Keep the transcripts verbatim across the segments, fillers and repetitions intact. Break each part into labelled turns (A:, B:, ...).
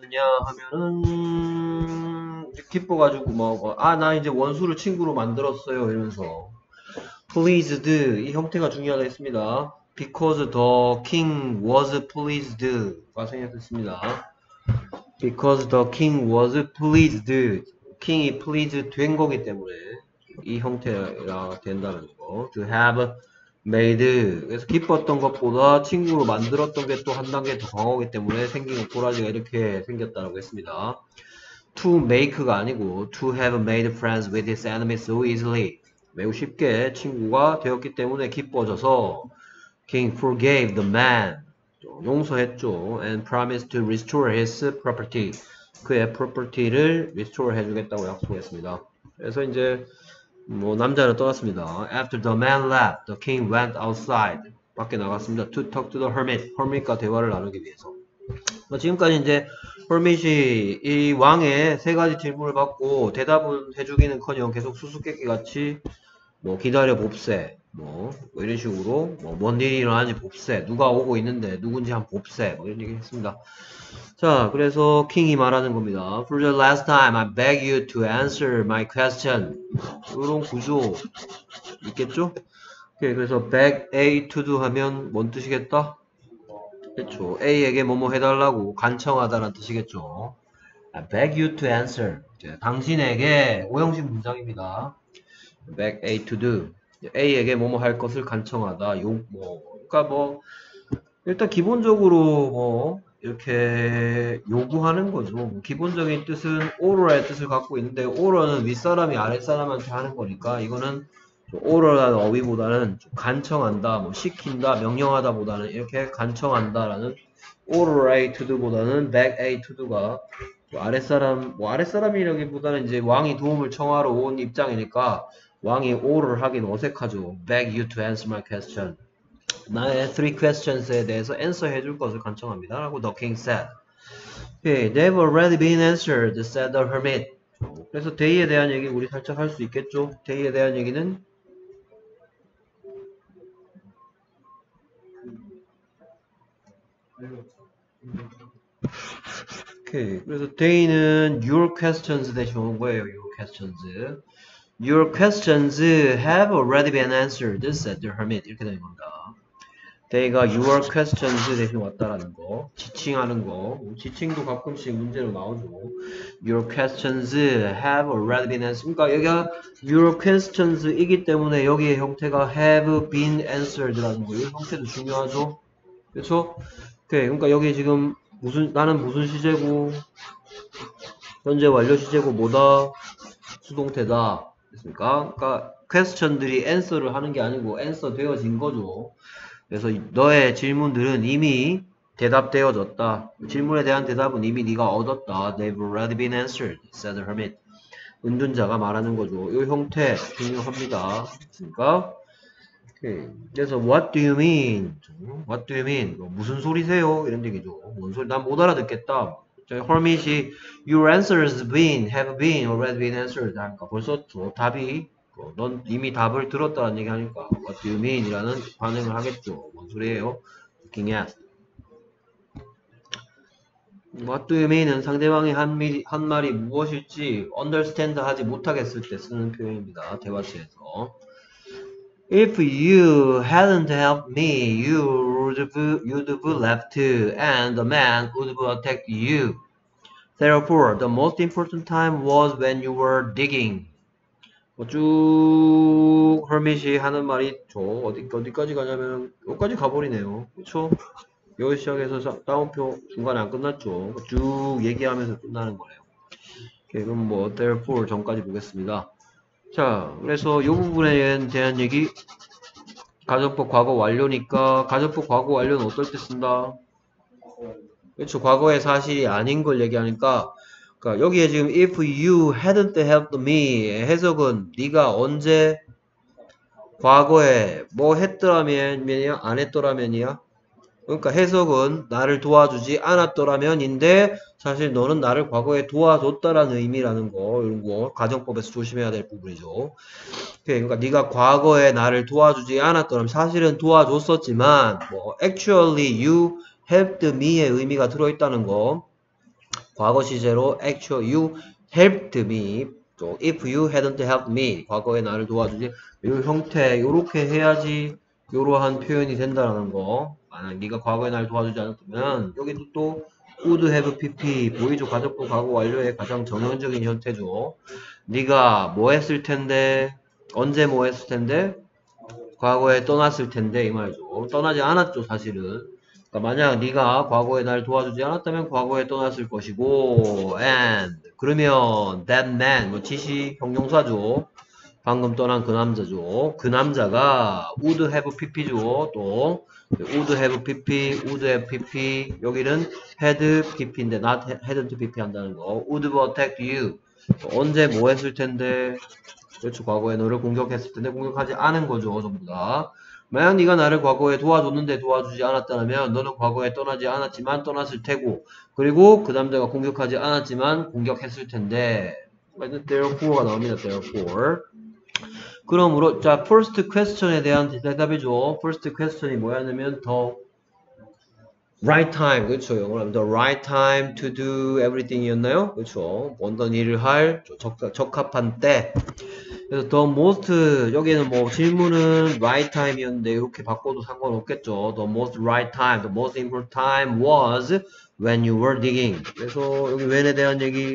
A: 해주냐 하면은 기뻐가지고 뭐 아 나 이제 원수를 친구로 만들었어요 이러면서 pleased 이 형태가 중요하다 했습니다. because the king was pleased가 생략했습니다. because the king was pleased 킹이 pleased 된 거기 때문에 이 형태가 된다는 거. to have made 그래서 기뻤던 것보다 친구로 만들었던 게 또 한 단계 더 강하기 때문에 생긴 꼬라지가 이렇게 생겼다고 했습니다. to make가 아니고 to have made friends with his enemies so easily 매우 쉽게 친구가 되었기 때문에 기뻐져서 king forgave the man 용서했죠. and promised to restore his property 그의 property를 restore 해주겠다고 약속했습니다. 그래서 이제 뭐 남자는 떠났습니다. After the man left, the king went outside. 밖에 나갔습니다. To talk to the hermit. hermit과 대화를 나누기 위해서. 뭐 지금까지 이제 hermit이 이 왕의 세 가지 질문을 받고 대답은 해주기는커녕 계속 수수께끼 같이 뭐 기다려 봅세. 뭐, 뭐 이런 식으로 뭐 뭔 일이 일어나는지 봅세. 누가 오고 있는데 누군지 한번 봅세. 뭐 이런 얘기 했습니다. 자, 그래서 킹이 말하는 겁니다. For the last time, I beg you to answer my question. 이런 구조 있겠죠? 오케이, 그래서 beg A to do 하면 뭔 뜻이겠다? 그렇죠. A에게 뭐뭐 해달라고 간청하다라는 뜻이겠죠. I beg you to answer. 당신에게 오형식 문장입니다. beg A to do. A에게 뭐뭐 할 것을 간청하다. 요, 뭐, 그러니까 뭐 일단 기본적으로 뭐 이렇게 요구하는 거죠. 기본적인 뜻은 order의 뜻을 갖고 있는데 order는 윗사람이 아랫사람한테 하는 거니까 이거는 order라는 어휘보다는 간청한다, 뭐 시킨다, 명령하다 보다는 이렇게 간청한다라는 order A to do보다는 beg A to do가 아랫사람, 뭐 아랫사람이라기보다는 이제 왕이 도움을 청하러 온 입장이니까 왕이 order 하긴 어색하죠. beg you to answer my question. 나의 three questions에 대해서 answer 해줄 것을 간청합니다. 라고 the king said. Okay, they've already been answered, said the hermit. 그래서 they에 대한 얘기 우리 살짝 할 수 있겠죠? they에 대한 얘기는 오케이. 그래서 they는 your questions 대신 온 거예요. your questions. Your questions have already been answered, said the hermit. 이렇게 되는 겁니다. they가 your questions 대신 왔다라는 거, 지칭하는 거, 지칭도 가끔씩 문제로 나오죠. Your questions have already been answered. 그러니까 여기가 your questions 이기 때문에 여기의 형태가 have been answered라는 거, 이 형태도 중요하죠. 그렇죠? 오케이. 그러니까 여기 지금 무슨 나는 무슨 시제고, 현재 완료 시제고 뭐다? 수동태다. 됐습니까? 그러니까 question들이 answer를 하는 게 아니고 answer 되어진 거죠. 그래서 너의 질문들은 이미 대답되어졌다. 질문에 대한 대답은 이미 네가 얻었다. They've already been answered, said the hermit. 은둔자가 말하는 거죠. 이 형태 중요합니다. 그러니까 오케이. 그래서 what do you mean? What do you mean? 무슨 소리세요? 이런 얘기죠. 뭔 소리? 난 못 알아듣겠다. hermit이 your answers been, have been, already been answered 하니까 벌써 저 답이 넌 이미 답을 들었다는 얘기 하니까 What do you mean? 이라는 반응을 하겠죠. 뭔 소리예요? Looking at What do you mean은 상대방이 한, 미, 한 말이 무엇일지 understand 하지 못하겠을 때 쓰는 표현입니다. 대화체에서 If you hadn't helped me, you would have, you'd have left and the man would have attacked you. Therefore, the most important time was when you were digging. 쭉 hermit이 하는 말이 저 어디, 어디까지 가냐면 여기까지 가버리네요. 그쵸? 여기 시작해서 다운표 중간에 안 끝났죠. 쭉 얘기하면서 끝나는 거예요. 오케이, 그럼 뭐 therefore 전까지 보겠습니다. 자, 그래서 이 부분에 대한 얘기 가정법 과거 완료니까 가정법 과거 완료는 어떨 때 쓴다? 그렇죠. 과거의 사실이 아닌 걸 얘기하니까 그러니까 여기에 지금 if you hadn't helped me 해석은 네가 언제 과거에 뭐 했더라면이야 안 했더라면이야 그러니까 해석은 나를 도와주지 않았더라면인데 사실 너는 나를 과거에 도와줬다라는 의미라는 거 이런 거 가정법에서 조심해야 될 부분이죠. 그러니까 네가 과거에 나를 도와주지 않았더라면 사실은 도와줬었지만 뭐 actually you helped me의 의미가 들어있다는 거 과거 시제로 actually you helped me. 또 if you hadn't helped me. 과거에 나를 도와주지. 이 형태 요렇게 해야지 요러한 표현이 된다라는 거. 만약 네가 과거에 나를 도와주지 않았다면 여기도 또 would have pp 보이죠? 가족부 과거 완료의 가장 전형적인 형태죠. 네가 뭐 했을 텐데 언제 뭐 했을 텐데 과거에 떠났을 텐데 이 말이죠. 떠나지 않았죠 사실은. 그러니까 만약 네가 과거에 날 도와주지 않았다면 과거에 떠났을 것이고 and 그러면 that man 뭐 지시 형용사죠. 방금 떠난 그 남자죠. 그 남자가 would have pp죠. 또 would have pp, would have pp 여기는 had pp인데 not hadn't pp 한다는 거. would have attacked you 언제 뭐 했을 텐데 그렇죠. 과거에 너를 공격했을 텐데 공격하지 않은 거죠. 전부 다. 만약 네가 나를 과거에 도와줬는데 도와주지 않았다면 너는 과거에 떠나지 않았지만 떠났을 테고 그리고 그 남자가 공격하지 않았지만 공격했을 텐데 therefore가 나옵니다. therefore 그러므로 자 first question에 대한 대답이죠. first question이 뭐였냐면 the right time 그렇죠. 영어로 하면 the right time to do everything 이었나요? 그렇죠. 어떤 일을 할 적, 적합한 때 그래서 the most 여기는 뭐 질문은 right time이었는데 이렇게 바꿔도 상관없겠죠. The most right time, the most important time was when you were digging. 그래서 여기 when에 대한 얘기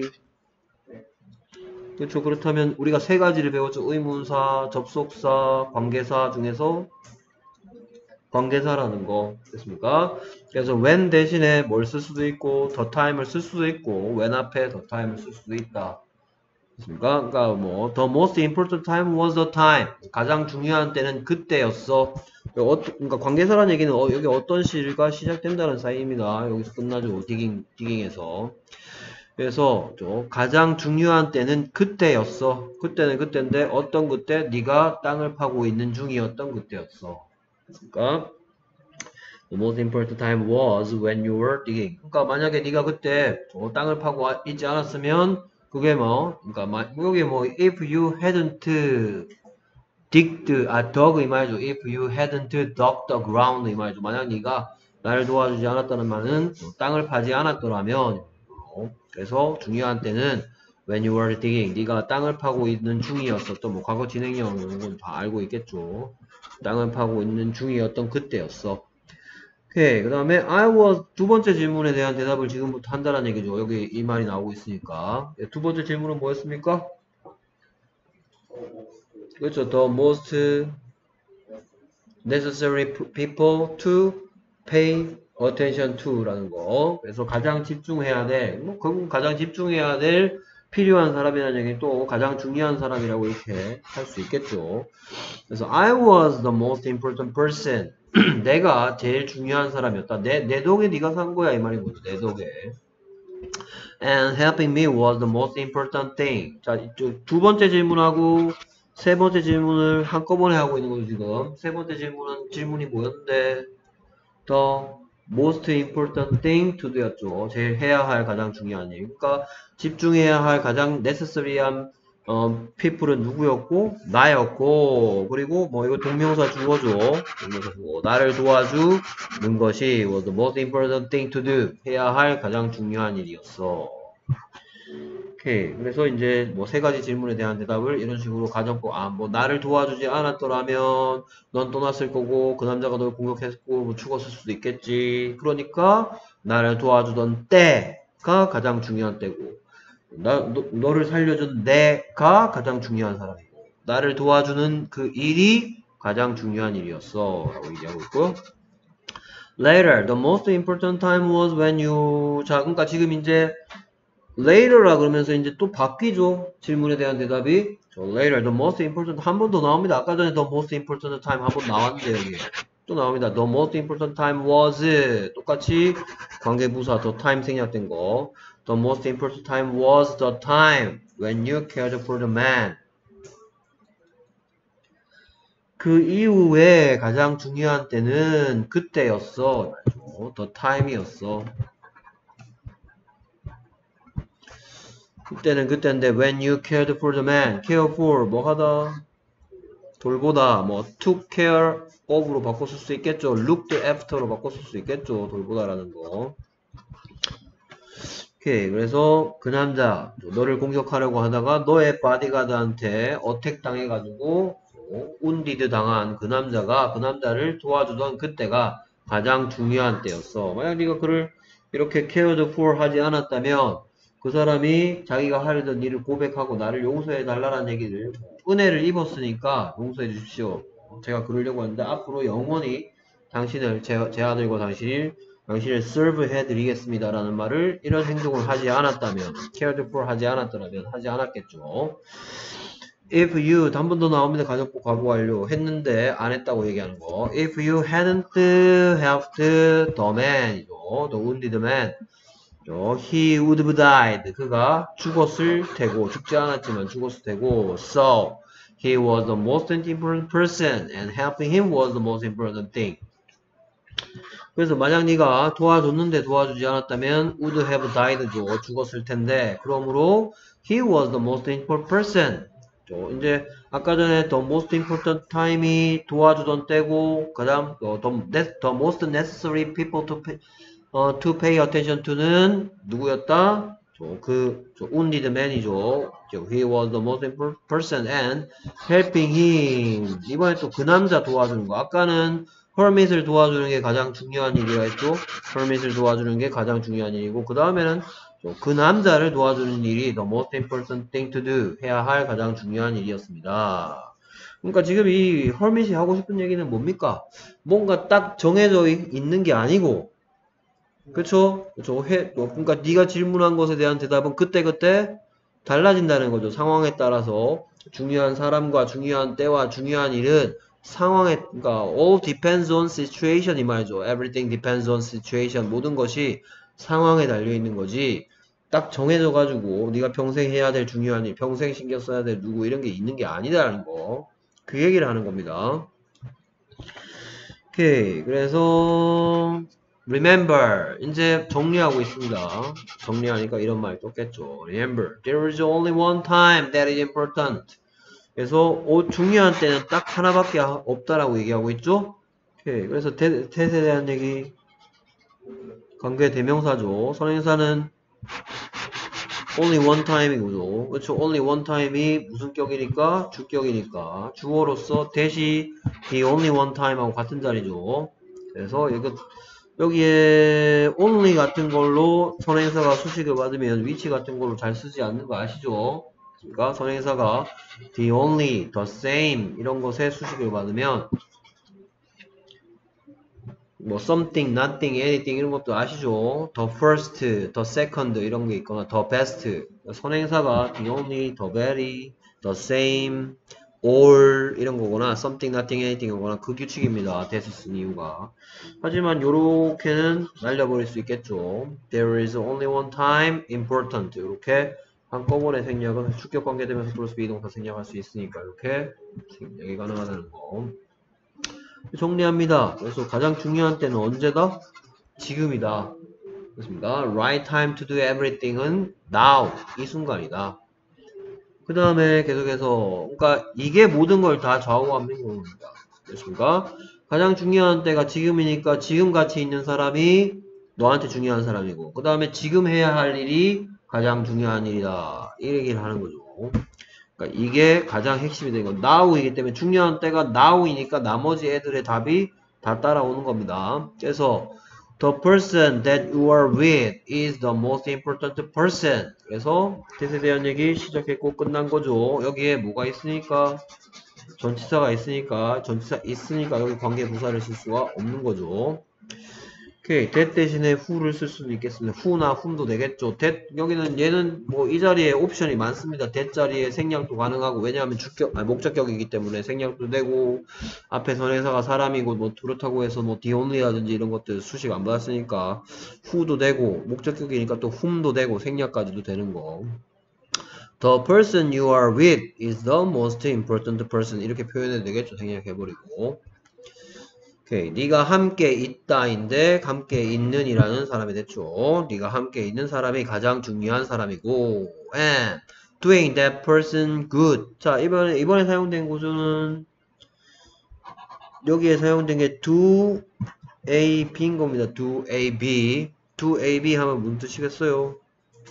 A: 그렇죠. 그렇다면 우리가 세 가지를 배웠죠. 의문사, 접속사, 관계사 중에서 관계사라는 거 됐습니까? 그래서 when 대신에 뭘 쓸 수도 있고 the time을 쓸 수도 있고 when 앞에 the time을 쓸 수도 있다. 됐습니까? 그러니까 뭐 the most important time was the time. 가장 중요한 때는 그때였어. 그러니까 관계사라는 얘기는 어, 여기 어떤 시가 시작된다는 사이입니다. 여기서 끝나죠. 디깅 디깅에서. 그래서 저 가장 중요한 때는 그때였어. 그때는 그때인데 어떤 그때? 네가 땅을 파고 있는 중이었던 그때였어. 그러니까 the most important time was when you were digging. 그러니까 만약에 네가 그때 저 땅을 파고 있지 않았으면 그게 뭐 그러니까 여기 뭐 if you hadn't digged 아 dug 이 말이죠. if you hadn't dug the ground 이 말이죠. 만약 네가 나를 도와주지 않았다는 말은 땅을 파지 않았더라면 그래서 중요한 때는 when you were digging 네가 땅을 파고 있는 중이었었던 뭐 과거 진행형 이런 건 다 알고 있겠죠. 땅을 파고 있는 중이었던 그때였어. 오케이. 그 다음에 I was 두 번째 질문에 대한 대답을 지금부터 한다는 얘기죠. 여기 이 말이 나오고 있으니까. 두 번째 질문은 뭐였습니까? 그렇죠. The most necessary people to pay attention to 라는 거. 그래서 가장 집중해야 될, 뭐, 그건 가장 집중해야 될 필요한 사람이라는 얘기 또 가장 중요한 사람이라고 이렇게 할 수 있겠죠. 그래서 I was the most important person. 내가 제일 중요한 사람이었다. 내, 내 덕에 네가 산 거야 이 말인 거죠. 내 덕에. And helping me was the most important thing. 자, 이쪽 두 번째 질문하고 세 번째 질문을 한꺼번에 하고 있는 거죠 지금. 세 번째 질문은 질문이 뭐였는데 the most important thing to do였죠. 제일 해야 할 가장 중요한 일. 그러니까 집중해야 할 가장 necessary한 어, people은 누구였고 나였고 그리고 뭐 이거 동명사 주어죠. 동명사 주어. 나를 도와주는 것이 was the most important thing to do. 해야 할 가장 중요한 일이었어. 오케이. 그래서 이제 뭐 세 가지 질문에 대한 대답을 이런 식으로 가정법 아 뭐 나를 도와주지 않았더라면 넌 떠났을 거고 그 남자가 널 공격했고 뭐 죽었을 수도 있겠지. 그러니까 나를 도와주던 때가 가장 중요한 때고 나, 너, 너를 살려준 내가 가장 중요한 사람이고 나를 도와주는 그 일이 가장 중요한 일이었어 라고 얘기하고 있고요. Later, the most important time was when you 자 그러니까 지금 이제 later라 그러면서 이제 또 바뀌죠. 질문에 대한 대답이 저 later, the most important 한 번 더 나옵니다. 아까 전에 the most important time 한 번 나왔는데 여기 또 나옵니다. The most important time was 똑같이 관계부사 the time 생략된 거 The most important time was the time when you cared for the man. 그 이후에 가장 중요한 때는 그때였어. The time이었어. 그때는 그때인데 when you cared for the man. care for 뭐 하다 돌보다 뭐 took care of로 바꿨을 수 있겠죠. looked after로 바꿨을 수 있겠죠. 돌보다라는 거. 오케이. 그래서 그 남자 너를 공격하려고 하다가 너의 바디가드한테 어택 당해가지고 운디드 당한 그 남자가 그 남자를 도와주던 그때가 가장 중요한 때였어. 만약 네가 그를 이렇게 cared for 하지 않았다면 그 사람이 자기가 하려던 일을 고백하고 나를 용서해 달라는 얘기를 은혜를 입었으니까 용서해 주십시오. 제가 그러려고 하는데 앞으로 영원히 당신을 제, 제 아들과 당신을 당신을 serve 해드리겠습니다 라는 말을 이런 행동을 하지 않았다면 cared for 하지 않았더라면 하지 않았겠죠. If you 단번 더 나옵니다. 가정법 과거 완료 했는데 안 했다고 얘기하는 거. If you hadn't helped the man 이죠. the wounded man he would have died. 그가 죽었을 테고 죽지 않았지만 죽었을 테고 so he was the most important person and helping him was the most important thing. 그래서 만약 네가 도와줬는데 도와주지 않았다면 would have died죠. 죽었을 텐데 그러므로 he was the most important person. 이제 아까 전에 the most important time이 도와주던 때고 그다음 the, the most necessary people to pay, uh, to pay attention to는 누구였다? 그 wounded man이죠. he was the most important person and helping him. 이번에 또 그 남자 도와주는 거. 아까는 hermit을 도와주는 게 가장 중요한 일이라 했죠. hermit을 도와주는 게 가장 중요한 일이고 그 다음에는 그 남자를 도와주는 일이 the most important thing to do 해야 할 가장 중요한 일이었습니다. 그러니까 지금 이 hermit이 하고 싶은 얘기는 뭡니까? 뭔가 딱 정해져 있는 게 아니고 그쵸? 그쵸? 해, 그러니까 네가 질문한 것에 대한 대답은 그때그때 달라진다는 거죠. 상황에 따라서 중요한 사람과 중요한 때와 중요한 일은 상황에, 그러니까 all depends on situation 이 말이죠. everything depends on situation. 모든 것이 상황에 달려있는 거지 딱 정해져 가지고 네가 평생 해야 될 중요한 일, 평생 신경 써야 될 누구 이런 게 있는 게 아니다라는 거. 그 얘기를 하는 겁니다. 오케이. 그래서 remember 이제 정리하고 있습니다. 정리하니까 이런 말이 떴겠죠. remember there is only one time that is important. 그래서 어, 중요한 때는 딱 하나밖에 없다라고 얘기하고 있죠. 오케이. 그래서 대, 대에 대한 얘기 관계 대명사죠. 선행사는 only one time이고요. 그렇죠. only one time이 무슨 격이니까 주격이니까 주어로서 대시 the only one time하고 같은 자리죠. 그래서 이거 여기에 only 같은 걸로 선행사가 수식을 받으면 위치 같은 걸로 잘 쓰지 않는 거 아시죠? 그러니까 선행사가 the only, the same 이런 것에 수식을 받으면 뭐 something, nothing, anything 이런 것도 아시죠? the first, the second 이런 게 있거나 the best 선행사가 the only, the very, the same, all 이런 거거나 something, nothing, anything 이거나 그 규칙입니다. 대수 쓴 이유가. 하지만 요렇게는 날려버릴 수 있겠죠. There is only one time important 이렇게 한꺼번에 생략은 축격 관계되면서 플러스 비동사 생략할 수 있으니까 이렇게 생략이 가능하다는 거. 정리합니다. 그래서 가장 중요한 때는 언제다? 지금이다. 그렇습니다. Right time to do everything은 now 이 순간이다. 그 다음에 계속해서 그러니까 이게 모든 걸 다 좌우하는 겁니다. 그렇습니까? 가장 중요한 때가 지금이니까 지금 같이 있는 사람이 너한테 중요한 사람이고 그 다음에 지금 해야 할 일이 가장 중요한 일이다. 이 얘기를 하는 거죠. 그러니까 이게 가장 핵심이 되는 건 now이기 때문에 중요한 때가 now이니까 나머지 애들의 답이 다 따라오는 겁니다. 그래서 the person that you are with is the most important person. 그래서 뜻에 대한 얘기 시작했고 끝난 거죠. 여기에 뭐가 있으니까 전치사가 있으니까 전치사 있으니까 여기 관계 부사를 쓸 수가 없는 거죠. 오케이. that 대신에 who를 쓸 수도 있겠습니다. who나 whom도 되겠죠. that 여기는 얘는 뭐 이 자리에 옵션이 많습니다. that 자리에 생략도 가능하고 왜냐하면 주격 아니 목적격이기 때문에 생략도 되고 앞에 선행사가 사람이고 뭐 그렇다고 해서 뭐 the only라든지 이런 것들 수식 안 받았으니까 who도 되고 목적격이니까 또 whom도 되고 생략까지도 되는 거. The person you are with is the most important person 이렇게 표현해도 되겠죠. 생략해버리고. 오케이. 네가 함께 있다인데 함께 있는 이라는 사람이 됐죠. 네가 함께 있는 사람이 가장 중요한 사람이고 and doing that person good. 자 이번에 이번에 사용된 구조는 여기에 사용된 게 do A, B인 겁니다. do A, B. do A, B 하면 무슨 뜻이겠어요?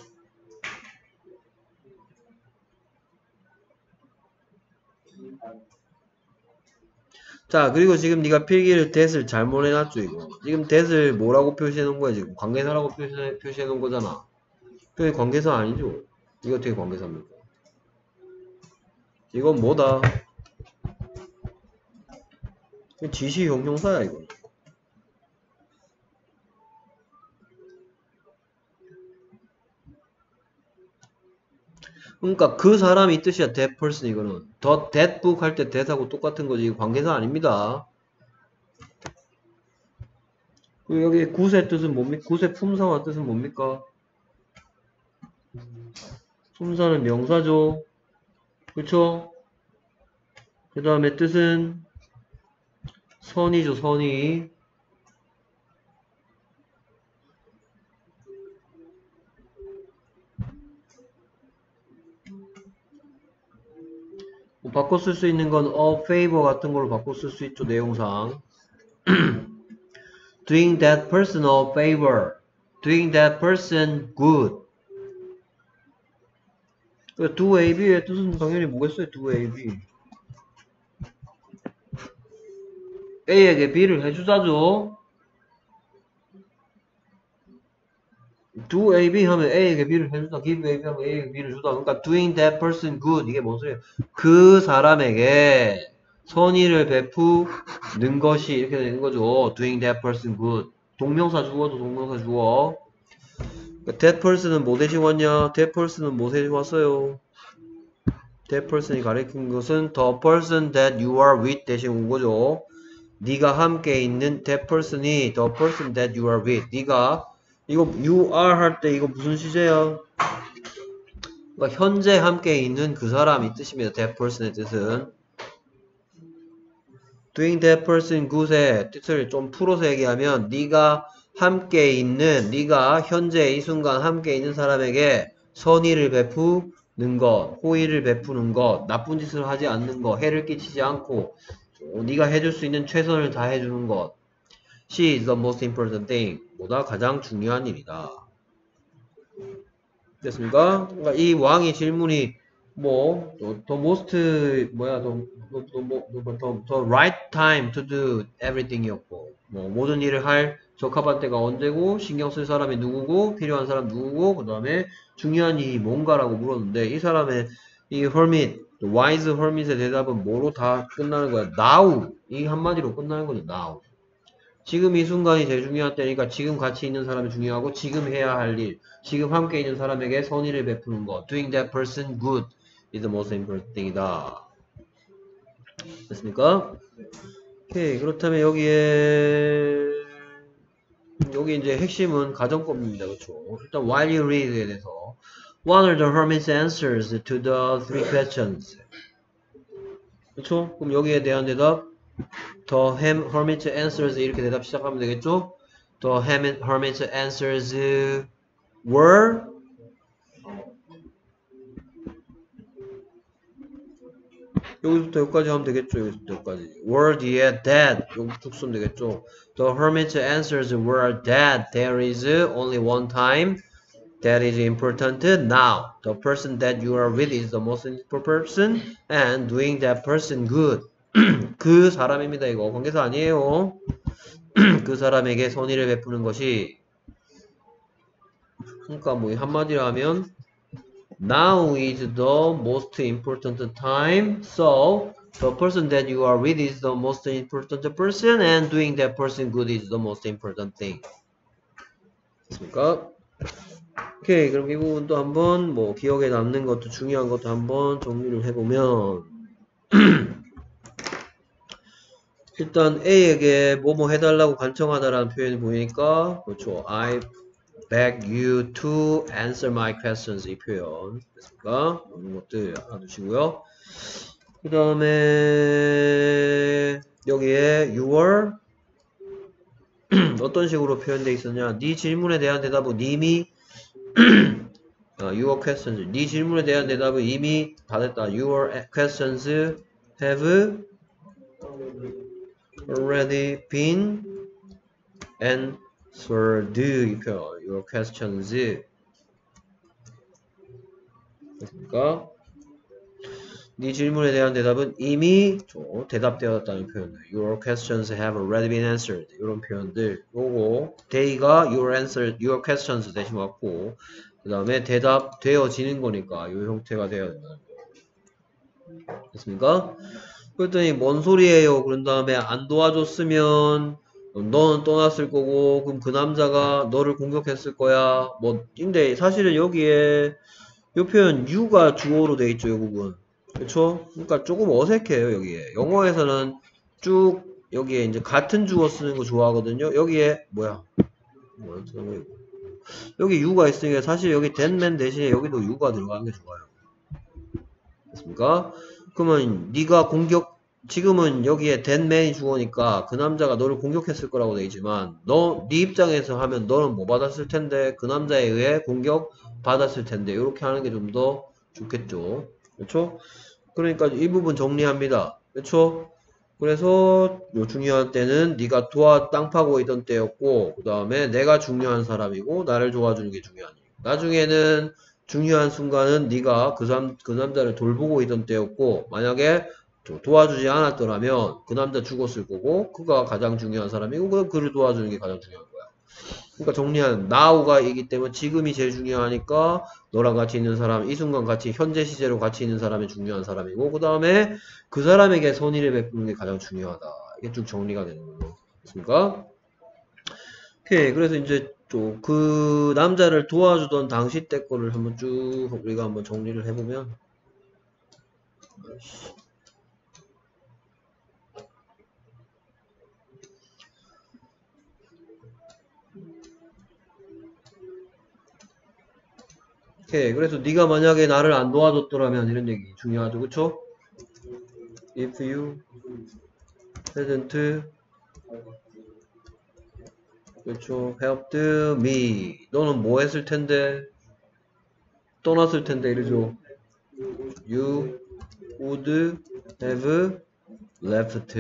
A: 자, 그리고 지금 네가 필기를 that을 잘못 해놨죠, 이거. 지금 that을 뭐라고 표시해 놓은 거야, 지금? 관계사라고 표시해, 표시해 놓은 거잖아. 그게 관계사 아니죠? 이거 어떻게 관계사입니까? 이건 뭐다? 지시 형용사야, 이거. 그러니까 그 사람이 뜻이야, that person 이거는. 더 that book 할 때 that하고 똑같은 거지. 이거 관계사 아닙니다. 그리고 여기 굿의 뜻은 뭡니까? 굿의 품사와 뜻은 뭡니까? 품사는 명사죠. 그쵸? 그 다음에 뜻은 선이죠, 선이. 뭐 바꿔 쓸 수 있는 건 a favor 같은 걸로 바꿔 쓸 수 있죠, 내용상. doing that person a favor. doing that person good. do A, B의 뜻은 당연히 뭐겠어요? do A, B. A에게 B를 해주자죠. do A, B 하면 A에게 B를 해주다. give A, B 하면 A에게 B를 주다. 그러니까 doing that person good. 이게 뭔 소리예요? 그 사람에게 선의를 베푸는 것이 이렇게 되는 거죠. doing that person good. 동명사 주어도 동명사 주어. 그러니까 that person은 뭐 대신 왔냐? that person은 뭐 대신 왔어요? that person이 가리킨 것은 the person that you are with 대신 온 거죠. 네가 함께 있는 that person이 the person that you are with. 네가 이거 you are 할 때 이거 무슨 시제야? 그러니까 현재 함께 있는 그 사람이 뜻입니다. that person의 뜻은. doing that person good의 뜻을 좀 풀어서 얘기하면 네가 함께 있는, 네가 현재 이 순간 함께 있는 사람에게 선의를 베푸는 것, 호의를 베푸는 것, 나쁜 짓을 하지 않는 것, 해를 끼치지 않고 네가 해줄 수 있는 최선을 다해주는 것. She is the most important thing. 보다 가장 중요한 일이다. 됐습니까? 그러니까 이 왕의 질문이 뭐, the most, 뭐야, the, the, the, the, the right time to do everything 이었고, 뭐, 모든 일을 할 적합한 때가 언제고, 신경 쓸 사람이 누구고, 필요한 사람 누구고, 그 다음에 중요한 일이 뭔가라고 물었는데, 이 사람의 이 hermit, wise hermit의 대답은 뭐로 다 끝나는 거야? now. 이 한마디로 끝나는 거죠, now. 지금 이 순간이 제일 중요한 때니까 지금 같이 있는 사람이 중요하고 지금 해야 할 일, 지금 함께 있는 사람에게 선의를 베푸는 것. Doing that person good is the most important thing이다. 됐습니까? 오케이. 그렇다면 여기에 여기 이제 핵심은 가정법입니다. 그렇죠? 일단 while you read에 대해서 What are the hermit's answers to the three questions? 그렇죠? 그럼 여기에 대한 대답 The hermit's answers 이렇게 대답 시작하면 되겠죠? The hermit's answers were 여기서부터 여기까지 하면 되겠죠? 여기서부터 여기까지 were 뒤에 that 여기 쭉 쓰면 되겠죠? The hermit's answers were that there is only one time that is important now. The person that you are with is the most important person and doing that person good. 그 사람입니다. 이거 관계사 아니에요. 그 사람에게 선의를 베푸는 것이 그러니까 뭐 한마디로 하면 now is the most important time. So the person that you are with is the most important person and doing that person good is the most important thing. 됐습니까? 오케이. 그럼 이 부분도 한번 뭐 기억에 남는 것도 중요한 것도 한번 정리를 해보면 일단 A에게 뭐뭐 해달라고 간청하다라는 표현이 보이니까 그렇죠. I beg you to answer my questions 이 표현 됐습니까? 이런 것들 알아두시고요. 그 다음에 여기에 your 어떤 식으로 표현되어 있었냐? 네 질문에 대한 대답은 이미 어, your questions 네 질문에 대한 대답은 이미 다 됐다. Your questions have already been answered. 이 표현 your questions 됐습니까? 네 질문에 대한 대답은 이미 저 대답되었다는 표현들. Your questions have already been answered. 이런 표현들. 요거 they가 your answer, your questions 대신 왔고 그 다음에 대답되어지는 거니까 요 형태가 되어야 된다는 거. 됐습니까? 그랬더니 뭔 소리예요? 그런 다음에 안 도와줬으면 너는 떠났을 거고 그럼 그 남자가 너를 공격했을 거야. 뭐 근데 사실은 여기에 이 표현 you가 주어로 돼 있죠. 이 부분. 그쵸? 그러니까 조금 어색해요. 여기에. 영어에서는 쭉 여기에 이제 같은 주어 쓰는 거 좋아하거든요. 여기에 뭐야? 뭐야? 여기 you가 있으니까 사실 여기 that man 대신에 여기도 you가 들어가는 게 좋아요. 됐습니까? 그러면 네가 공격 지금은 여기에 that man이 주어니까 그 남자가 너를 공격했을 거라고 돼 있지만 너 네 입장에서 하면 너는 뭐 받았을 텐데 그 남자에 의해 공격 받았을 텐데 이렇게 하는 게 좀 더 좋겠죠. 그렇죠? 그러니까 이 부분 정리합니다. 그렇죠? 그래서 요 중요한 때는 네가 도와 땅 파고 있던 때였고 그 다음에 내가 중요한 사람이고 나를 도와주는 게 중요하니 나중에는 중요한 순간은 네가 그, 남, 그 남자를 돌보고 있던 때였고 만약에 도와주지 않았더라면 그 남자 죽었을 거고 그가 가장 중요한 사람이고 그럼 그를 도와주는 게 가장 중요한 거야. 그러니까 정리하는 now가 이기 때문에 지금이 제일 중요하니까 너랑 같이 있는 사람 이 순간 같이 현재 시제로 같이 있는 사람이 중요한 사람이고 그 다음에 그 사람에게 선의를 베푸는 게 가장 중요하다. 이게 쭉 정리가 되는 거죠. 됐습니까? 오케이. 그래서 이제 또 그 남자를 도와주던 당시 때 거를 한번 쭉 우리가 한번 정리를 해보면 오케이. 그래서 네가 만약에 나를 안 도와줬더라면 이런 얘기 중요하죠. 그쵸? If you hadn't 그쵸? helped me 너는 뭐 했을 텐데 떠났을 텐데 이러죠. You would have left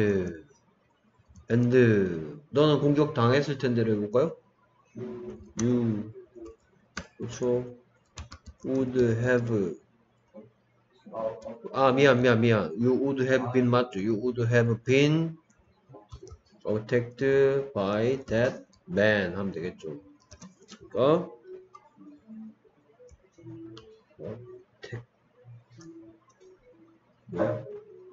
A: and 너는 공격 당했을 텐데를 해볼까요? You 그쵸? would have 아 미안 미안 미안 You would have been 맞죠? You would have been attacked by that man 하면 되겠죠. 그러니까 attack 뭐야?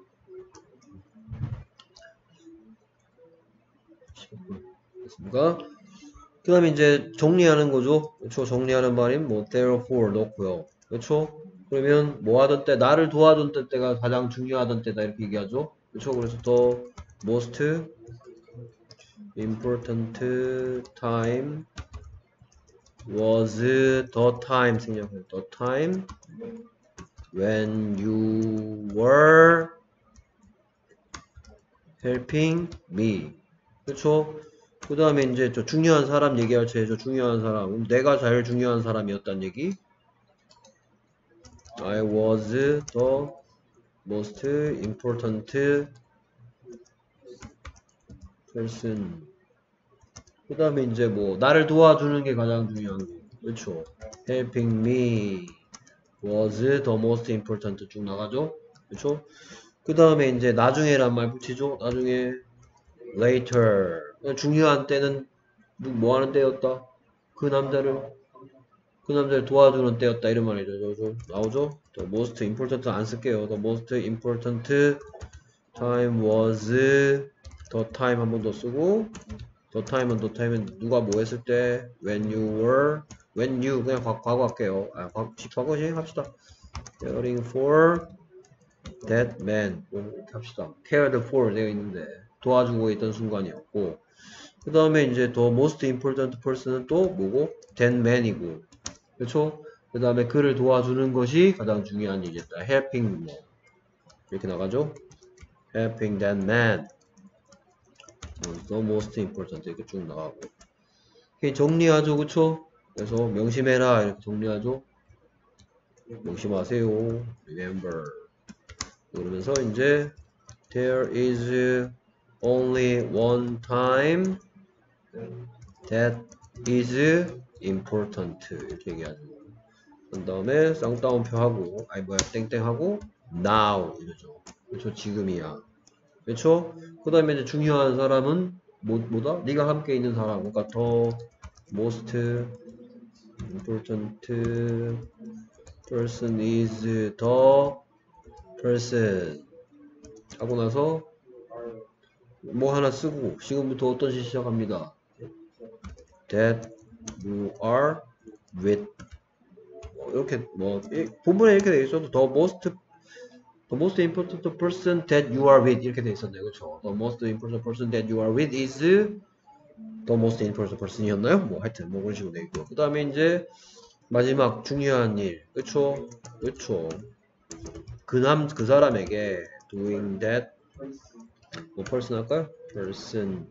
A: 됐습니까? 그 다음에 이제 정리하는 거죠. 그렇죠? 정리하는 말인 뭐 therefore 넣고요. 그렇죠? 그러면 뭐 하던 때 나를 도와준 때 때가 가장 중요하던 때다 이렇게 얘기하죠. 그렇죠? 그래서 더 most important time was the time 생략해요. the time when you were helping me. 그렇죠? 그 다음에 이제 저 중요한 사람 얘기할 때 저 중요한 사람 내가 제일 중요한 사람이었단 얘기. I was the most important person. 그 다음에 이제 뭐 나를 도와주는 게 가장 중요한 거. 그렇죠? Helping me was the most important 쭉 나가죠. 그렇죠? 그 다음에 이제 나중에란 말 붙이죠. 나중에 later 중요한 때는 뭐 하는 때였다? 그 남자를 그 남자를 도와주는 때였다 이런 말이죠. 나오죠? The most important 안 쓸게요. The most important time was the time 한 번 더 쓰고 the time은 the time은 누가 뭐 했을 때 when you were when you 그냥 과, 과거 할게요. 아, 과, 과거 시행합시다. caring for that man 이렇게 합시다. cared for 되어 있는데 도와주고 있던 순간이었고 그 다음에 이제 the most important person은 또 뭐고 that man이고 그렇죠? 그 다음에 그를 도와주는 것이 가장 중요한 일이었다. helping 뭐 이렇게 나가죠? helping that man the most important 이렇게 쭉 나가고 이렇게 정리하죠. 그쵸? 그래서 명심해라 이렇게 정리하죠. 명심하세요. remember 그러면서 이제 there is only one time that is important 이렇게 얘기하죠. 그 다음에 쌍따옴표 하고 아니 뭐야 땡땡 하고 now 이러죠. 그렇죠. 지금이야. 그렇죠? 그 다음에 이제 중요한 사람은 뭐, 뭐다? 네가 함께 있는 사람. 그러니까 더 most important person is the person 하고 나서 뭐 하나 쓰고 지금부터 어떤 시 시작합니다. that you are with 이렇게 뭐 본문에 이렇게 돼 있어도 the most the most important person that you are with 이렇게 돼 있었네요. 그렇죠? the most important person that you are with is the most important person이었나요? 뭐 하여튼 뭐 그런 식으로 돼 있고 그 다음에 이제 마지막 중요한 일 그렇죠? 그렇죠? 그 남 그 사람에게 doing that 뭐 person 할까요? person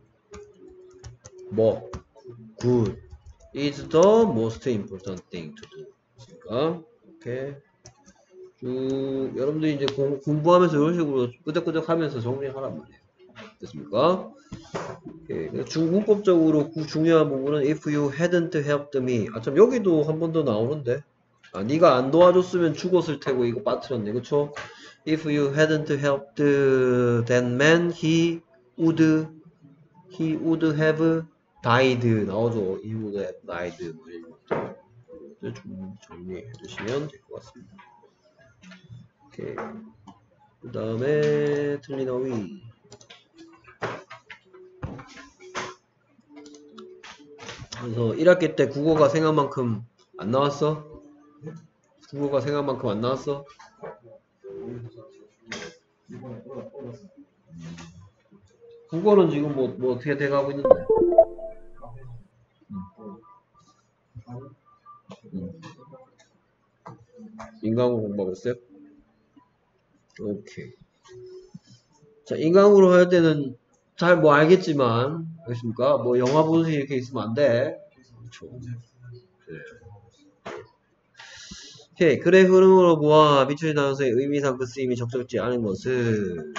A: 뭐 good is the most important thing to do. 그러니까 이렇게 쭉 여러분들이 이제 공, 공부하면서 이런 식으로 끄적끄적 하면서 정리하란 말이에요. 됐습니까? 오케이. 중문법적으로 중요한 부분은 if you hadn't helped me. 아 참 여기도 한 번 더 나오는데. 아 네가 안 도와줬으면 죽었을 테고 이거 빠뜨렸네. 그쵸? If you hadn't helped that man, he would he would have died. 나오죠. He would have died. 뭐 이런 것들 좀 정리해 주시면 될 것 같습니다. 오케이. 그 다음에 틀린 어휘. 그래서 일 학기 때 국어가 생각만큼 안 나왔어? 국어가 생각만큼 안 나왔어? 국어는 지금 뭐, 뭐 어떻게 돼가고 있는데? 음. 인강으로 공부하고 있어요? 오케이. 자, 인강으로 할 때는 잘 뭐 알겠지만, 알겠습니까? 뭐 영화 보듯이 이렇게 있으면 안 돼. 그렇죠. 네. 오케이. 글의 흐름으로 보아 미추리 단어의 의미상 그 쓰임이 적절치 않은 것을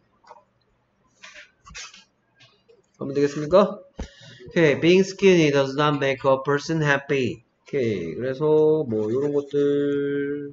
A: 하면 되겠습니까? 오케이. Being skinny does not make a person happy. 오케이. 그래서 뭐 이런 것들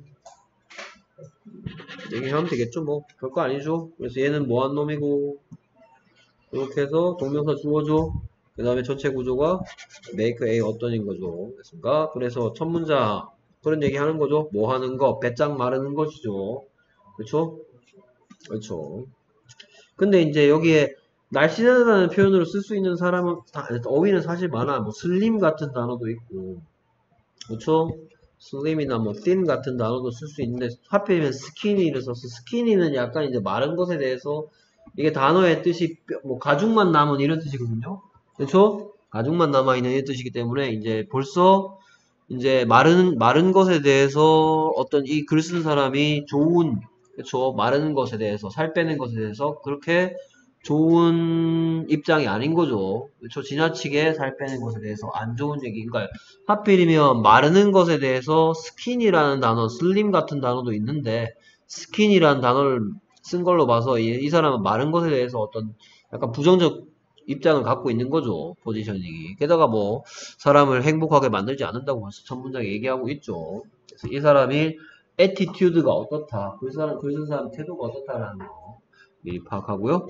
A: 얘기하면 되겠죠. 뭐 별거 아니죠. 그래서 얘는 뭐한 놈이고 이렇게 해서 동명사 주어줘. 그 다음에 전체 구조가 make a 어떤인 거죠. 됐습니까? 그래서 첫 문장 그런 얘기 하는 거죠. 뭐 하는 거, 배짱 마르는 것이죠. 그렇죠? 그렇죠. 근데 이제 여기에 날씬하다는 표현으로 쓸 수 있는 사람은 어휘는 사실 많아. 뭐 슬림 같은 단어도 있고, 그렇죠? 슬림이나 뭐 thin 같은 단어도 쓸 수 있는데 하필이면 스키니를 써서 스키니는 약간 이제 마른 것에 대해서 이게 단어의 뜻이 뭐 가죽만 남은 이런 뜻이거든요. 그렇죠? 가죽만 남아 있는 이런 뜻이기 때문에 이제 벌써 이제 마른 마른 것에 대해서 어떤 이 글 쓴 사람이 좋은 그렇죠? 마르는 것에 대해서 살 빼는 것에 대해서 그렇게 좋은 입장이 아닌 거죠. 그렇죠? 지나치게 살 빼는 것에 대해서 안 좋은 얘기. 그러니까 하필이면 마르는 것에 대해서 스킨이라는 단어, 슬림 같은 단어도 있는데 스킨이라는 단어를 쓴 걸로 봐서 이, 이 사람은 마른 것에 대해서 어떤 약간 부정적 입장을 갖고 있는 거죠. 포지셔닝이. 게다가 뭐 사람을 행복하게 만들지 않는다고 벌써 첫 문장에 얘기하고 있죠. 그래서 이 사람이 애티튜드가 어떻다. 그 사람, 글 쓴 사람 태도가 어떻다라는 거 미리 파악하고요.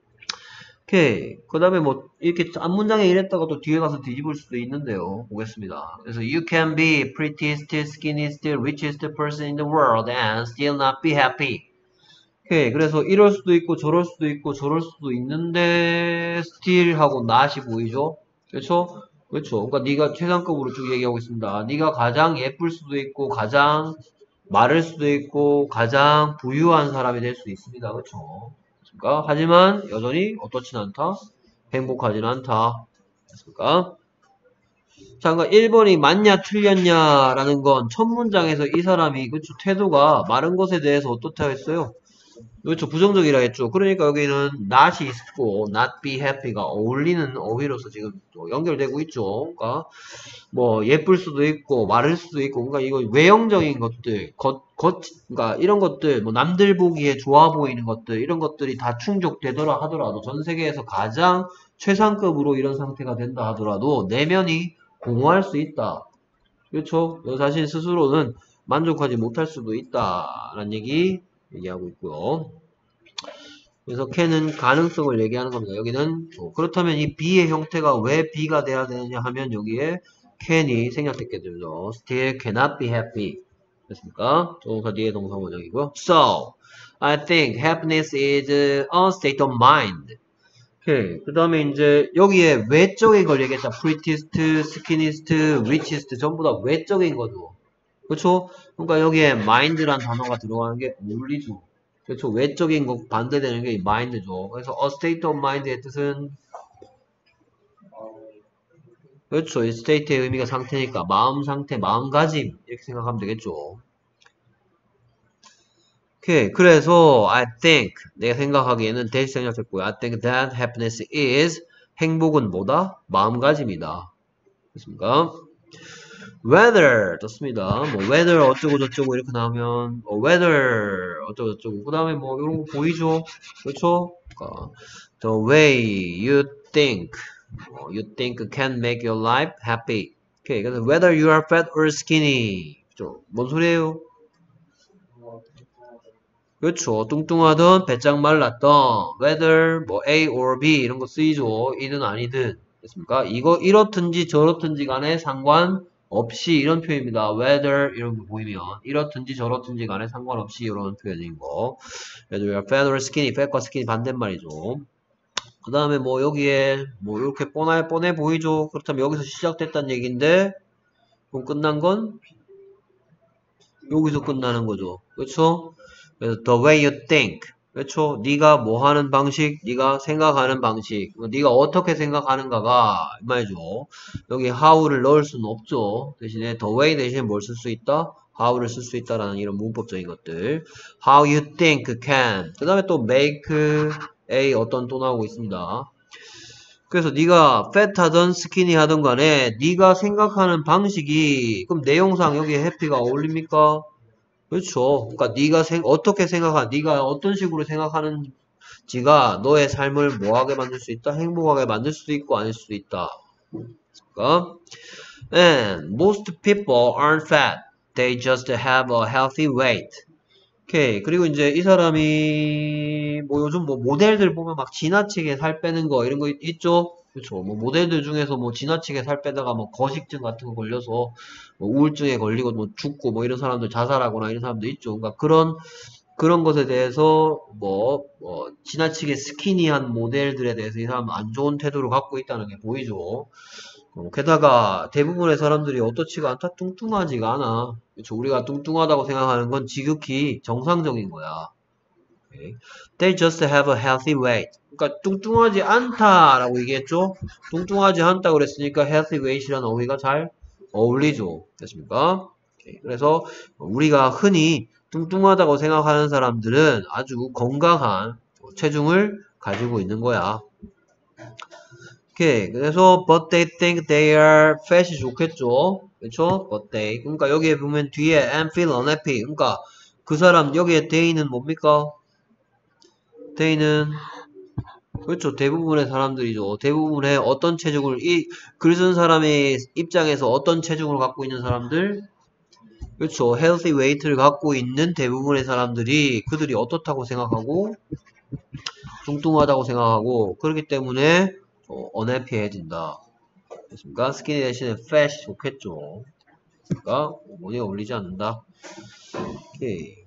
A: 오케이. 그 다음에 뭐 이렇게 앞문장에 이랬다가 또 뒤에 가서 뒤집을 수도 있는데요. 보겠습니다. 그래서 You can be prettiest, skinniest, richest person in the world and still not be happy. 오케이. 그래서 이럴 수도 있고 저럴 수도 있고 저럴 수도 있는데 still하고 not이 보이죠? 그렇죠? 그렇죠. 그러니까 네가 최상급으로 쭉 얘기하고 있습니다. 네가 가장 예쁠 수도 있고 가장 마를 수도 있고 가장 부유한 사람이 될 수 있습니다. 그렇죠? 그렇습니까? 하지만 여전히 어떻진 않다. 행복하진 않다. 됐습니까? 자, 그러니까 일 번이 맞냐 틀렸냐라는 건 첫 문장에서 이 사람이 그렇죠 태도가 마른 것에 대해서 어떻다 했어요? 그렇죠. 부정적이라 했죠. 그러니까 여기는 not이 있고 not be happy가 어울리는 어휘로서 지금 또 연결되고 있죠. 그러니까 뭐 예쁠 수도 있고 마를 수도 있고 그러니까 이거 외형적인 것들 겉, 겉 그러니까 이런 것들 뭐 남들 보기에 좋아 보이는 것들 이런 것들이 다 충족되더라 하더라도 전 세계에서 가장 최상급으로 이런 상태가 된다 하더라도 내면이 공허할 수 있다. 그렇죠. 너 자신 스스로는 만족하지 못할 수도 있다라는 얘기 얘기하고 있고요. 그래서 can은 가능성을 얘기하는 겁니다. 여기는 어, 그렇다면 이 be의 형태가 왜 be가 돼야 되느냐 하면 여기에 can이 생략됐게 되죠. still cannot be happy. 됐습니까? 조금 뒤에 동사 원형이고요. So, I think happiness is a state of mind. 오케이. 그 다음에 이제 여기에 외적인 걸 얘기했죠. prettiest, skinniest, richest 전부 다 외적인 거죠. 그렇죠? 그러니까 여기에 mind란 단어가 들어가는 게 어울리죠. 그렇죠. 외적인 거 반대되는 게 mind죠. 그래서 a state of mind의 뜻은 그렇죠. 이 state의 의미가 상태니까 마음 상태, 마음가짐 이렇게 생각하면 되겠죠. 오케이. 그래서 I think 내가 생각하기에는 대시 생략했고요. I think that happiness is 행복은 뭐다? 마음가짐이다. 됐습니까? weather 좋습니다. 뭐 weather 어쩌고 저쩌고 이렇게 나오면 뭐 weather 어쩌고 저쩌고 그 다음에 뭐 이런 거 보이죠? 그렇죠? 그러니까 the way you think 뭐, you think can make your life happy. 오케이. 그래서 whether you are fat or skinny 그렇죠? 뭔 소리예요? 그렇죠. 뚱뚱하든 배짱 말랐던 whether 뭐 A or B 이런 거 쓰이죠. 이든 아니든 됐습니까? 이거 이렇든지 저렇든지 간에 상관없이 이런 표현입니다. whether 이런 거 보이면 이렇든지 저렇든지 간에 상관없이 이런 표현인 거. whether you're fat or skinny, fat과 skinny 반대말이죠. 그 다음에 뭐 여기에 뭐 이렇게 뻔해 뻔해 보이죠. 그렇다면 여기서 시작됐다는 얘기인데 그럼 끝난 건 여기서 끝나는 거죠. 그렇죠? 그래서 the way you think 그렇죠? 네가 뭐 하는 방식, 네가 생각하는 방식, 네가 어떻게 생각하는가가 이 말이죠. 여기 how를 넣을 수는 없죠. 대신에 the way 대신에 뭘 쓸 수 있다? how를 쓸 수 있다라는 이런 문법적인 것들. how you think can 그 다음에 또 make a 어떤 또 나오고 있습니다. 그래서 네가 fat 하든 skinny 하든 간에 네가 생각하는 방식이 그럼 내용상 여기에 happy가 어울립니까? 그렇죠. 그러니까 네가 생, 어떻게 생각하, 네가 어떤 식으로 생각하는지가 너의 삶을 뭐하게 만들 수 있다? 행복하게 만들 수도 있고 아닐 수도 있다. 그러니까 and most people aren't fat. They just have a healthy weight. 오케이. 그리고 이제 이 사람이 뭐 요즘 뭐 모델들 보면 막 지나치게 살 빼는 거 이런 거 있, 있죠? 그렇죠. 뭐 모델들 중에서 뭐 지나치게 살 빼다가 뭐 거식증 같은 거 걸려서 뭐 우울증에 걸리고 뭐 죽고 뭐 이런 사람들 자살하거나 이런 사람도 있죠. 그러니까 그런 그런 것에 대해서 뭐, 뭐 지나치게 스키니한 모델들에 대해서 이 사람 안 좋은 태도를 갖고 있다는 게 보이죠. 어, 게다가 대부분의 사람들이 어떻지가 않다 뚱뚱하지가 않아. 그렇죠. 우리가 뚱뚱하다고 생각하는 건 지극히 정상적인 거야. Okay. They just have a healthy weight. 그러니까 뚱뚱하지 않다라고 얘기했죠. 뚱뚱하지 않다 그랬으니까 healthy weight이라는 어휘가 잘 어울리죠. 됐습니까? Okay. 그래서 우리가 흔히 뚱뚱하다고 생각하는 사람들은 아주 건강한 체중을 가지고 있는 거야. 오케이. 그래서 but they think they are fat이 좋겠죠. 그렇죠? but they. 그러니까 여기에 보면 뒤에 and feel unhappy. 그러니까 그 사람 여기에 they는 뭡니까? they는 그렇죠. 대부분의 사람들이죠. 대부분의 어떤 체중을 이 글 쓴 사람의 입장에서 어떤 체중을 갖고 있는 사람들? 그렇죠. healthy weight를 갖고 있는 대부분의 사람들이 그들이 어떻다고 생각하고 뚱뚱하다고 생각하고 그렇기 때문에 어, unhappy해진다. 됐습니까? 스키니 대신에 fat이 좋겠죠. 그러니까 어머니가 어울리지 않는다. 오케이.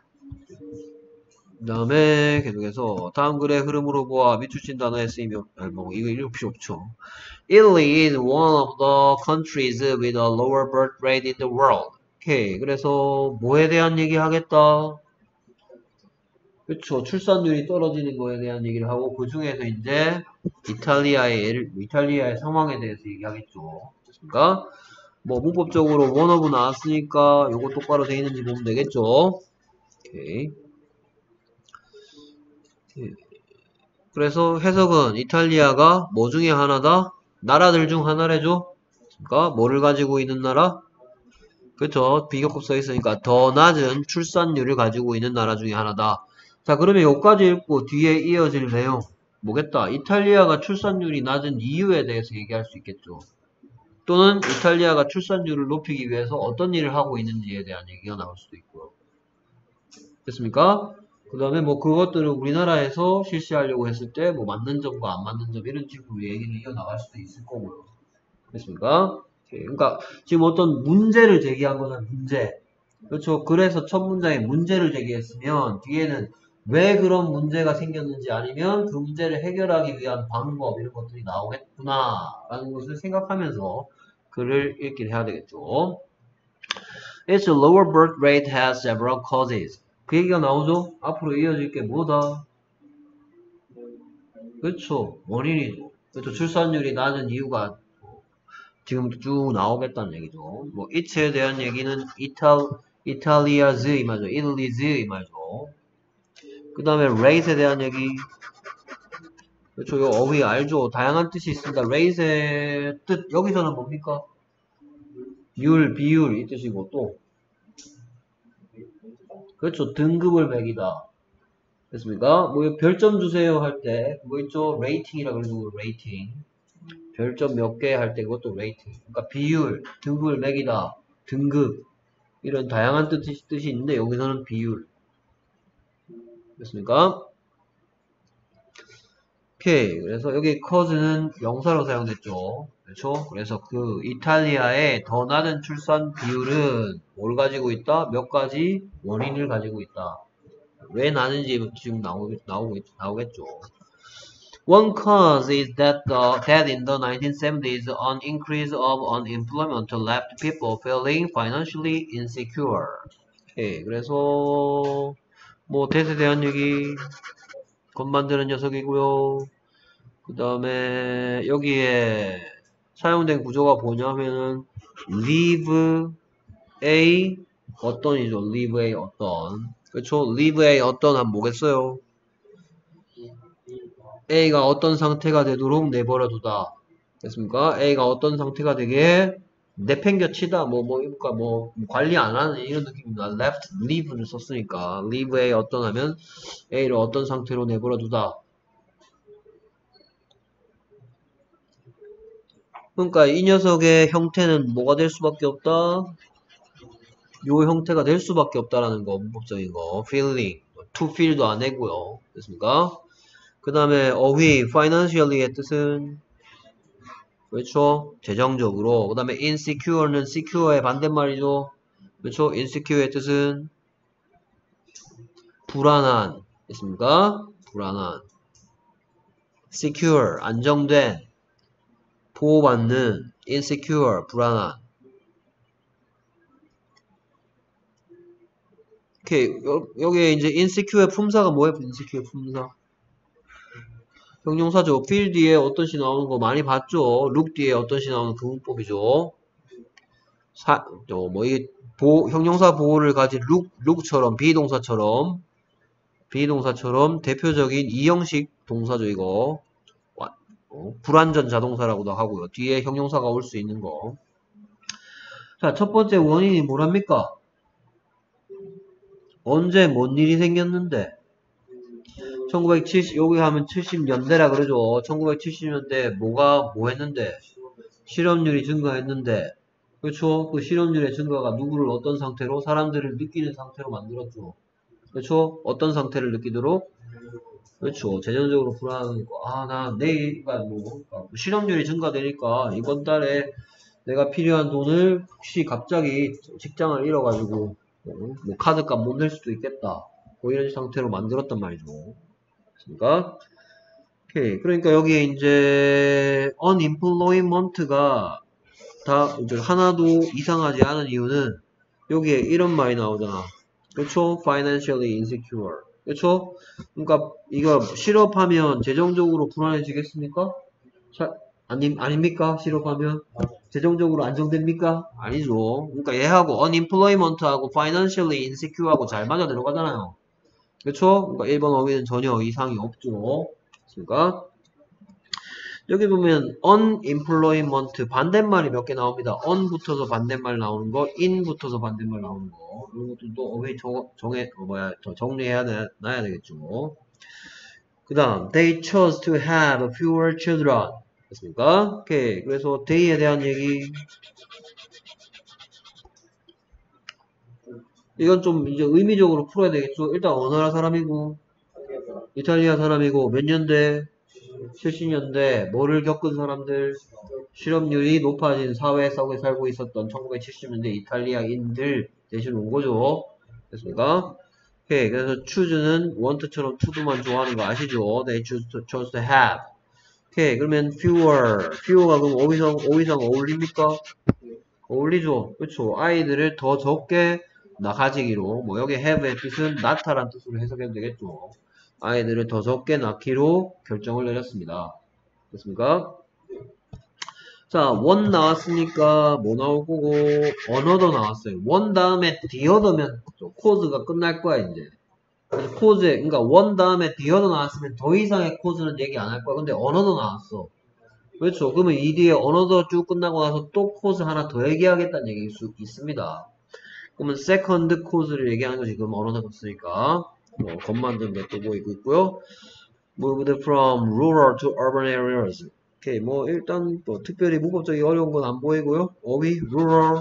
A: 그 다음에 계속해서 다음 글의 흐름으로 보아 밑줄친 단어의 쓰임이 아니 뭐 이거 읽을 필요 없죠. Italy is one of the countries with a lower birth rate in the world. 오케이. 그래서 뭐에 대한 얘기 하겠다? 그렇죠. 출산율이 떨어지는 거에 대한 얘기를 하고 그 중에서 이제 이탈리아의 이탈리아의 상황에 대해서 얘기하겠죠. 그러니까 뭐 문법적으로 원어브 나왔으니까 요거 똑바로 돼 있는지 보면 되겠죠. 오케이. 그래서 해석은 이탈리아가 뭐 중에 하나다? 나라들 중 하나래죠. 그러니까 뭐를 가지고 있는 나라? 그렇죠. 비교급 써 있으니까 더 낮은 출산율을 가지고 있는 나라 중에 하나다. 자, 그러면 여기까지 읽고 뒤에 이어질 내용 뭐겠다? 이탈리아가 출산율이 낮은 이유에 대해서 얘기할 수 있겠죠. 또는 이탈리아가 출산율을 높이기 위해서 어떤 일을 하고 있는지에 대한 얘기가 나올 수도 있고요. 됐습니까? 그 다음에 뭐 그것들을 우리나라에서 실시하려고 했을 때 뭐 맞는 점과 안 맞는 점 이런 식으로 얘기를 이어나갈 수도 있을 거고요. 됐습니까? 그러니까 지금 어떤 문제를 제기한 거는 문제. 그렇죠. 그래서 첫 문장에 문제를 제기했으면 뒤에는 왜 그런 문제가 생겼는지 아니면 그 문제를 해결하기 위한 방법 이런 것들이 나오겠구나 라는 것을 생각하면서 글을 읽긴 해야 되겠죠. Its lower birth rate has several causes. 그 얘기가 나오죠? 앞으로 이어질 게 뭐다? 그렇죠. 원인이죠. 그렇죠. 출산율이 낮은 이유가 지금도 쭉 나오겠다는 얘기죠. 뭐 it에 대한 얘기는 이탈, 이탈리아즈 이 말이죠. 이탈리즈 이 말이죠. 그 다음에 rate에 대한 얘기. 그렇죠. 요 어휘 알죠? 다양한 뜻이 있습니다. rate의 뜻 여기서는 뭡니까? 율, 비율 이 뜻이고 또 그렇죠. 등급을 매기다. 됐습니까? 뭐 별점 주세요 할 때 그거 있죠? 레이팅이라 그러죠. 레이팅. 별점 몇 개 할 때 그것도 레이팅. 그러니까 비율, 등급을 매기다, 등급 이런 다양한 뜻이, 뜻이 있는데 여기서는 비율. 됐습니까? 오케이. 그래서 여기 cause는 명사로 사용됐죠. 그렇죠? 그래서 그 이탈리아의 더 낮은 출산 비율은 뭘 가지고 있다? 몇 가지 원인을 가지고 있다. 왜 나는지 지금 나오, 나오고, 나오겠죠. One cause is that, the, that in the nineteen seventies, an increase of unemployment left people feeling financially insecure. 오케이. 그래서 뭐 대세에 대한 얘기 건 만드는 녀석이고요. 그 다음에 여기에 사용된 구조가 뭐냐면은 leave a 어떤이죠. leave a 어떤. 그렇죠. leave a 어떤 하면 뭐겠어요? A가 어떤 상태가 되도록 내버려 두다. 됐습니까? A가 어떤 상태가 되게 내팽겨치다. 뭐, 뭐, 그러니까 뭐, 관리 안 하는 이런 느낌입니다. left, leave를 썼으니까. leave A 어떤 하면 A를 어떤 상태로 내버려 두다. 그러니까 이 녀석의 형태는 뭐가 될 수밖에 없다? 요 형태가 될 수밖에 없다라는 거, 문법적인 거. feeling, to feel도 안 되고요. 됐습니까? 그 다음에 어휘, financially의 뜻은 그렇죠? 재정적으로. 그 다음에 insecure는 secure의 반대말이죠. 그렇죠? insecure의 뜻은 불안한. 됐습니까? 불안한. secure, 안정된. 보호받는. insecure, 불안한. 오케이. 여, 여기에 이제 insecure의 품사가 뭐예요? insecure 품사. 형용사죠. feel 뒤에 어떤 시 나오는 거 많이 봤죠. look 뒤에 어떤 시 나오는 그 문법이죠. 사, 어, 뭐, 이, 보, 형용사 보호를 가진 look, look처럼, 비동사처럼, 비동사처럼 대표적인 이형식 동사죠, 이거. 어, 불완전 자동사라고도 하고요. 뒤에 형용사가 올 수 있는 거. 자, 첫 번째 원인이 뭐랍니까? 언제 뭔 일이 생겼는데? 천구백칠십, 여기 하면 칠십 년대라 그러죠. 천구백칠십 년대 뭐가 뭐 했는데? 실업률이 증가했는데, 그렇죠? 그 실업률의 증가가 누구를 어떤 상태로? 사람들을 느끼는 상태로 만들었죠. 그렇죠? 어떤 상태를 느끼도록? 그렇죠. 재정적으로 불안하니까, 아, 나 내일가 뭐, 실업률이 증가되니까 이번 달에 내가 필요한 돈을 혹시 갑자기 직장을 잃어가지고, 뭐 카드값 못 낼 수도 있겠다. 뭐 이런 상태로 만들었단 말이죠. 그러니까, 오케이. 그러니까 여기에 이제 unemployment가 다 이제 하나도 이상하지 않은 이유는 여기에 이런 말이 나오잖아. 그렇죠? financially insecure. 그렇죠? 그러니까 이거 실업하면 재정적으로 불안해지겠습니까? 자, 아니, 아닙니까? 실업하면 재정적으로 안정됩니까? 아니죠. 그러니까 얘하고 unemployment하고 financially insecure하고 잘 맞아 들어가잖아요. 그렇죠? 그러니까 일 번 어휘는 전혀 이상이 없죠. 그러니까 여기 보면 unemployment 반대말이 몇 개 나옵니다. on 붙어서 반대말 나오는 거, in 붙어서 반대말 나오는 거. 이런 것들도 어휘 정, 정해 어, 뭐야 정리해야 돼, 놔야 되겠죠. 그 다음 they chose to have fewer children. 됐습니까? 오케이. 그래서 they에 대한 얘기. 이건 좀 이제 의미적으로 풀어야 되겠죠. 일단 어느 나라 사람이고, 이탈리아 사람이고, 몇 년대? 칠십 년대. 뭐를 겪은 사람들? 실업률이 높아진 사회 속에 살고 있었던 천구백칠십 년대 이탈리아인들 대신 온 거죠. 됐습니까? 오케이. 그래서 choose는 want처럼 to도만 좋아하는 거 아시죠? They choose to, chose to have. 오케이. 그러면 fewer. fewer가 그럼 어휘상, 어휘상 어울립니까? 어울리죠. 그렇죠. 아이들을 더 적게 나 가지기로. 뭐 여기 have의 뜻은 낳다란 뜻으로 해석해도 되겠죠. 아이들을 더 적게 낳기로 결정을 내렸습니다. 됐습니까? 자, one 나왔으니까 뭐 나올 거고, another 나왔어요. one 다음에 the other면 cause가 끝날 거야, 이제. 그래서 cause, 그러니까 one 다음에 the other 나왔으면 더 이상의 cause는 얘기 안 할 거야. 근데 another 나왔어. 그렇죠. 그러면 이 뒤에 another 쭉 끝나고 나서 또 cause 하나 더 얘기하겠다는 얘기일 수 있습니다. 그러면 second cause를 얘기하는 거지. 그럼 another 썼으니까. 뭐, 겉 만든 데또 보이고 있고요. moved from rural to urban areas. 오케이, 뭐, 일단, 뭐, 특별히 문법적이 어려운 건 안 보이고요. 어휘, rural,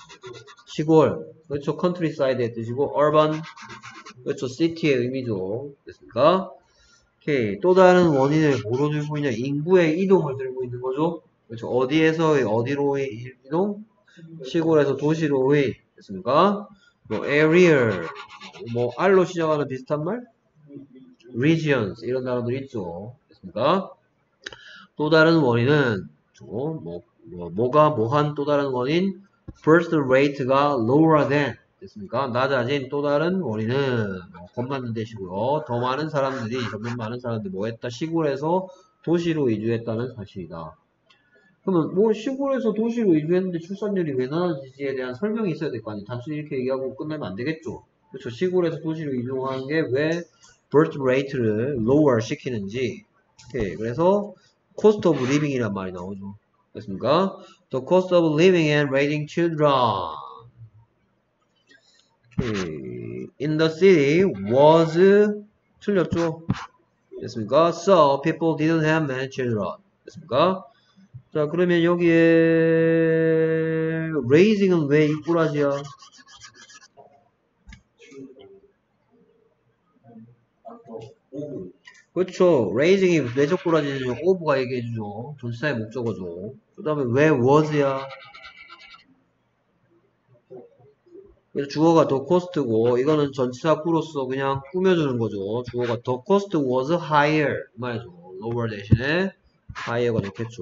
A: 시골. 그렇죠. countryside의 뜻이고, urban, 그렇죠. city의 의미죠. 됐습니까? 오케이. 또 다른 원인을 뭐로 들고 있냐? 인구의 이동을 들고 있는 거죠. 그렇죠. 어디에서의 어디로의 이동? 시골에서 도시로의. 됐습니까? 뭐, area, 뭐, R로 시작하는 비슷한 말? regions, 이런 단어들이 있죠. 됐습니까? 또 다른 원인은 뭐, 뭐, 뭐, 뭐가 뭐한 또 다른 원인 birth rate가 lower than 됐습니까? 낮아진 또 다른 원인은 뭐, 겁맞는 대시고요. 더 많은 사람들이 점점 많은 사람들이 뭐 했다? 시골에서 도시로 이주했다는 사실이다. 그러면 뭐 시골에서 도시로 이주했는데 출산율이 왜 낮아지지에 대한 설명이 있어야 될 거 아니에요. 단순히 이렇게 얘기하고 끝내면 안 되겠죠. 그렇죠. 시골에서 도시로 이동하는 게 왜 birth rate를 lower 시키는지. 오케이. 그래서 cost of living이란 말이 나오죠. 됐습니까? The cost of living and raising children okay. in the city was 틀렸죠? 됐습니까? So people didn't have many children. 됐습니까? 자, 그러면 여기에 raising은 왜 이꾸라지야? 그렇죠. raising이 왜 적꾸라지죠? over가 얘기해주죠. 전치사의 목적어죠. 그 다음에 왜 was야? 그래서 주어가 더 cost고 이거는 전치사 꾸로서 그냥 꾸며주는 거죠. 주어가 더 cost was higher 말이죠. lower 대신에 higher가 좋겠죠.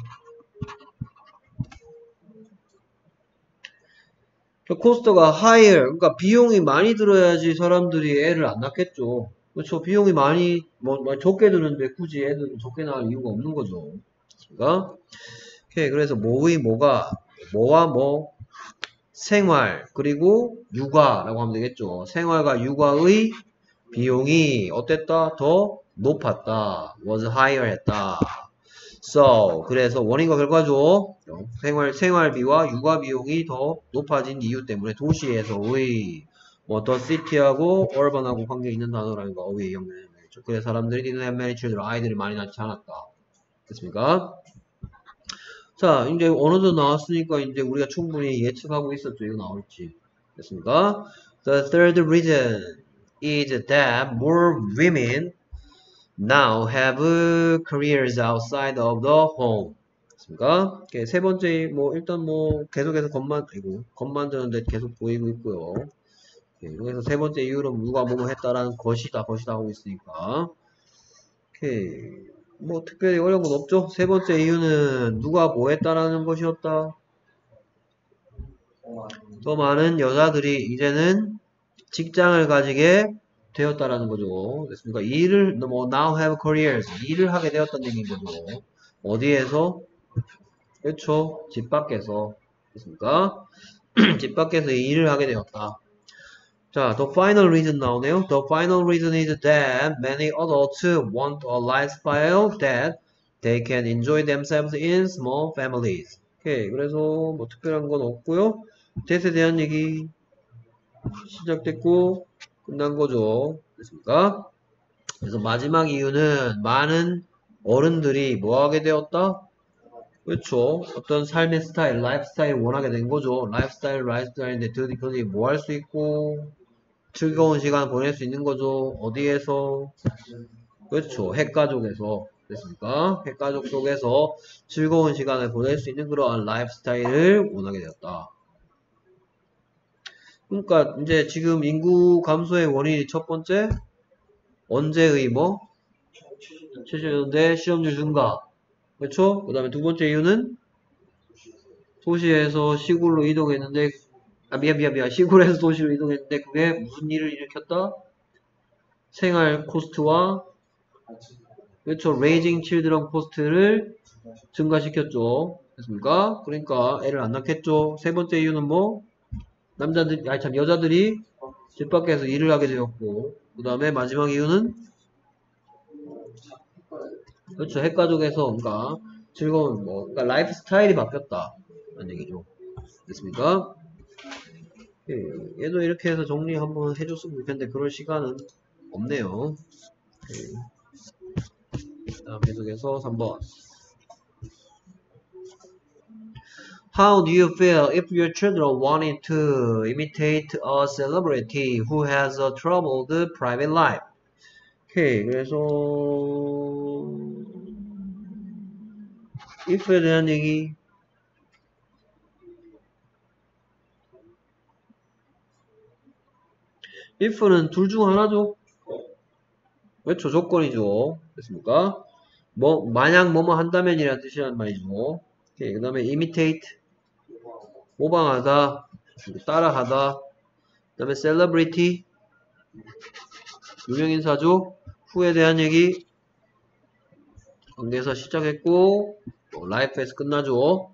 A: 코스트가 higher, 그러니까 비용이 많이 들어야지 사람들이 애를 안 낳겠죠. 그렇죠. 비용이 많이, 뭐, 뭐 적게 드는데 굳이 애들은 적게 낳을 이유가 없는 거죠. 그렇습니까? 오케이. 그래서 뭐의 뭐가, 뭐와 뭐, 생활, 그리고 육아라고 하면 되겠죠. 생활과 육아의 비용이 어땠다? 더 높았다. was higher 했다. So, 그래서 원인과 결과죠. 생활, 생활비와 육아 비용이 더 높아진 이유 때문에 도시에서의 뭐 the city하고 urban하고 관계 있는 단어라는 거 어휘의 영향을 되겠죠. 그래서 사람들이 didn't have many children, 아이들이 많이 낳지 않았다. 됐습니까? 자, 이제 언어도 나왔으니까 이제 우리가 충분히 예측하고 있었죠. 이거 나올지. 됐습니까? The third reason is that more women now have careers outside of the home. 됐습니까? 오케이, 세 번째, 뭐, 일단 뭐, 계속해서 겉만, 아이고, 겉 만드는데 계속 보이고 있고요. 오케이, 여기서 세 번째 이유는 누가 뭐뭐 했다라는 것이다, 것이다 하고 있으니까. 오케이. 뭐, 특별히 어려운 건 없죠? 세 번째 이유는 누가 뭐 했다라는 것이었다. 더 많은 여자들이 이제는 직장을 가지게 되었다라는 거죠. 됐습니까? 일을, 뭐, now have careers. 일을 하게 되었다는 얘기인 거죠. 어디에서? 그렇죠. 집 밖에서. 됐습니까? 집 밖에서 일을 하게 되었다. 자, the final reason 나오네요. The final reason is that many adults want a lifestyle that they can enjoy themselves in small families. 오케이. 그래서 뭐 특별한 건 없고요. that에 대한 얘기 시작됐고 끝난 거죠. 됐습니까? 그래서 마지막 이유는 많은 어른들이 뭐 하게 되었다? 그렇죠. 어떤 삶의 스타일, 라이프 스타일 원하게 된 거죠. 라이프 스타일, 라이프 스타일인데 드디어 뭐 할 수 있고 즐거운 시간 보낼 수 있는 거죠. 어디에서? 그렇죠. 핵가족에서. 됐습니까? 핵가족 속에서 즐거운 시간을 보낼 수 있는 그러한 라이프 스타일을 원하게 되었다. 그러니까 이제 지금 인구 감소의 원인이 첫 번째 언제의 뭐? 칠십 년대 실업률 증가. 그렇죠? 그 다음에 두 번째 이유는 도시에서 시골로 이동했는데 아 미안 미안 미안 시골에서 도시로 이동했는데 그게 무슨 일을 일으켰다? 생활 코스트와 그렇죠. 레이징 칠드런 코스트를 증가시켰죠. 됐습니까? 그러니까 애를 안 낳겠죠. 세 번째 이유는 뭐? 남자들, 아니 참 여자들이 집 밖에서 일을 하게 되었고 그 다음에 마지막 이유는 그렇죠. 핵가족에서 그러니까 즐거운 뭐 그러니까 라이프 스타일이 바뀌었다 라는 얘기죠. 됐습니까? 예, 얘도 이렇게 해서 정리 한번 해줬으면 좋겠는데 그럴 시간은 없네요. 예. 다음 계속해서 삼 번. How do you feel if your children wanted to imitate a celebrity who has a troubled private life? 오케이, 그래서 if에 대한 얘기 if는 둘 중 하나죠. 그렇죠, 조건이죠. 됐습니까? 뭐 만약 뭐뭐 한다면이라는 뜻이란 말이죠. 오케이, 그 다음에 imitate 모방하다, 따라하다. 그 다음에 celebrity 유명인사죠. 후에 대한 얘기 관계에서 시작했고 뭐, life에서 끝나죠.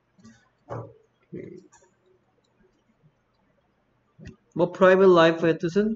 A: 뭐 private life의 뜻은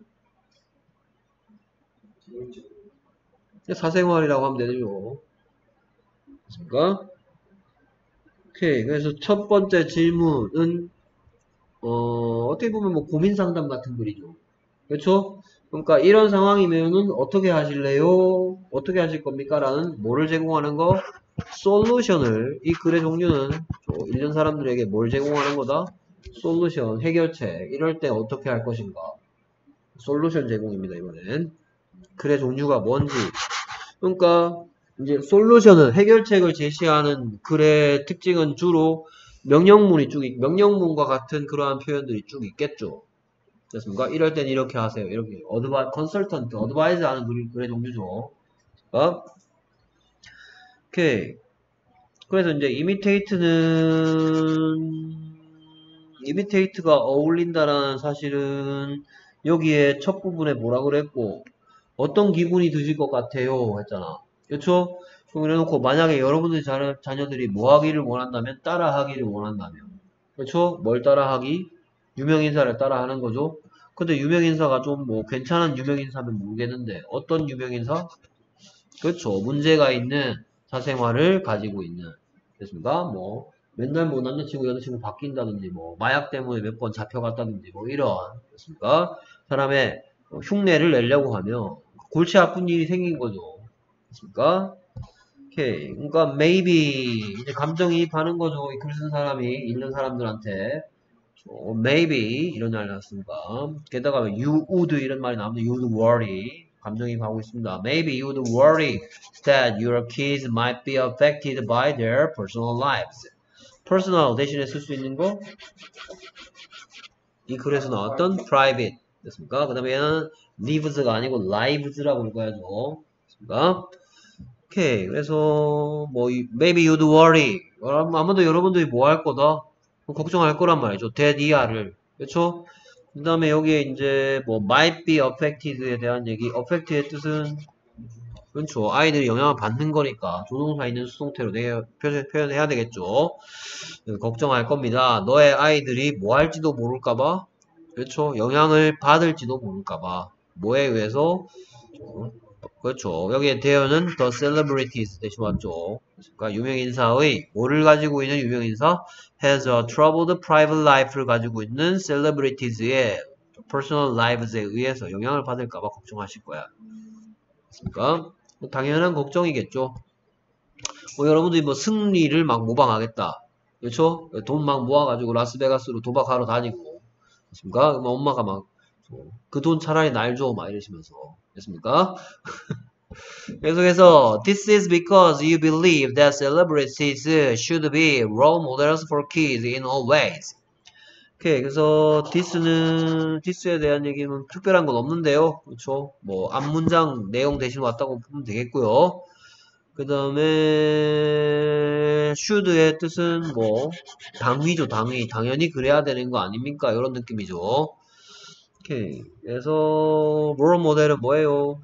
A: 사생활이라고 하면 되죠. 됐습니까? 오케이. 그래서 첫 번째 질문은 어, 어떻게 보면 뭐 고민 상담 같은 글이죠. 그렇죠? 그러니까 이런 상황이면은 어떻게 하실래요? 어떻게 하실 겁니까? 라는 뭐를 제공하는 거? 솔루션을 이 글의 종류는 읽는 사람들에게 뭘 제공하는 거다? 솔루션, 해결책. 이럴 때 어떻게 할 것인가? 솔루션 제공입니다. 이번엔 글의 종류가 뭔지. 그러니까 이제 솔루션은 해결책을 제시하는 글의 특징은 주로 명령문이 쭉, 있, 명령문과 같은 그러한 표현들이 쭉 있겠죠. 됐습니까? 이럴 땐 이렇게 하세요. 이렇게 어드바이, 컨설턴트, 어드바이즈 하는 글, 글의 종류죠. 어? 오케이. 그래서 이제 이미테이트는 이미테이트가 어울린다라는 사실은 여기에 첫 부분에 뭐라 그랬고 어떤 기분이 드실 것 같아요 했잖아. 그렇죠? 그래놓고 만약에 여러분들 자, 자녀들이 뭐 하기를 원한다면 따라 하기를 원한다면 그렇죠? 뭘 따라 하기? 유명인사를 따라 하는 거죠. 근데 유명인사가 좀 뭐 괜찮은 유명인사면 모르겠는데 어떤 유명인사? 그렇죠. 문제가 있는 사생활을 가지고 있는 됐습니까? 뭐 맨날 뭐 남자친구 여자친구 바뀐다든지 뭐 마약 때문에 몇 번 잡혀갔다든지 뭐 이런 됐습니까? 사람의 흉내를 내려고 하면 골치 아픈 일이 생긴 거죠. 됐습니까? 오케이. 그러니까 maybe 이제 감정이입하는 거죠. 이 글 쓴 사람이 읽는 사람들한테 어, maybe 이런 말이 나왔습니다. 게다가 you would 이런 말이 나오면 you would worry 감정이입하고 있습니다. Maybe you would worry that your kids might be affected by their personal lives. personal 대신에 쓸 수 있는 거 이 글에서 나왔던 private 됐습니까? 그 다음에 얘는 lives가 아니고 lives라고 읽어야죠. 됐습니까? 오케이. 그래서 뭐 maybe you'd worry 아마도 여러분들이 뭐 할 거다? 걱정할 거란 말이죠. that 이하를 그렇죠? 그 다음에 여기에 이제 뭐 might be affected에 대한 얘기 affected의 뜻은 그렇죠. 아이들이 영향을 받는 거니까 조동사 있는 수동태로 내, 표현, 표현해야 되겠죠. 걱정할 겁니다. 너의 아이들이 뭐 할지도 모를까봐 그렇죠. 영향을 받을지도 모를까봐 뭐에 의해서 그렇죠. 여기에 대어는 the celebrities 대신 왔죠. 그러니까 유명인사의 뭐를 가지고 있는 유명인사 has a troubled private life를 가지고 있는 celebrities의 personal lives에 의해서 영향을 받을까봐 걱정하실 거야. 그러니까 당연한 걱정이겠죠. 뭐 여러분들이 뭐 승리를 막 모방하겠다. 그렇죠? 돈 막 모아가지고 라스베가스로 도박하러 다니고. 됐습니까? 뭐 엄마가 막, 그 돈 차라리 날 줘. 막 이러시면서. 됐습니까? 계속해서, this is because you believe that celebrities should be role models for kids in all ways. 오케이. 그래서, this는, this에 대한 얘기는 특별한 건 없는데요. 그렇죠? 뭐, 앞문장 내용 대신 왔다고 보면 되겠고요. 그 다음에 should의 뜻은 뭐 당위죠. 당위. 당연히 그래야 되는 거 아닙니까? 이런 느낌이죠. 오케이. 그래서 롤 모델은 뭐예요?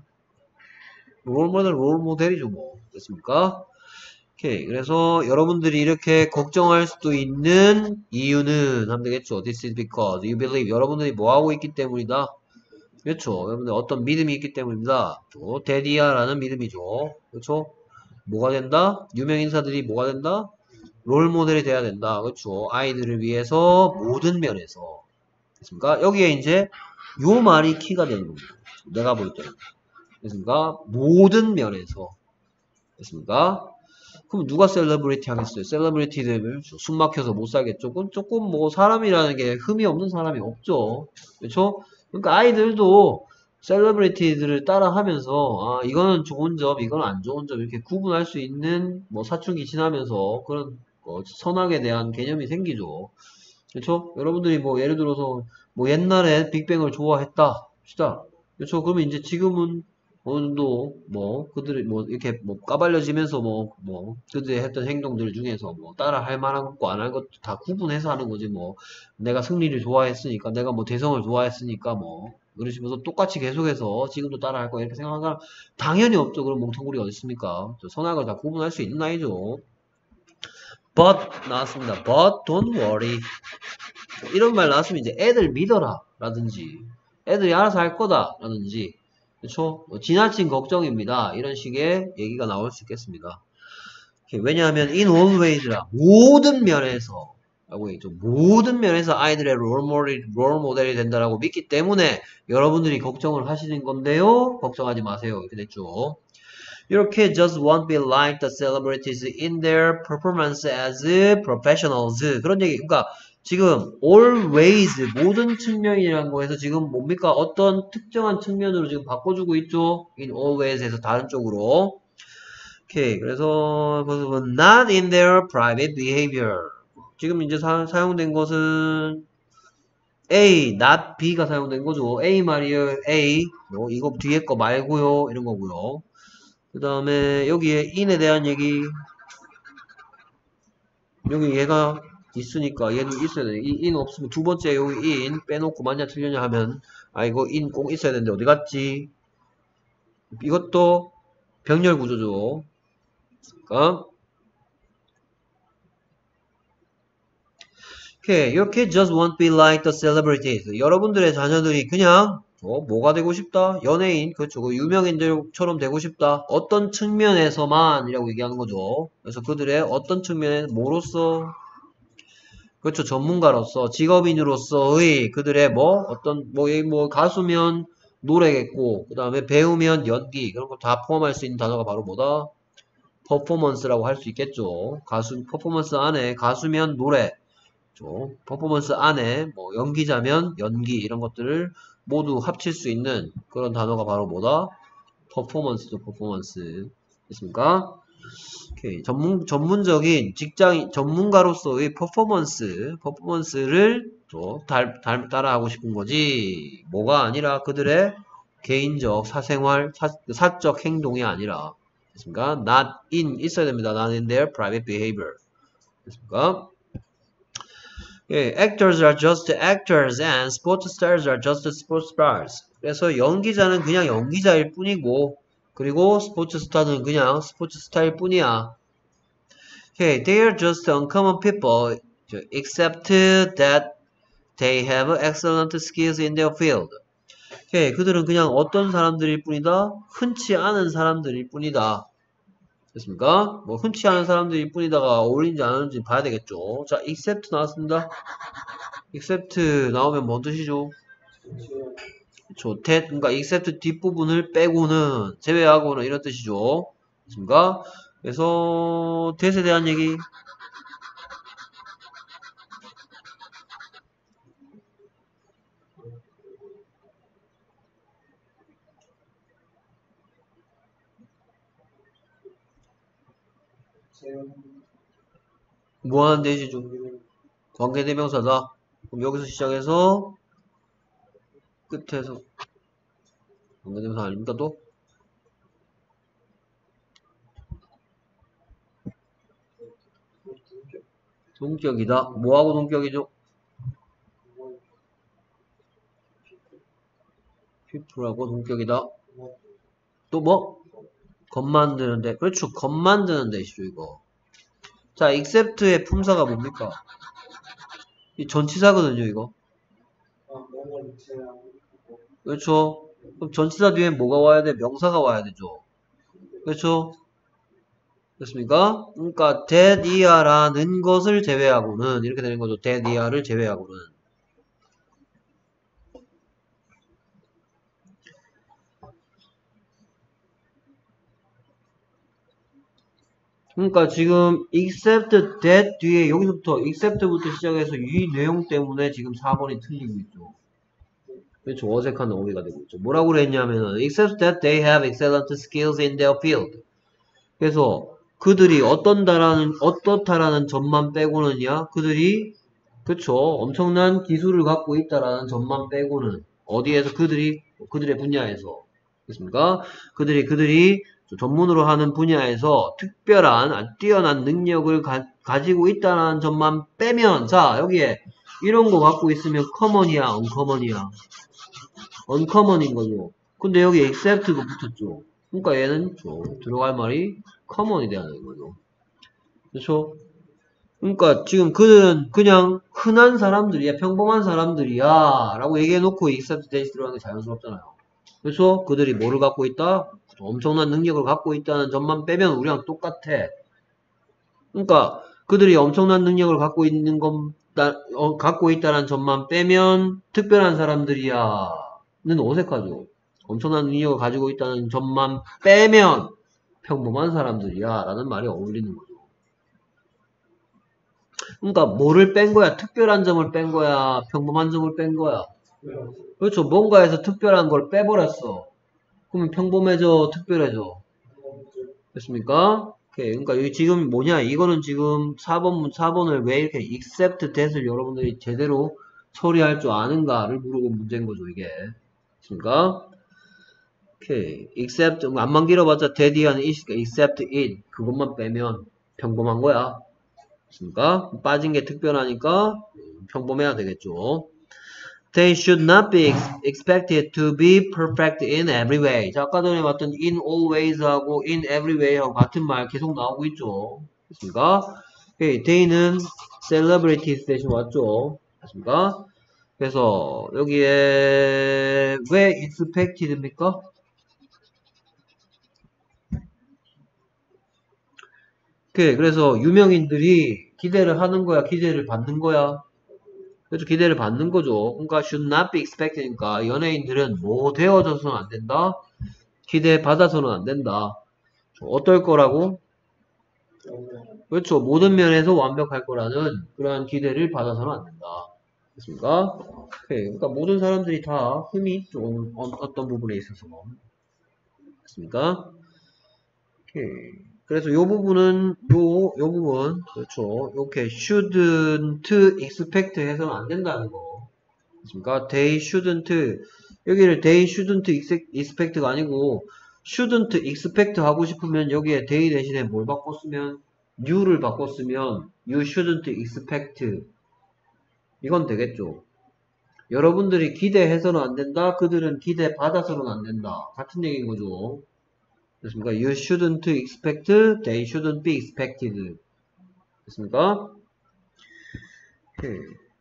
A: 롤 모델 롤 모델이죠. 뭐 됐습니까? 오케이. 그래서 여러분들이 이렇게 걱정할 수도 있는 이유는 하면 되겠죠. This is because you believe. 여러분들이 뭐 하고 있기 때문이다. 그렇죠. 여러분들 어떤 믿음이 있기 때문입니다. 또 데디아라는 믿음이죠. 그렇죠. 뭐가 된다? 유명 인사들이 뭐가 된다? 롤 모델이 돼야 된다. 그렇죠. 아이들을 위해서 모든 면에서. 됐습니까? 여기에 이제 요 말이 키가 되는 겁니다. 내가 볼 때는. 됐습니까? 모든 면에서. 됐습니까? 그럼 누가 셀러브리티 하겠어요? 셀러브리티들 숨 막혀서 못 살겠죠? 그건 조금 뭐 사람이라는 게 흠이 없는 사람이 없죠. 그렇죠? 그러니까 아이들도 셀러브리티들을 따라 하면서, 아, 이거는 좋은 점, 이거는 안 좋은 점, 이렇게 구분할 수 있는, 뭐, 사춘기 지나면서 그런, 어, 선악에 대한 개념이 생기죠. 그렇죠? 여러분들이 뭐, 예를 들어서, 뭐, 옛날에 빅뱅을 좋아했다. 시다. 그렇죠? 그러면 이제 지금은 어느 정도, 뭐, 그들이 뭐, 이렇게 뭐, 까발려지면서 뭐, 뭐, 그들이 했던 행동들 중에서 뭐, 따라 할 만한 것과 안 할 것도 다 구분해서 하는 거지, 뭐. 내가 승리를 좋아했으니까, 내가 뭐, 대성을 좋아했으니까, 뭐. 그러시면서 똑같이 계속해서 지금도 따라 할 거야. 이렇게 생각하는 사람 당연히 없죠. 그런 멍텅구리가 어디 있습니까? 선악을 다 구분할 수 있는 나이죠. But 나왔습니다. But don't worry. 이런 말 나왔으면 이제 애들 믿어라 라든지 애들이 알아서 할 거다 라든지 그렇죠? 뭐 지나친 걱정입니다. 이런 식의 얘기가 나올 수 있겠습니다. 왜냐하면 in all ways라 모든 면에서 라고 얘기죠. 모든 면에서 아이들의 롤 모델, 롤 모델이 된다라고 믿기 때문에 여러분들이 걱정을 하시는 건데요. 걱정하지 마세요. 이렇게 됐죠. 이렇게 just won't be like the celebrities in their performance as professionals. 그런 얘기. 그러니까 지금 always 모든 측면이라는 거에서 지금 뭡니까? 어떤 특정한 측면으로 지금 바꿔주고 있죠. in always에서 다른 쪽으로. 오케이. 그래서 not in their private behavior. 지금 이제 사, 사용된 것은 A, not B가 사용된 거죠. A 말이에요. A. 뭐 이거 뒤에 거 말고요. 이런 거고요. 그 다음에 여기에 in에 대한 얘기. 여기 얘가 있으니까 얘는 있어야 돼. 이 in 없으면 두 번째 여기 in 빼놓고 맞냐 틀렸냐 하면 아 이거 in 꼭 있어야 되는데 어디 갔지? 이것도 병렬 구조죠. 그러니까 오케이. 이렇게 just won't be like the celebrities. 여러분들의 자녀들이 그냥 어, 뭐가 되고 싶다? 연예인, 그렇죠. 그 유명인들처럼 되고 싶다. 어떤 측면에서만 이라고 얘기하는 거죠. 그래서 그들의 어떤 측면에 뭐로서 그렇죠. 전문가로서 직업인으로서의 그들의 뭐 어떤 뭐, 뭐 가수면 노래겠고 그 다음에 배우면 연기 그런 거 다 포함할 수 있는 단어가 바로 뭐다? 퍼포먼스라고 할 수 있겠죠. 가수 퍼포먼스 안에 가수면 노래 퍼포먼스 안에 뭐 연기자면 연기 이런 것들을 모두 합칠 수 있는 그런 단어가 바로 뭐다? 퍼포먼스죠. 퍼포먼스 됐습니까? 오케이. 전문, 전문적인 직장 전문가로서의 퍼포먼스 퍼포먼스를 또 달, 달, 따라하고 싶은 거지 뭐가 아니라 그들의 개인적 사생활 사, 사적 행동이 아니라 됐습니까? not in 있어야 됩니다. not in their private behavior 됐습니까? 예, actors are just actors and sports stars are just sports stars. 그래서 연기자는 그냥 연기자일 뿐이고 그리고 스포츠 스타는 그냥 스포츠 스타일 뿐이야. Okay, they are just uncommon people except that they have excellent skills in their field. Okay, 그들은 그냥 어떤 사람들일 뿐이다. 흔치 않은 사람들일 뿐이다. 됐습니까? 뭐 흔치 않은 사람들일 뿐이다가 어울리는지 안 어울리는지 봐야 되겠죠. 자, except 나왔습니다. except 나오면 뭔 뜻이죠? 그렇죠. 그러니까 except 뒷부분을 빼고는 제외하고는 이런 뜻이죠. 됐습니까? 그래서 that에 대한 얘기. 무한한 대시죠. 관계대명사다. 그럼 여기서 시작해서 끝에서 관계대명사 아닙니까 또? 동격이다. 뭐하고 동격이죠? people하고 동격이다. 또 뭐? 겉 만드는데. 그렇죠. 겉 만드는 데시죠 이거. 자, except의 품사가 뭡니까? 이 전치사거든요 이거. 그렇죠. 그럼 전치사 뒤에 뭐가 와야 돼? 명사가 와야 되죠. 그렇죠. 됐습니까? 그러니까 that year라는 것을 제외하고는 이렇게 되는 거죠. that year를 제외하고는. 그러니까 지금 except that 뒤에 여기서부터 except부터 시작해서 이 내용 때문에 지금 사 번이 틀리고 있죠. 그렇죠. 어색한 어휘가 되고 있죠. 뭐라고 그랬냐면은 except that they have excellent skills in their field. 그래서 그들이 어떤다라는 어떻다라는 점만 빼고는야 그들이 그쵸 엄청난 기술을 갖고 있다라는 점만 빼고는 어디에서 그들이 그들의 분야에서 그렇습니까? 그들이 그들이 전문으로 하는 분야에서 특별한 뛰어난 능력을 가, 가지고 있다는 점만 빼면 자 여기에 이런 거 갖고 있으면 커먼이야 언커먼이야 언커먼인 거죠. 근데 여기 except가 붙었죠. 그러니까 얘는 좀 들어갈 말이 커먼이 돼야 되는 거죠. 그렇죠? 그러니까 지금 그들은 그냥 흔한 사람들이야 평범한 사람들이야 라고 얘기해놓고 except that 들어가는 게 자연스럽잖아요. 그래서 그들이 뭐를 갖고 있다? 엄청난 능력을 갖고 있다는 점만 빼면 우리랑 똑같아. 그러니까 그들이 엄청난 능력을 갖고 있는 건 어, 갖고 있다는 점만 빼면 특별한 사람들이야 는 어색하죠. 엄청난 능력을 가지고 있다는 점만 빼면 평범한 사람들이야 라는 말이 어울리는 거죠. 그러니까 뭐를 뺀 거야? 특별한 점을 뺀 거야? 평범한 점을 뺀 거야? 그렇죠. 뭔가에서 특별한 걸 빼버렸어. 그러면 평범해져? 특별해져? 됐습니까? 오케이. 그러니까 여기 지금 뭐냐? 이거는 지금 사 번, 사 번을 왜 이렇게 except that을 여러분들이 제대로 처리할 줄 아는가를 물어본 문제인 거죠, 이게. 됐습니까? 오케이. except, 안만 길어봤자 that이라는 it이니까 except it. 그것만 빼면 평범한 거야. 됐습니까? 빠진 게 특별하니까 평범해야 되겠죠. They should not be expected to be perfect in every way. 자, 아까 전에 봤던 in all ways하고 in every way하고 같은 말 계속 나오고 있죠. 됐습니까? 오케이. They는 celebrities 대신 왔죠. 됐습니까? 그래서 여기에 왜 expected입니까? 오케이. 그래서 유명인들이 기대를 하는 거야, 기대를 받는 거야. 그래서 기대를 받는 거죠. 그러니까 should not be expected니까 연예인들은 뭐 되어져서는 안 된다. 기대 받아서는 안 된다. 어떨 거라고? 그렇죠. 모든 면에서 완벽할 거라는 그러한 기대를 받아서는 안 된다. 됐습니까? 오케이. 그러니까 모든 사람들이 다 흠이 있죠. 어떤 부분에 있어서. 됐습니까? 오케이. 그래서 요 부분은 요, 요 부분 그렇죠. 이렇게 shouldn't expect 해서는 안 된다는 거. 그렇습니까? They shouldn't 여기를 they shouldn't expect가 아니고 shouldn't expect 하고 싶으면 여기에 they 대신에 뭘 바꿨으면 you를 바꿨으면 you shouldn't expect 이건 되겠죠. 여러분들이 기대해서는 안 된다. 그들은 기대 받아서는 안 된다. 같은 얘기인 거죠. 됐습니까? You shouldn't expect, they shouldn't be expected. 됐습니까? 오케이.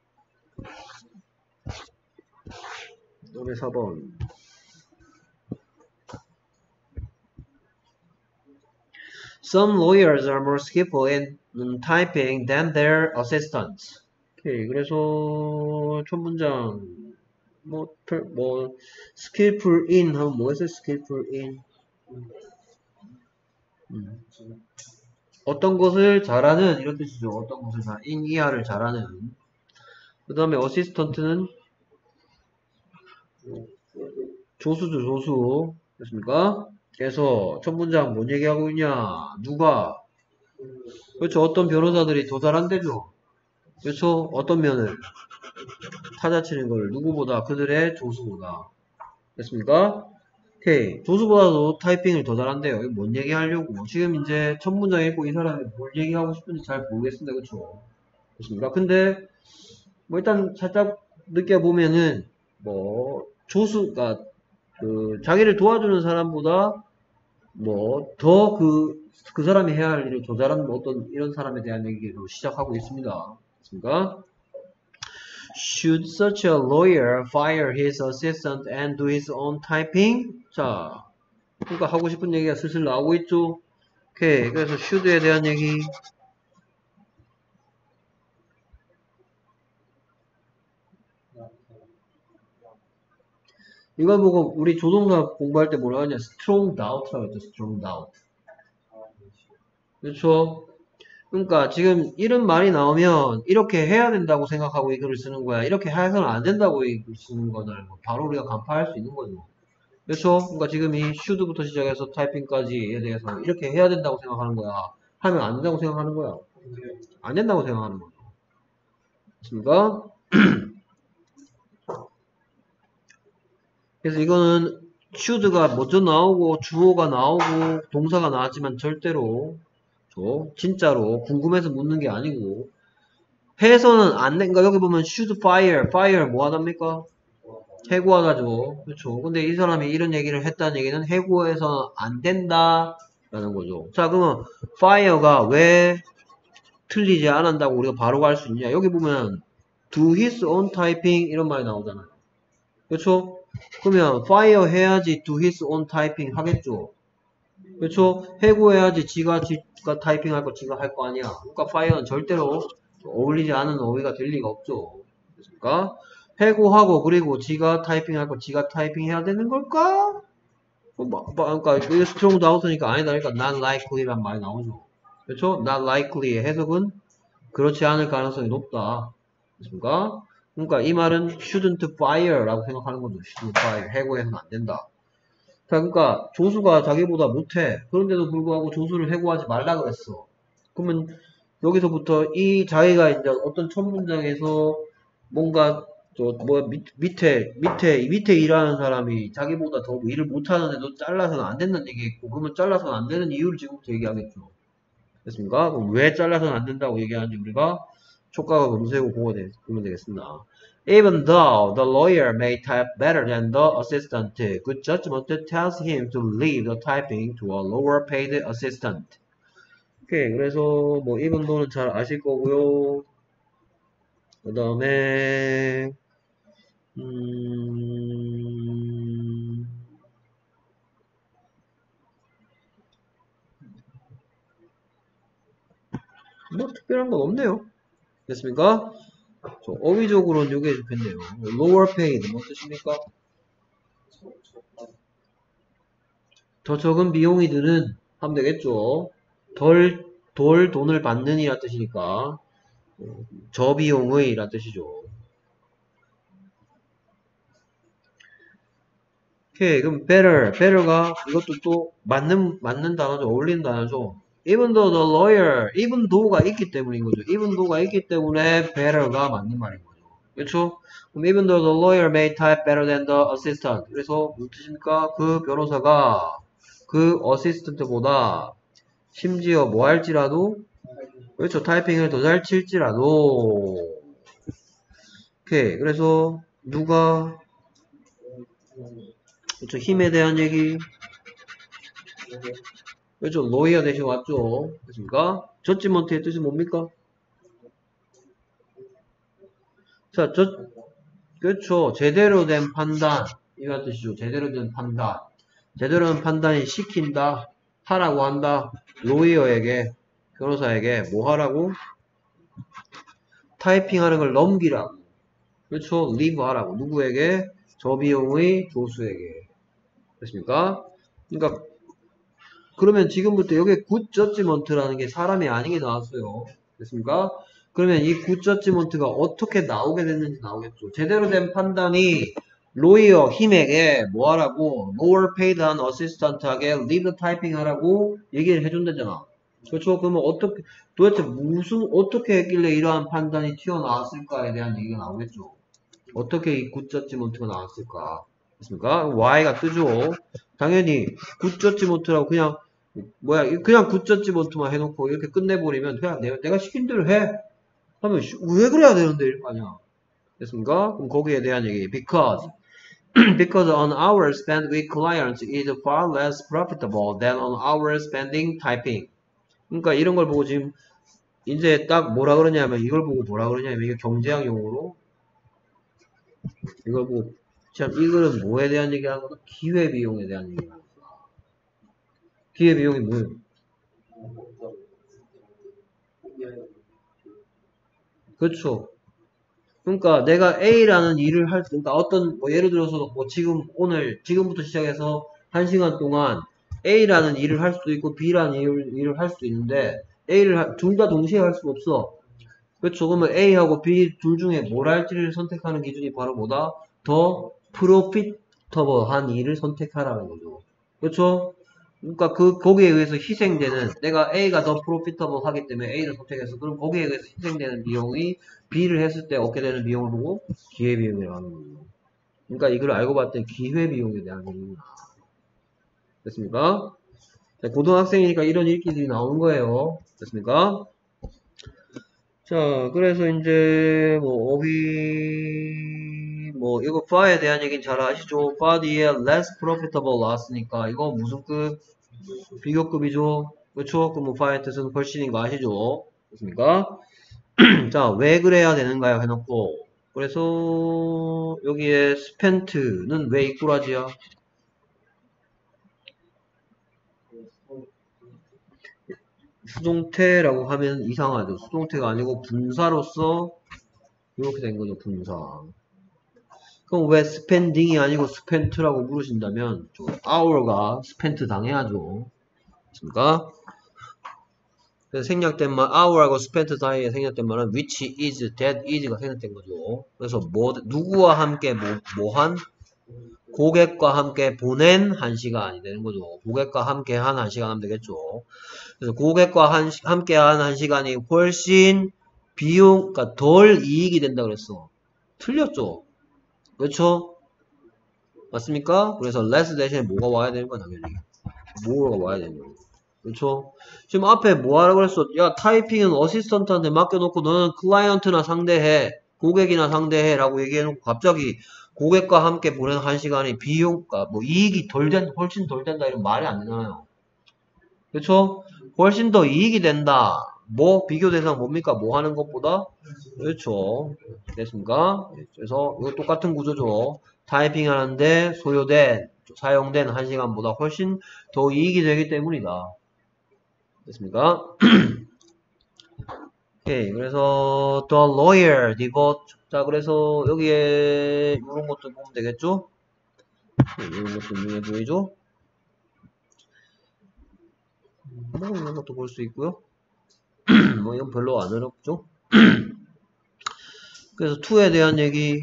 A: 노래 사 번. Some lawyers are more skillful in typing than their assistants. 오케이. 그래서 첫 문장 뭐, 뭐 skillful in 하면 뭐겠어요? skillful in 음. 어떤 것을 잘하는 이런 뜻이죠. 어떤 것을 잘 인이하를 잘하는. 그 다음에 어시스턴트는 조수죠. 조수. 됐습니까? 그래서 첫 문장 뭔 얘기하고 있냐? 누가? 그렇죠. 어떤 변호사들이 더 잘한대죠. 그렇죠. 어떤 면을 타자치는 걸 누구보다 그들의 조수보다. 됐습니까? 오케이. 조수보다도 타이핑을 더 잘한대요. 이거 뭔 얘기하려고. 지금 이제 첫 문장 읽고 이 사람이 뭘 얘기하고 싶은지 잘 모르겠습니다. 그쵸? 됐습니까? 근데, 뭐 일단 살짝 느껴보면은, 뭐, 조수가, 그, 자기를 도와주는 사람보다, 뭐, 더 그, 그 사람이 해야 할 일을 더 잘하는 뭐 어떤 이런 사람에 대한 얘기로 시작하고 있습니다. 됐습니까? Should such a lawyer fire his assistant and do his own typing? 자, 그러니까 하고 싶은 얘기가 슬슬 나오고 있죠. 오케이. 그래서 should에 대한 얘기. 이거 보고 우리 조동사 공부할 때 뭐라 하냐? strong doubt라고 했죠. strong doubt. 그렇죠? 그러니까 지금 이런 말이 나오면 이렇게 해야 된다고 생각하고 이 글을 쓰는 거야. 이렇게 해서는 안 된다고 이 글을 쓰는 거는 바로 우리가 간파할 수 있는 거죠. 그렇죠? 그러니까 지금 이 should부터 시작해서 타이핑까지에 대해서 이렇게 해야 된다고 생각하는 거야. 하면 안 된다고 생각하는 거야. 안 된다고 생각하는 거죠. 맞습니까? 그래서 이거는 should가 먼저 나오고 주어가 나오고 동사가 나왔지만 절대로 진짜로 궁금해서 묻는 게 아니고 해서는 안 된, 그러니까 여기 보면 should fire, fire 뭐 하답니까? 해고하다죠. 그렇죠. 근데 이 사람이 이런 얘기를 했다는 얘기는 해고해서는 안 된다 라는 거죠. 자, 그러면 fire가 왜 틀리지 않는다고 우리가 바로 갈 수 있냐? 여기 보면 do his own typing 이런 말이 나오잖아요. 그렇죠? 그러면 fire 해야지 do his own typing 하겠죠. 그렇죠? 해고해야지 지가 지가 타이핑 할 거 지가 할 거 아니야. 그러니까 fire는 절대로 어울리지 않은 어휘가 될 리가 없죠. 그러니까 해고하고 그리고 지가 타이핑 할 거 지가 타이핑 해야 되는 걸까? 뭐, 뭐, 그러니까 이게 strong doubt니까 아니다. 그러니까 not likely란 말이 나오죠. 그렇죠? not likely의 해석은 그렇지 않을 가능성이 높다. 그렇습니까? 그러니까 이 말은 shouldn't fire라고 생각하는 거죠. shouldn't fire. 해고해서는 안 된다. 자, 그러니까 조수가 자기보다 못해. 그런데도 불구하고 조수를 해고하지 말라 그랬어. 그러면 여기서부터 이 자기가 이제 어떤 첫 문장에서 뭔가 저 뭐 밑에 밑에 밑에 일하는 사람이 자기보다 더 일을 못하는데도 잘라서는 안 된다는 얘기했고, 그러면 잘라서는 안 되는 이유를 지금부터 얘기하겠죠. 됐습니까? 그럼 왜 잘라서는 안 된다고 얘기하는지 우리가 촉각을 검색하고 보면 되겠습니다. Even though the lawyer may type better than the assistant, good judgment tells him to leave the typing to a lower paid assistant. 오케이, 그래서 뭐 even though는 잘 아실 거고요. 그 다음에 음... 뭐 특별한 건 없네요. 됐습니까? 저 어휘적으로는 요게 좋겠네요. lower paid 뭐 뜻입니까? 더 적은 비용이 드는 하면 되겠죠. 덜, 덜 돈을 받는 이란 뜻이니까 저비용의 란 뜻이죠. 오케이, 그럼 better, better가 이것도 또 맞는 맞는 단어죠. 어울리는 단어죠. even though the lawyer, even though가 있기 때문인 거죠. even though가 있기 때문에 better가 맞는 말인 거죠. 그렇죠? 그럼 even though the lawyer may type better than the assistant. 그래서 무슨 뜻입니까? 그 변호사가 그 어시스턴트보다 심지어 뭐 할지라도 그렇죠. 타이핑을 더 잘 칠지라도 오케이. 그래서 누가 그렇죠. 힘에 대한 얘기 그렇죠. 로이어 대신 왔죠. 그렇습니까? 저지먼트의 뜻이 뭡니까? 자, 저 그렇죠. 제대로 된 판단 이런 뜻이죠. 제대로 된 판단. 제대로 된 판단이 시킨다. 하라고 한다. 로이어에게 변호사에게 뭐 하라고? 타이핑하는 걸 넘기라고. 그렇죠. 리브 하라고. 누구에게? 저비용의 조수에게. 됐습니까? 그러니까 그러면 지금부터 여기 굿 저지먼트라는 게 사람이 아닌 게 나왔어요. 됐습니까? 그러면 이 굿 저지먼트가 어떻게 나오게 됐는지 나오겠죠. 제대로 된 판단이 로이어 힘에게 뭐 하라고 lower paid 한 어시스턴트에게 leave typing 하라고 얘기를 해준다잖아. 그렇죠? 그러면 어떻게 도대체 무슨 어떻게 했길래 이러한 판단이 튀어나왔을까에 대한 얘기가 나오겠죠. 어떻게 이 굿 저지먼트가 나왔을까? 됐습니까? Y가 뜨죠. 당연히 굿 저지먼트라고 그냥 뭐야 그냥 굿 저지먼트만 해놓고 이렇게 끝내버리면 그냥 내가, 내가 시킨 대로 해 하면 왜 그래야 되는데 이럴 거 아니야. 됐습니까? 그럼 거기에 대한 얘기 because because on hour spent with clients is far less profitable than on hour spending typing. 그러니까 이런 걸 보고 지금 이제 딱 뭐라 그러냐면 이걸 보고 뭐라 그러냐면 이게 경제학 용어로 이걸 보고 참 이거는 뭐에 대한 얘기하는 거다? 기회비용에 대한 얘기하는 거다. 기회비용이 뭐예요? 그렇죠. 그러니까 내가 A라는 일을 할, 그러니까 어떤 뭐 예를 들어서 뭐 지금 오늘 지금부터 시작해서 한 시간 동안 A라는 일을 할 수도 있고 B라는 일을, 일을 할 수도 있는데 A를 둘 다 동시에 할 수가 없어. 그렇죠. 그러면 A하고 B 둘 중에 뭘 할지를 선택하는 기준이 바로 뭐다? 더 프로피터블한 일을 선택하라는 거죠. 그렇죠? 그러니까 그 거기에 의해서 희생되는 내가 A가 더 프로피터블하기 때문에 A를 선택해서 그럼 거기에 의해서 희생되는 비용이 B를 했을 때 얻게 되는 비용을 보고 기회비용이라고 하는 거죠. 그러니까 이걸 알고 봤더니 기회비용에 대한 얘기구나. 됐습니까? 고등학생이니까 이런 읽기들이 나오는 거예요. 됐습니까? 자, 그래서 이제 뭐 어휘 뭐 이거 far에 대한 얘기는 잘 아시죠? far 뒤에 less profitable 나왔으니까 이거 무슨 급? 비교급이죠. 그렇죠? 그럼 뭐 far의 뜻은 훨씬인 거 아시죠? 됐습니까? 자, 왜 그래야 되는가요? 해놓고 그래서 여기에 spent는 왜 이꾸라지야? 수동태라고 하면 이상하죠. 수동태가 아니고 분사로서 이렇게 된 거죠. 분사. 그럼 왜 spending이 아니고 spent라고 물으신다면 hour가 spent 당해야죠. 맞습니까? 그래서 생략된 말 hour하고 spent 사이에 생략된 말은 which is, that is가 생략된 거죠. 그래서 뭐 누구와 함께 뭐, 뭐한 고객과 함께 보낸 한 시간이 되는 거죠. 고객과 함께 한 한 시간 하면 되겠죠. 그래서 고객과 한, 함께 한 한 시간이 훨씬 비용, 그러니까 덜 이익이 된다 그랬어. 틀렸죠? 그렇죠? 맞습니까? 그래서 less 대신에 뭐가 와야 되는 거야, 당연히. 뭐가 와야 되는 거야. 그렇죠? 지금 앞에 뭐 하라고 그랬어? 야, 타이핑은 어시스턴트한테 맡겨놓고 너는 클라이언트나 상대해. 고객이나 상대해. 라고 얘기해놓고 갑자기 고객과 함께 보낸 한 시간이 비용가, 뭐 이익이 덜 된, 훨씬 덜 된다 이런 말이 안 되잖아요. 그렇죠? 훨씬 더 이익이 된다. 뭐 비교 대상 뭡니까? 뭐 하는 것보다? 그렇죠. 됐습니까? 그래서 이거 똑같은 구조죠. 타이핑 하는데 소요된, 사용된 한 시간보다 훨씬 더 이익이 되기 때문이다. 됐습니까? 오케이. 그래서 the lawyer devote. 자, 그래서 여기에 이런 것도 보면 되겠죠? 이런 것도 유용해 보이죠? 뭐 이런 것도 볼 수 있고요. 뭐 이건 별로 안 어렵죠? 그래서 to에 대한 얘기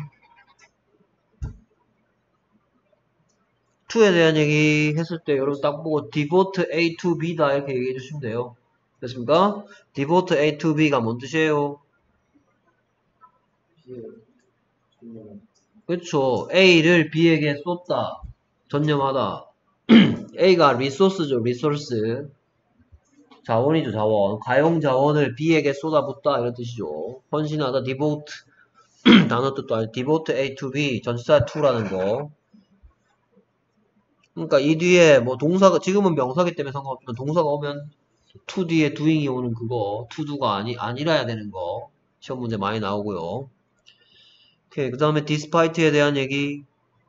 A: to에 대한 얘기 했을 때 여러분 딱 보고 devote A to B다 이렇게 얘기해 주시면 돼요. 됐습니까? devote A to B가 뭔 뜻이에요? 그렇죠. A를 B에게 쏟다. 전념하다. A가 리소스죠. 리소스. 자원이죠. 자원. 가용 자원을 B에게 쏟아붓다 이런 뜻이죠. 헌신하다. devote. 단어 뜻도 아니고 devote A to B. 전치사 to라는 거. 그러니까 이 뒤에 뭐 동사가 지금은 명사기 때문에 상관없지만 동사가 오면 to 뒤에 doing이 오는 그거 to do가 아니 아니라야 되는 거 시험 문제 많이 나오고요. 오케이. 그 다음에 despite에 대한 얘기.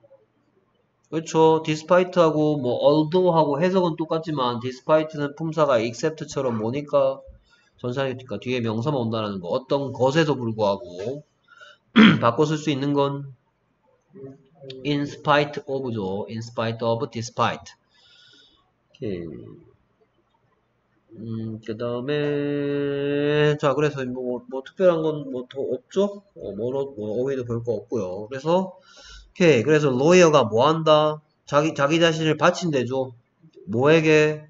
A: 그렇죠. despite하고 뭐 although하고 해석은 똑같지만 despite는 품사가 except처럼 뭐니까 전사니까 뒤에 명사만 온다는 거. 어떤 것에도 불구하고 바꿔 쓸 수 있는 건 in spite of죠. in spite of, despite. 오케이. 음, 그 다음에, 자, 그래서 뭐, 뭐, 특별한 건 뭐 더 없죠? 어, 뭐, 뭐, 어휘도 별 거 없고요. 그래서, 오케이. 그래서, 로이어가 뭐 한다? 자기, 자기 자신을 바친대죠. 뭐에게?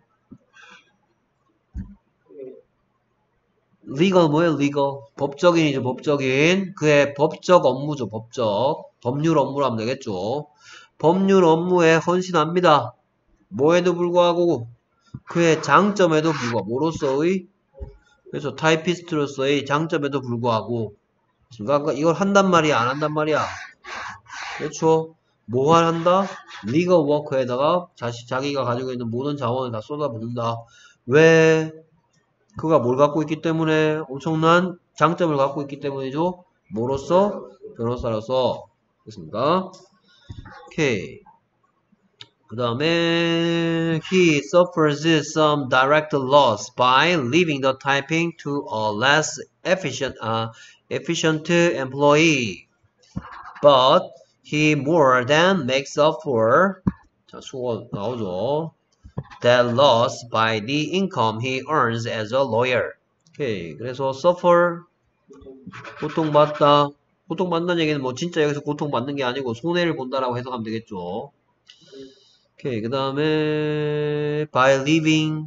A: legal 뭐예요? legal. 법적인이죠, 법적인. 그의 법적 업무죠, 법적. 법률 업무로 하면 되겠죠. 법률 업무에 헌신합니다. 뭐에도 불구하고, 그의 장점에도 불구하고, 뭐로서의? 그래서 타이피스트로서의 장점에도 불구하고, 그러니까 이걸 한단 말이야, 안 한단 말이야. 그렇죠? 뭐 한다? 리거 워크에다가 자시, 자기가 가지고 있는 모든 자원을 다 쏟아붓는다. 왜? 그가 뭘 갖고 있기 때문에? 엄청난 장점을 갖고 있기 때문이죠. 뭐로서? 변호사로서. 됐습니까? 오케이. 그 다음에 he suffers some direct loss by leaving the typing to a less efficient, uh, efficient employee. But he more than makes up for, 자, 수고 나오죠. That loss by the income he earns as a lawyer. 오케이. 그래서 suffer, 고통받다. 고통받는 얘기는 뭐 진짜 여기서 고통받는 게 아니고 손해를 본다라고 해석하면 되겠죠. 오케이. 그 다음에 by living,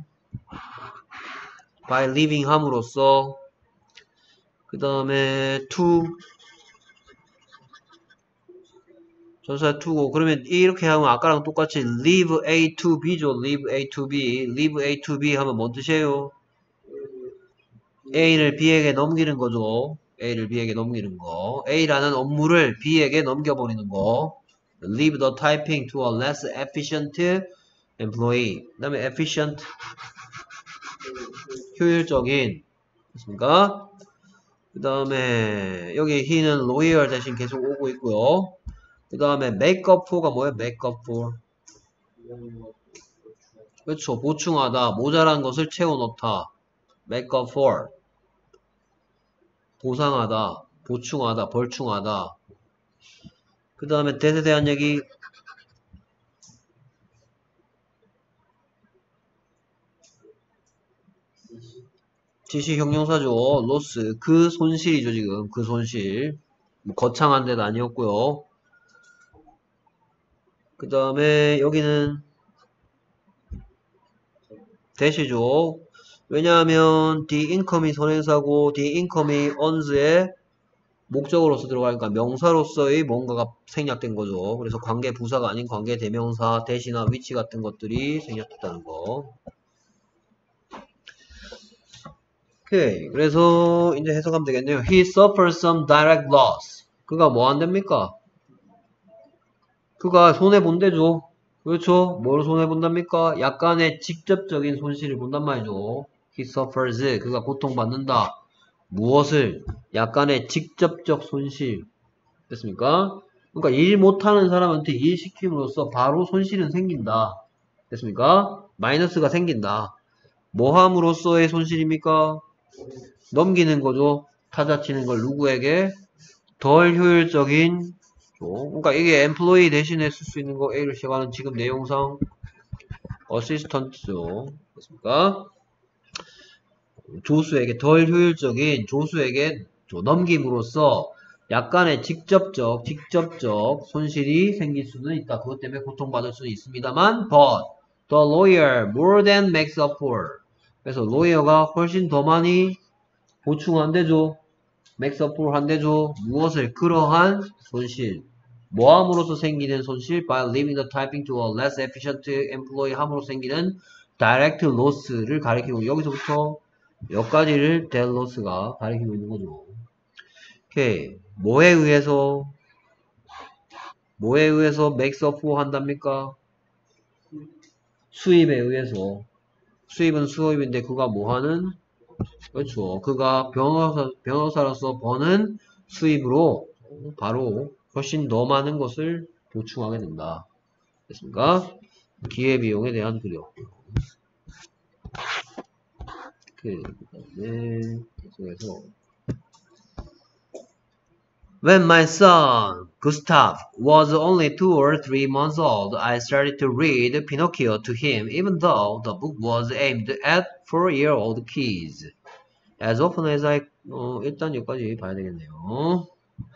A: by living 함으로써, 그 다음에 to, 전사 to고, 그러면 이렇게 하면 아까랑 똑같이 leave A to B죠. leave A to B. leave A to B 하면 뭔 뜻이에요? A를 B에게 넘기는 거죠. A를 B에게 넘기는 거. A라는 업무를 B에게 넘겨버리는 거. leave the typing to a less efficient employee. 그 다음에 efficient, 효율적인. 됐습니까? 그 다음에 여기 he는 lawyer 대신 계속 오고 있고요. 그 다음에 make up for가 뭐예요? make up for. 그렇죠. 보충하다. 모자란 것을 채워넣다. make up for. 보상하다. 보충하다. 벌충하다. 그 다음에 that에 대한 얘기. 지시 형용사죠. loss. 그 손실이죠, 지금. 그 손실. 뭐 거창한 데도 아니었고요. 그 다음에 여기는 that이죠. 왜냐하면 the income이 선행사고 the income이 earns의 목적으로서 들어가니까 명사로서의 뭔가가 생략된 거죠. 그래서 관계 부사가 아닌 관계 대명사, 대시나 위치 같은 것들이 생략됐다는 거. 오케이. 그래서 이제 해석하면 되겠네요. He suffers some direct loss. 그가 뭐 한답니까? 그가 손해본대죠. 그렇죠? 뭘 손해본답니까? 약간의 직접적인 손실을 본단 말이죠. He suffers. 그가 고통받는다. 무엇을? 약간의 직접적 손실. 됐습니까? 그러니까 일 못하는 사람한테 일 시킴으로써 바로 손실은 생긴다. 됐습니까? 마이너스가 생긴다. 뭐 함으로써의 손실입니까? 넘기는 거죠. 타자치는 걸 누구에게? 덜 효율적인, 그러니까 이게 employee 대신에 쓸 수 있는 거 A를 시작하는 지금 내용상 assistant죠. 됐습니까? 조수에게 덜 효율적인 조수에게 넘김으로써 약간의 직접적 직접적 손실이 생길 수는 있다. 그것 때문에 고통받을 수는 있습니다만 but the lawyer more than makes up for. 그래서 lawyer가 훨씬 더 많이 보충한대죠. makes up for 한대죠. 무엇을? 그러한 손실. 뭐함으로써 생기는 손실? by leaving the typing to a less efficient employee 함으로써 생기는 direct loss를 가리키고 여기서부터 여기까지를 that loss가 가리키고 있는 거죠. 오케이. 뭐에 의해서 뭐에 의해서 makes up for 한답니까? 수입에 의해서. 수입은 수입인데 그가 뭐하는? 그렇죠. 그가 변호사, 변호사로서 버는 수입으로 바로 훨씬 더 많은 것을 보충하게 된다. 됐습니까? 기회비용에 대한 그려. 그 다음에 계속해서 When my son, Gustav, was only two or three months old, I started to read Pinocchio to him, even though the book was aimed at four-year-old kids. As often as I, 어, 일단 여기까지 봐야 되겠네요.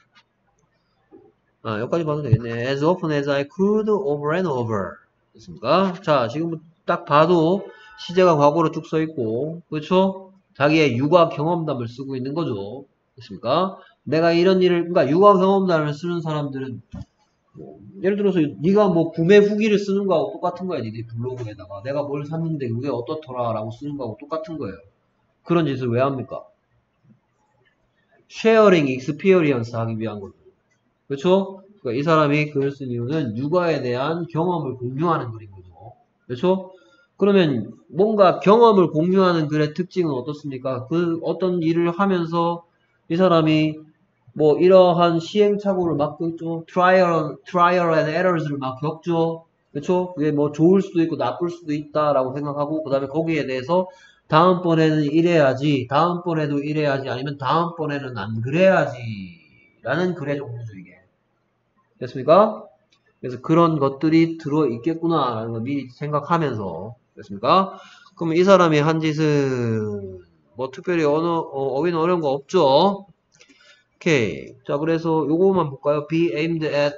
A: 아, 여기까지 봐도 되겠네. As often as I could, over and over. 됐습니까? 자, 지금 딱 봐도 시제가 과거로 쭉 써있고, 그렇죠? 자기의 육아 경험담을 쓰고 있는 거죠. 됐습니까? 내가 이런 일을, 그러니까 육아 경험담을 쓰는 사람들은, 뭐, 예를 들어서 네가 뭐 구매 후기를 쓰는 거하고 똑같은 거야. 니네 블로그에다가 내가 뭘 샀는데 그게 어떻더라 라고 쓰는 거하고 똑같은 거예요. 그런 짓을 왜 합니까? 쉐어링 익스피리언스 하기 위한 거죠. 그렇죠? 그러니까 이 사람이 글을 쓴 이유는 육아에 대한 경험을 공유하는 글인 거죠. 그렇죠? 그러면 뭔가 경험을 공유하는 글의 특징은 어떻습니까? 그 어떤 일을 하면서 이 사람이 뭐 이러한 시행착오를 막 겪죠. 트라이얼, 트라이얼 앤 에러스를 막 겪죠. 그렇죠? 그게 뭐 좋을 수도 있고 나쁠 수도 있다라고 생각하고 그 다음에 거기에 대해서 다음번에는 이래야지, 다음번에도 이래야지, 아니면 다음번에는 안 그래야지 라는 글의 종류죠, 이게. 됐습니까? 그래서 그런 것들이 들어있겠구나 라는 걸 미리 생각하면서 됐습니까? 그럼 이 사람이 한 짓은 뭐 특별히 언어, 어, 어휘는 어려운 거 없죠? 오케이. 자, 그래서 요거만 볼까요? be aimed at.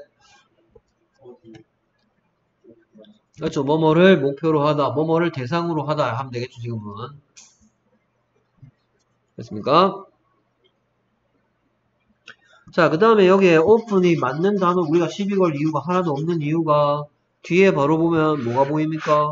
A: 그렇죠. 뭐뭐를 목표로 하다, 뭐뭐를 대상으로 하다 하면 되겠죠, 지금은. 됐습니까? 자, 그 다음에 여기에 open이 맞는 단어 우리가 시비 걸 이유가 하나도 없는 이유가 뒤에 바로 보면 뭐가 보입니까?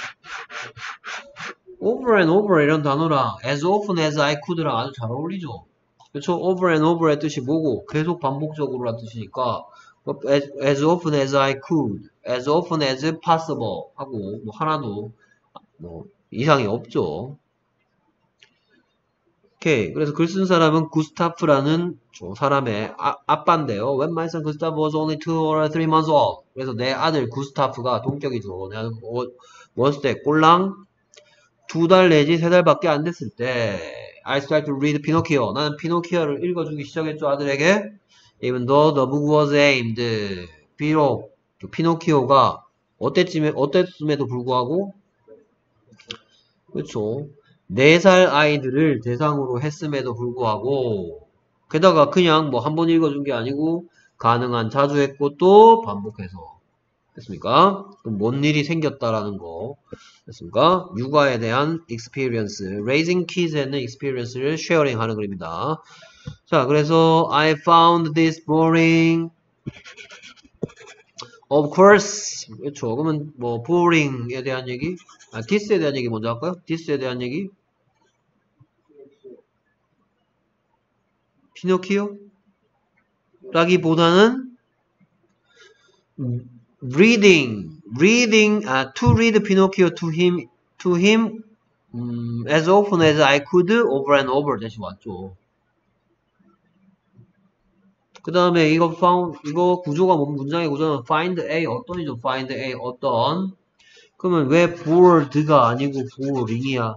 A: over and over 이런 단어랑 as often as I could랑 아주 잘 어울리죠. 그렇죠? over and over의 뜻이 뭐고 계속 반복적으로 라는 뜻이니까 as, as often as I could, as often as possible 하고 뭐 하나도 뭐 이상이 없죠. 오케이. 그래서 글 쓴 사람은 구스타프라는 사람의 아, 아빠인데요. When my son Gustav was only two or three months old. 그래서 내 아들 구스타프가 동격이죠. 내가 어렸을 때 꼴랑 두 달 내지 세 달밖에 안 됐을 때 I started to read Pinocchio. 나는 피노키오를 읽어주기 시작했죠. 아들에게. Even though the book was aimed. 비록 피노키오가 어때쯤에, 어땠음에도 불구하고 그렇죠. 네 살 아이들을 대상으로 했음에도 불구하고 게다가 그냥 뭐 한 번 읽어준 게 아니고 가능한 자주 했고 또 반복해서 됐습니까? 그럼 뭔 일이 생겼다라는 거 됐습니까? 육아에 대한 experience, raising kids에는 experience를 sharing 하는 글입니다. 자, 그래서 I found this boring. Of course. 그렇죠. 그러면 뭐 boring에 대한 얘기, 아, this에 대한 얘기 먼저 할까요? this에 대한 얘기. 피노키오? 라기보다는 reading, reading, 아, to read Pinocchio to him, to him, 음, as often as I could, over and over 다시 왔죠. 그 다음에 이거 found, 이거 구조가 뭐 문장의 구조는 find A 어떤이죠? find A 어떤. 그러면 왜 bored가 아니고 boring이야?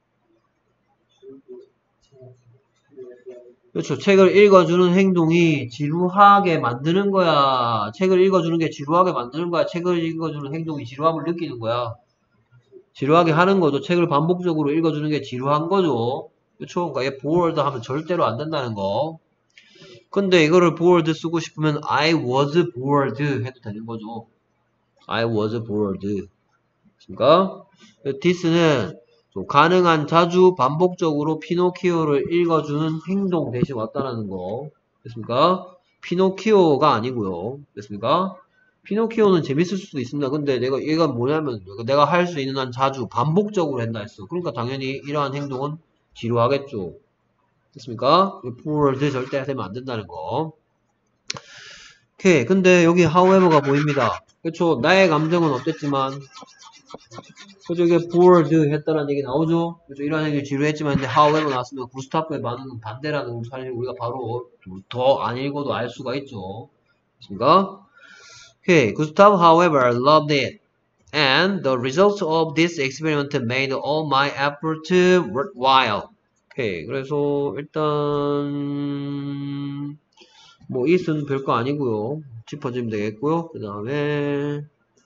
A: 그렇죠. 책을 읽어주는 행동이 지루하게 만드는 거야. 책을 읽어주는 게 지루하게 만드는 거야. 책을 읽어주는 행동이 지루함을 느끼는 거야. 지루하게 하는 거죠. 책을 반복적으로 읽어주는 게 지루한 거죠. 그렇죠. 그러니까 얘 bored 하면 절대로 안 된다는 거. 근데 이거를 bored 쓰고 싶으면 I was bored 해도 되는 거죠. I was bored. 그러니까 this는 가능한 자주 반복적으로 피노키오를 읽어주는 행동 대신 왔다라는 거 됐습니까? 피노키오가 아니고요. 됐습니까? 피노키오는 재밌을 수도 있습니다. 근데 내가 얘가 뭐냐면 내가 할 수 있는 한 자주 반복적으로 한다 했어. 그러니까 당연히 이러한 행동은 지루하겠죠. 됐습니까? bored 절대 되면 안 된다는 거. 오케이. 근데 여기 however가 보입니다. 그렇죠? 나의 감정은 어땠지만 그죠? 이게 bored 했다는 얘기 나오죠? 그죠? 이런 얘기 지루했지만, 근데 however 나왔으면 구스타프의 반응은 반대라는 걸 사실 우리가 바로 더 안 읽어도 알 수가 있죠. 됐습니까? Okay, Gustav, however, loved it. And the results of this experiment made all my effort worthwhile. 오케이. 그래서 일단 뭐 it은 별거 아니고요. 짚어주면 되겠고요. 그 다음에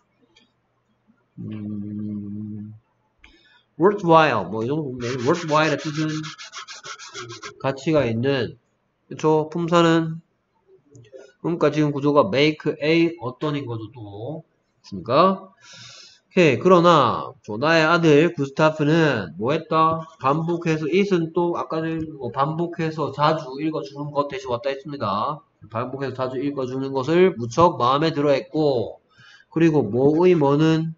A: 음, worthwhile 뭐 이 정도 보면 돼요. worthwhile의 뜻은 가치가 있는, 그쵸? 품사는, 그러니까 지금 구조가 make a 어떤인 거죠 또. 맞습니까? 오케이. 그러나 나의 아들 구스타프는 뭐 했다? 반복해서 it은 또 아까 뭐 반복해서 자주 읽어주는 것 대신 왔다 했습니다. 반복해서 자주 읽어주는 것을 무척 마음에 들어 했고, 그리고 뭐의 뭐는,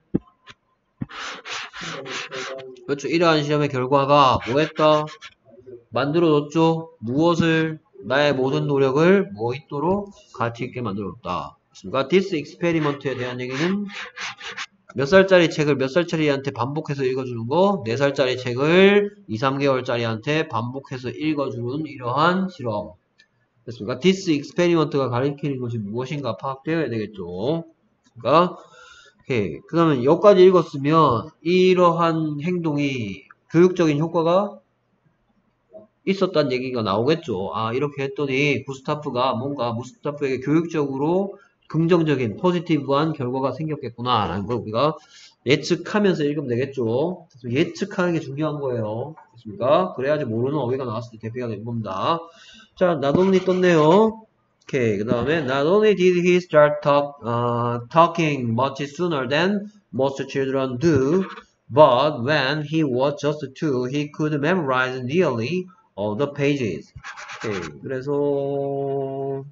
A: 그렇죠. 이러한 시험의 결과가 뭐 했다? 만들어줬죠. 무엇을? 나의 모든 노력을 뭐 있도록 가치 있게 만들어줬다. 그렇습니까? This experiment에 대한 얘기는 몇 살짜리 책을 몇 살짜리한테 반복해서 읽어주는 거, 네 살짜리 책을 이, 삼 개월짜리한테 반복해서 읽어주는 이러한 실험. 됐습니까? This experiment가 가리키는 것이 무엇인가 파악되어야 되겠죠. 그러니까, 오케이. 그 다음에 여기까지 읽었으면 이러한 행동이 교육적인 효과가 있었다는 얘기가 나오겠죠. 아, 이렇게 했더니 구스타프가 뭔가 구스타프에게 교육적으로 긍정적인 포지티브한 결과가 생겼겠구나 라는 걸 우리가 예측하면서 읽으면 되겠죠. 예측하는 게 중요한 거예요. 그렇습니까? 그래야지 모르는 어휘가 나왔을 때 대비가 된 겁니다. 자, not only 떴네요. 오케이. 그 다음에 not only did he start talk, uh, talking much sooner than most children do, but when he was just two, he could memorize nearly all the pages. 오케이. 그래서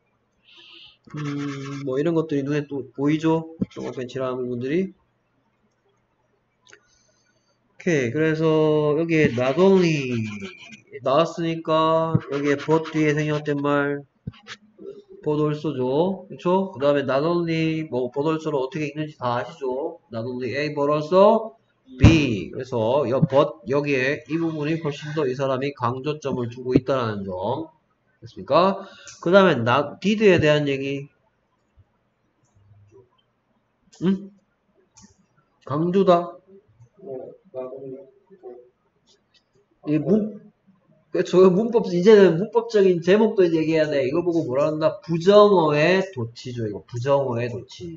A: 음, 뭐 이런 것들이 눈에 또 보이죠? 영어펜 칠하는 분들이. 오케이. 그래서 여기에 not only 나왔으니까 여기에 but 뒤에 생략된 말 but also죠. 그쵸? 그 다음에 not only 뭐 but also를 어떻게 읽는지 다 아시죠? not only A but also B. 그래서 여 but 여기에 이 부분이 훨씬 더 이 사람이 강조점을 두고 있다는 점. 됐습니까? 그 다음에 not did에 대한 얘기. 응? 강조다. 이 문, 저 문법, 이제는 문법적인 제목도 이제 얘기해야 돼. 이걸 보고 뭐라 한다? 부정어의 도치죠. 이거 부정어의 도치.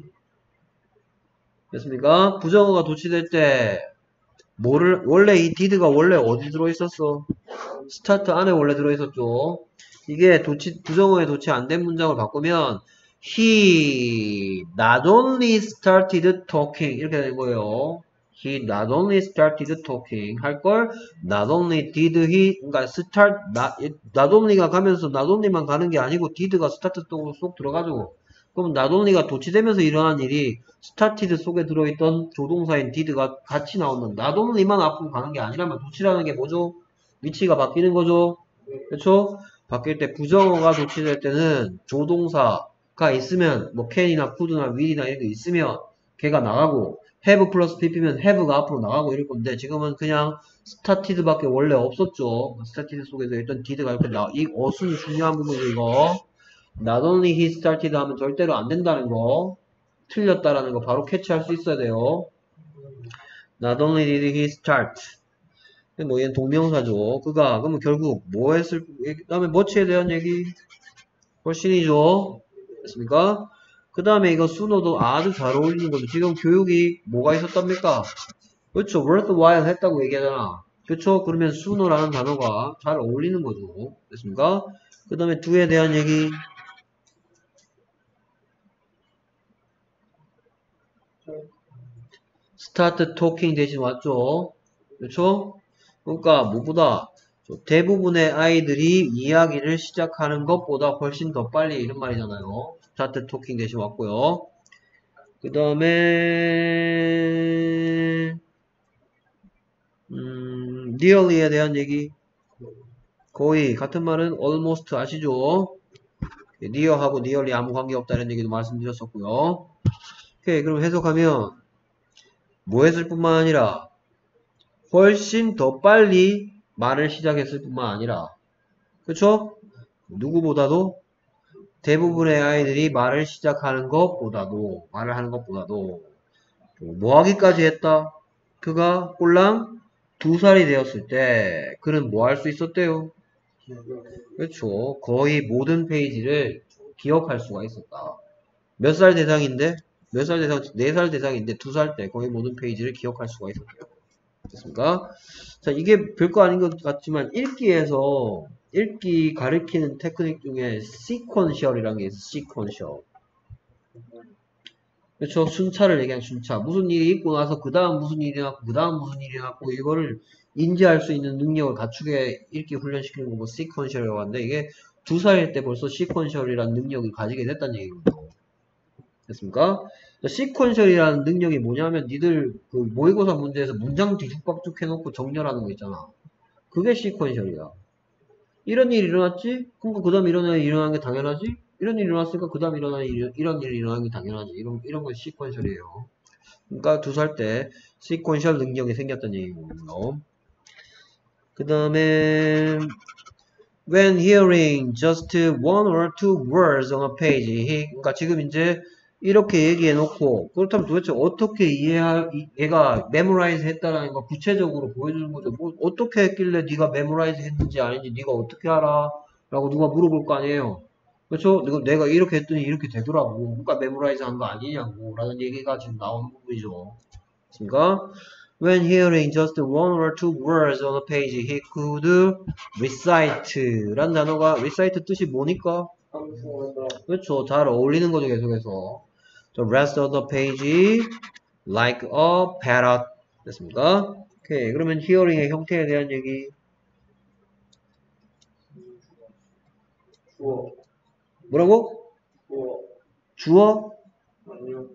A: 됐습니까? 부정어가 도치될 때, 뭐를, 원래 이 did가 원래 어디 들어있었어? 스타트 안에 원래 들어있었죠. 이게 도치, 부정어의 도치 안 된 문장을 바꾸면, he not only started talking. 이렇게 된 거예요. He not only started talking 할걸 not only did he 그러니까 start not, not only가 가면서 not only만 가는 게 아니고 did가 start 속으로 쏙 들어가죠. 그럼 not only가 도치되면서 일어난 일이 started 속에 들어있던 조동사인 did가 같이 나오는 not only만 앞으로 가는 게 아니라면 도치라는 게 뭐죠? 위치가 바뀌는 거죠. 그렇죠? 바뀔 때 부정어가 도치될 때는 조동사가 있으면 뭐 can이나 could나 will이나 이런 게 있으면 걔가 나가고 have 플러스 pp면 have가 앞으로 나가고 이럴 건데 지금은 그냥 started 밖에 원래 없었죠. started 속에서 일단 did가 이렇게 나와. 이 어순이 중요한 부분이죠, 이거. not only he started 하면 절대로 안 된다는 거. 틀렸다라는 거 바로 캐치할 수 있어야 돼요. not only did he start. 뭐 얘는 동명사죠. 그가 그러면 결국 뭐 했을 그 다음에 뭐치에 대한 얘기 훨씬이죠. 됐습니까? 그 다음에 이거 순어도 아주 잘 어울리는 거죠. 지금 교육이 뭐가 있었답니까? 그렇죠. worthwhile 했다고 얘기하잖아. 그렇죠. 그러면 순어라는 단어가 잘 어울리는 거죠. 됐습니까? 그 다음에 do에 대한 얘기. start talking 대신 왔죠. 그렇죠? 그러니까 무엇보다 대부분의 아이들이 이야기를 시작하는 것보다 훨씬 더 빨리 이런 말이잖아요. start talking 대신 왔고요. 그 다음에 음, nearly에 대한 얘기. 거의 같은 말은 almost 아시죠? near하고 nearly 아무 관계없다 이런 얘기도 말씀드렸었고요. 오케이, 그럼 해석하면 뭐 했을 뿐만 아니라 훨씬 더 빨리 말을 시작했을 뿐만 아니라 그쵸? 누구보다도 대부분의 아이들이 말을 시작하는 것보다도 말을 하는 것보다도 뭐 하기까지 했다? 그가 꼴랑 두 살이 되었을 때 그는 뭐 할 수 있었대요? 그렇죠. 거의 모든 페이지를 기억할 수가 있었다. 몇 살 대상인데? 몇 살 대상? 네 살 대상인데 두 살 때 거의 모든 페이지를 기억할 수가 있었대요. 됐습니까? 자, 이게 별거 아닌 것 같지만 읽기에서 읽기 가리키는 테크닉 중에 시퀀셜이라는 게 있어요. 시퀀셜. 그렇죠. 순차를 얘기한 순차. 무슨 일이 있고 나서 그 다음 무슨 일이 났고 그 다음 무슨 일이 났고 이거를 인지할 수 있는 능력을 갖추게 읽기 훈련시키는 거고 시퀀셜이라고 하는데 이게 두 살일 때 벌써 시퀀셜이라는 능력을 가지게 됐다는 얘기거든요. 됐습니까? 시퀀셜이라는 능력이 뭐냐면 니들 그 모의고사 문제에서 문장 뒤죽박죽 해놓고 정렬하는 거 있잖아. 그게 시퀀셜이야. 이런 일이 일어났지? 그러니까 그 다음 일어나는 일이 일어나는 게 당연하지? 이런 일이 일어났으니까 그 다음 일어나는 일, 이런 일이 일어나는 게 당연하지. 이런, 이런 건 시퀀셜이에요. 그러니까 두 살 때 시퀀셜 능력이 생겼다는 얘기거든요. 그 다음에 when hearing just one or two words on a page he, 그러니까 지금 이제 이렇게 얘기해 놓고 그렇다면 도대체 어떻게 이해할 얘가 메모라이즈 했다라는 거 구체적으로 보여주는 거죠. 뭐 어떻게 했길래 네가 메모라이즈 했는지 아닌지 네가 어떻게 알아? 라고 누가 물어볼 거 아니에요. 그렇죠? 내가 이렇게 했더니 이렇게 되더라고. 그러니까 메모라이즈 한 거 아니냐고 라는 얘기가 지금 나오는 부분이죠. 그러니까 when hearing just one or two words on a page he could recite 라는 단어가 recite 뜻이 뭐니까? 그렇죠. 잘 어울리는 거죠. 계속해서 the rest of the page like a parrot 됐습니까? 오케이. 그러면 hearing의 형태에 대한 얘기
B: 주어.
A: 뭐라고?
B: 주어.
A: 주어?
B: 아니요.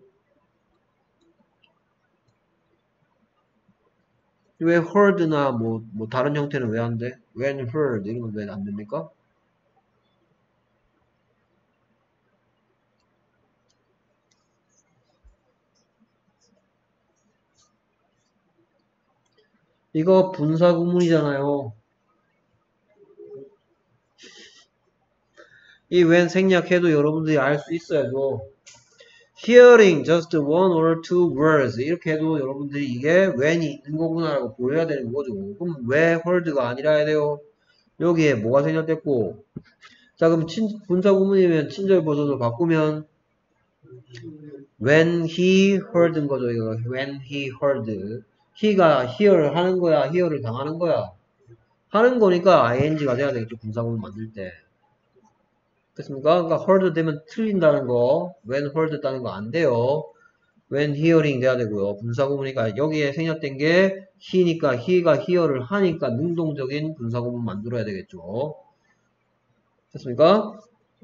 A: 왜 heard나 뭐, 뭐 다른 형태는 왜 안 돼? when heard 이런 건 왜 안 됩니까? 이거 분사 구문이잖아요. 이 when 생략해도 여러분들이 알 수 있어야죠. hearing just one or two words 이렇게 해도 여러분들이 이게 when이 있는 거구나라고 보여야 되는 거죠. 그럼 왜 heard가 아니라 해야 돼요? 여기에 뭐가 생략됐고 자 그럼 친, 분사 구문이면 친절 버전으로 바꾸면 when he heard인 거죠. 이거 when he heard he가 hear를 하는 거야 hear를 당하는 거야 하는 거니까 ing가 돼야 되겠죠. 분사 구문 만들 때 됐습니까? 그러니까 heard 되면 틀린다는 거 when heard 따는 거 안 돼요. when hearing 돼야 되고요. 분사구문이니까 여기에 생략된 게 he니까 he가 hear를 하니까 능동적인 분사구문 만들어야 되겠죠. 됐습니까?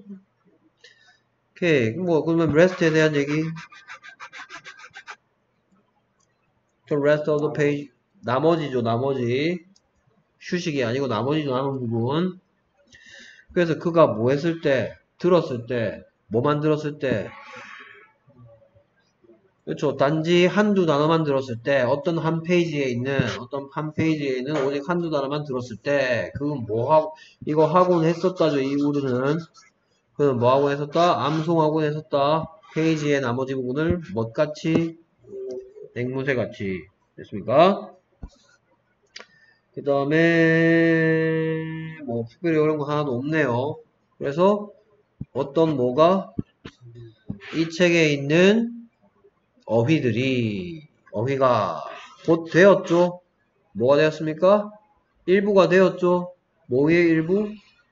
A: 오케이. 뭐 그러면 rest에 대한 얘기. the rest of the page 나머지죠. 나머지 휴식이 아니고 나머지 남은 부분. 그래서 그가 뭐 했을 때 들었을 때 뭐 만들었을 때 그렇죠. 단지 한두 단어만 들었을 때 어떤 한 페이지에 있는 어떤 한 페이지에 있는 오직 한두 단어만 들었을 때 그건 뭐 하고 이거 하곤 했었다죠. 이 우리는 그는 뭐 하곤 했었다? 암송하곤 했었다. 페이지의 나머지 부분을 뭐같이 앵무새 같이 됐습니까? 그 다음에 뭐 특별히 어려운 거 하나도 없네요. 그래서 어떤 뭐가 이 책에 있는 어휘들이 어휘가 곧 되었죠. 뭐가 되었습니까? 일부가 되었죠. 뭐의 일부?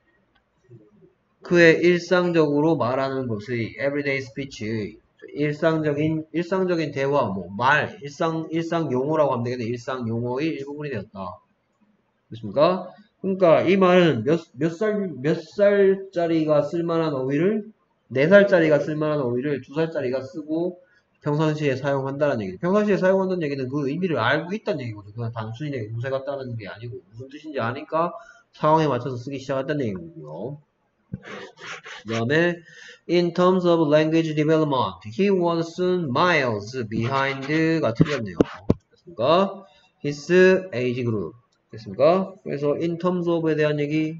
A: 그의 일상적으로 말하는 것의 everyday speech의 일상적인 일상적인 대화, 뭐 말, 일상 일상 용어라고 하면 되겠네. 일상 용어의 일부분이 되었다. 그렇습니까? 그러니까 이 말은 몇 몇 살 몇 살짜리가 쓸만한 어휘를 네 살짜리가 쓸만한 어휘를 두 살짜리가 쓰고 평상시에 사용한다는 얘기죠. 평상시에 사용한다는 얘기는 그 의미를 알고 있다는 얘기거든요. 그냥 단순히 내가 무쇠 같다는 게 아니고 무슨 뜻인지 아니까 상황에 맞춰서 쓰기 시작했다는 얘기거든요. 그 다음에 in terms of language development, he was soon miles behind가 틀렸네요. 됐습니까? his age group. 됐습니까? 그래서 in terms of에 대한 얘기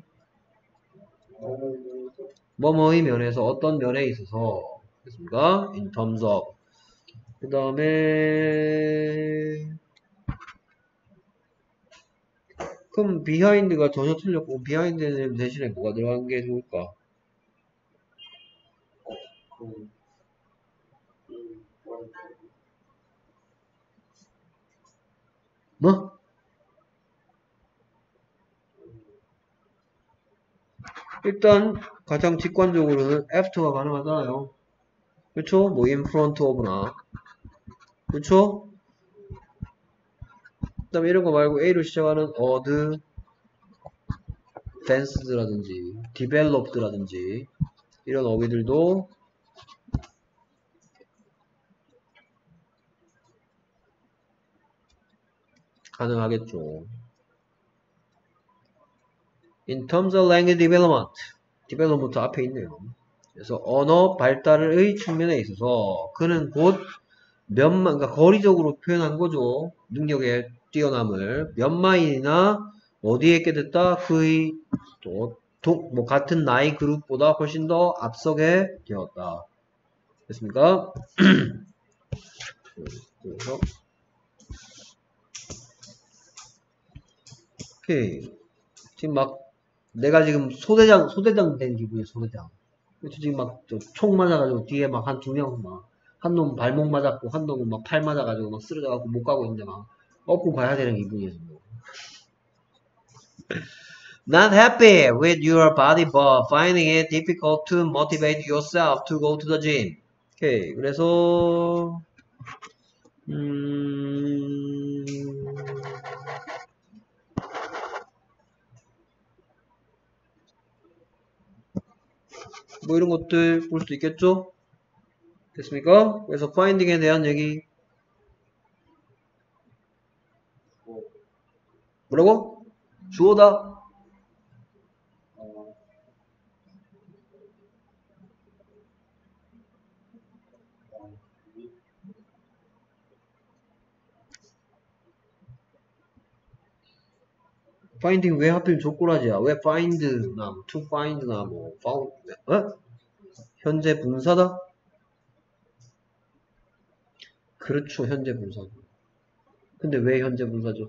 A: 뭐뭐의 면에서 어떤 면에 있어서 됐습니까? in terms of 그 다음에 그럼 behind가 전혀 틀렸고 behind는 대신에 뭐가 들어간 게 좋을까? 뭐? 일단 가장 직관적으로는 after가 가능하잖아요. 그쵸? 뭐 in front of나 그쵸? 그 다음에 이런 거 말고 A로 시작하는 어드 advanced라든지 developed라든지 이런 어휘들도 가능하겠죠. In terms of language development, development 앞에 있네요. 그래서 언어 발달의 측면에 있어서 그는 곧 몇만, 그러니까 거리적으로 표현한 거죠. 능력의 뛰어남을 몇 마일이나 어디에 깨졌다 그의 또, 도, 뭐 같은 나이 그룹보다 훨씬 더 앞서게 되었다. 됐습니까? 그래서 오케이. 지금 막 내가 지금 소대장 소대장 된 기분이야. 소대장. 그렇죠. 지금 막 총 맞아가지고 뒤에 막 한 두 명 막 한 놈 발목 맞았고 한 놈은 막 팔 맞아가지고 막 쓰러져갖고 못 가고 있는데 막 업고 가야 되는 기분이에요. Not happy with your body but finding it difficult to motivate yourself to go to the gym. 오케이. 그래서 음... 뭐 이런 것들 볼 수도 있겠죠? 됐습니까? 그래서 finding에 대한 얘기 뭐라고? 주어다. finding 왜 하필 족구라지야? 왜 find나 뭐 to find나 뭐 found 어? 현재 분사다? 그렇죠. 현재 분사죠. 근데 왜 현재 분사죠?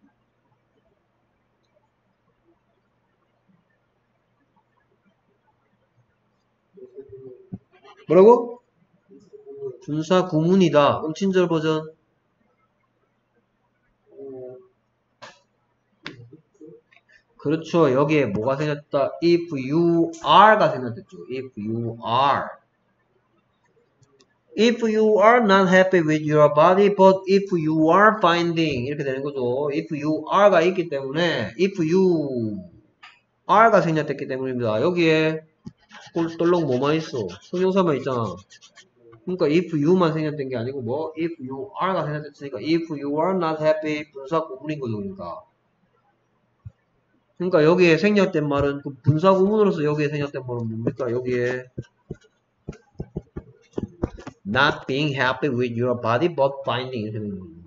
A: 뭐라고? 분사 구문이다. 음친절 버전. 그렇죠. 여기에 뭐가 생겼다? If you are가 생겼죠. If you are. If you are not happy with your body, but if you are finding 이렇게 되는 거죠. If you are가 있기 때문에 if you are가 생략됐기 때문입니다. 여기에 똘똘롱 뭐만 있어? 형용사만 있잖아. 그러니까 if you만 생략된 게 아니고 뭐 if you are가 생략됐으니까 if you are not happy 분사 구문인 거죠. 그러니까. 그러니까 여기에 생략된 말은 그 분사 구문으로서 여기에 생략된 말은 뭡니까? 여기에 not being happy with your body but finding 이렇게 되는 거예요.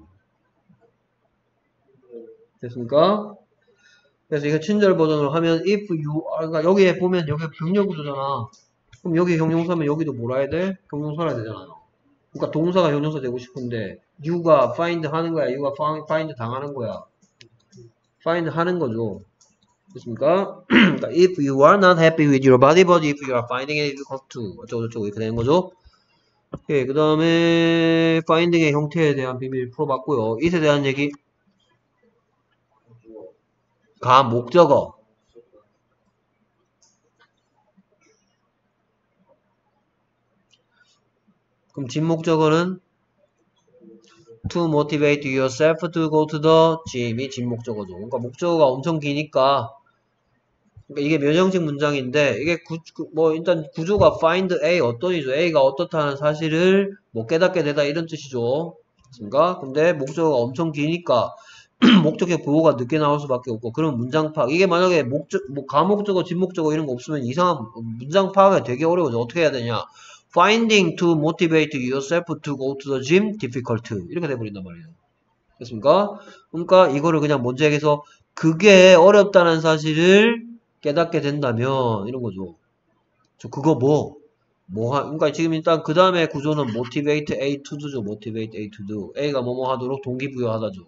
A: 됐습니까? 그래서 이거 친절 버전으로 하면 if you are 그러니까 여기에 보면 여기 병렬 구조잖아. 그럼 여기 형용사면 여기도 뭐라 해야 돼? 형용사라 해야 되잖아요. 그러니까 동사가 형용사 되고 싶은데 you가 find 하는 거야. you가 find 당하는 거야. find 하는 거죠. 됐습니까? 그러니까 if you are not happy with your body but if you are finding it difficult to 어쩌고저쩌고 이렇게 되는 거죠. 예, 그 다음에 finding의 형태에 대한 비밀 풀어봤고요. it에 대한 얘기 가 목적어 그럼 진목적어는 to motivate yourself to go to the gym이 진목적어죠. 그러니까 목적어가 엄청 기니까 그러니까 이게 면형식 문장인데 이게 구, 뭐 일단 구조가 find A 어떤이죠. A가 어떻다는 사실을 뭐 깨닫게 되다 이런 뜻이죠. 그렇습니까? 근데 목적어가 엄청 기니까 목적의 부호가 늦게 나올 수밖에 없고 그런 문장 파악 이게 만약에 목적 뭐 가목적어 진목적어 이런 거 없으면 이상한 문장 파악이 되게 어려워져. 어떻게 해야 되냐? Finding to motivate yourself to go to the gym difficult 이렇게 돼버린단 말이에요. 됐습니까? 그러니까 이거를 그냥 먼저 얘기해서 그게 어렵다는 사실을 깨닫게 된다면 이런 거죠. 저 그거 뭐? 뭐 하, 그러니까 지금 일단 그 다음에 구조는 motivate A to do죠. motivate A to do. A가 뭐뭐 하도록 동기부여하다죠.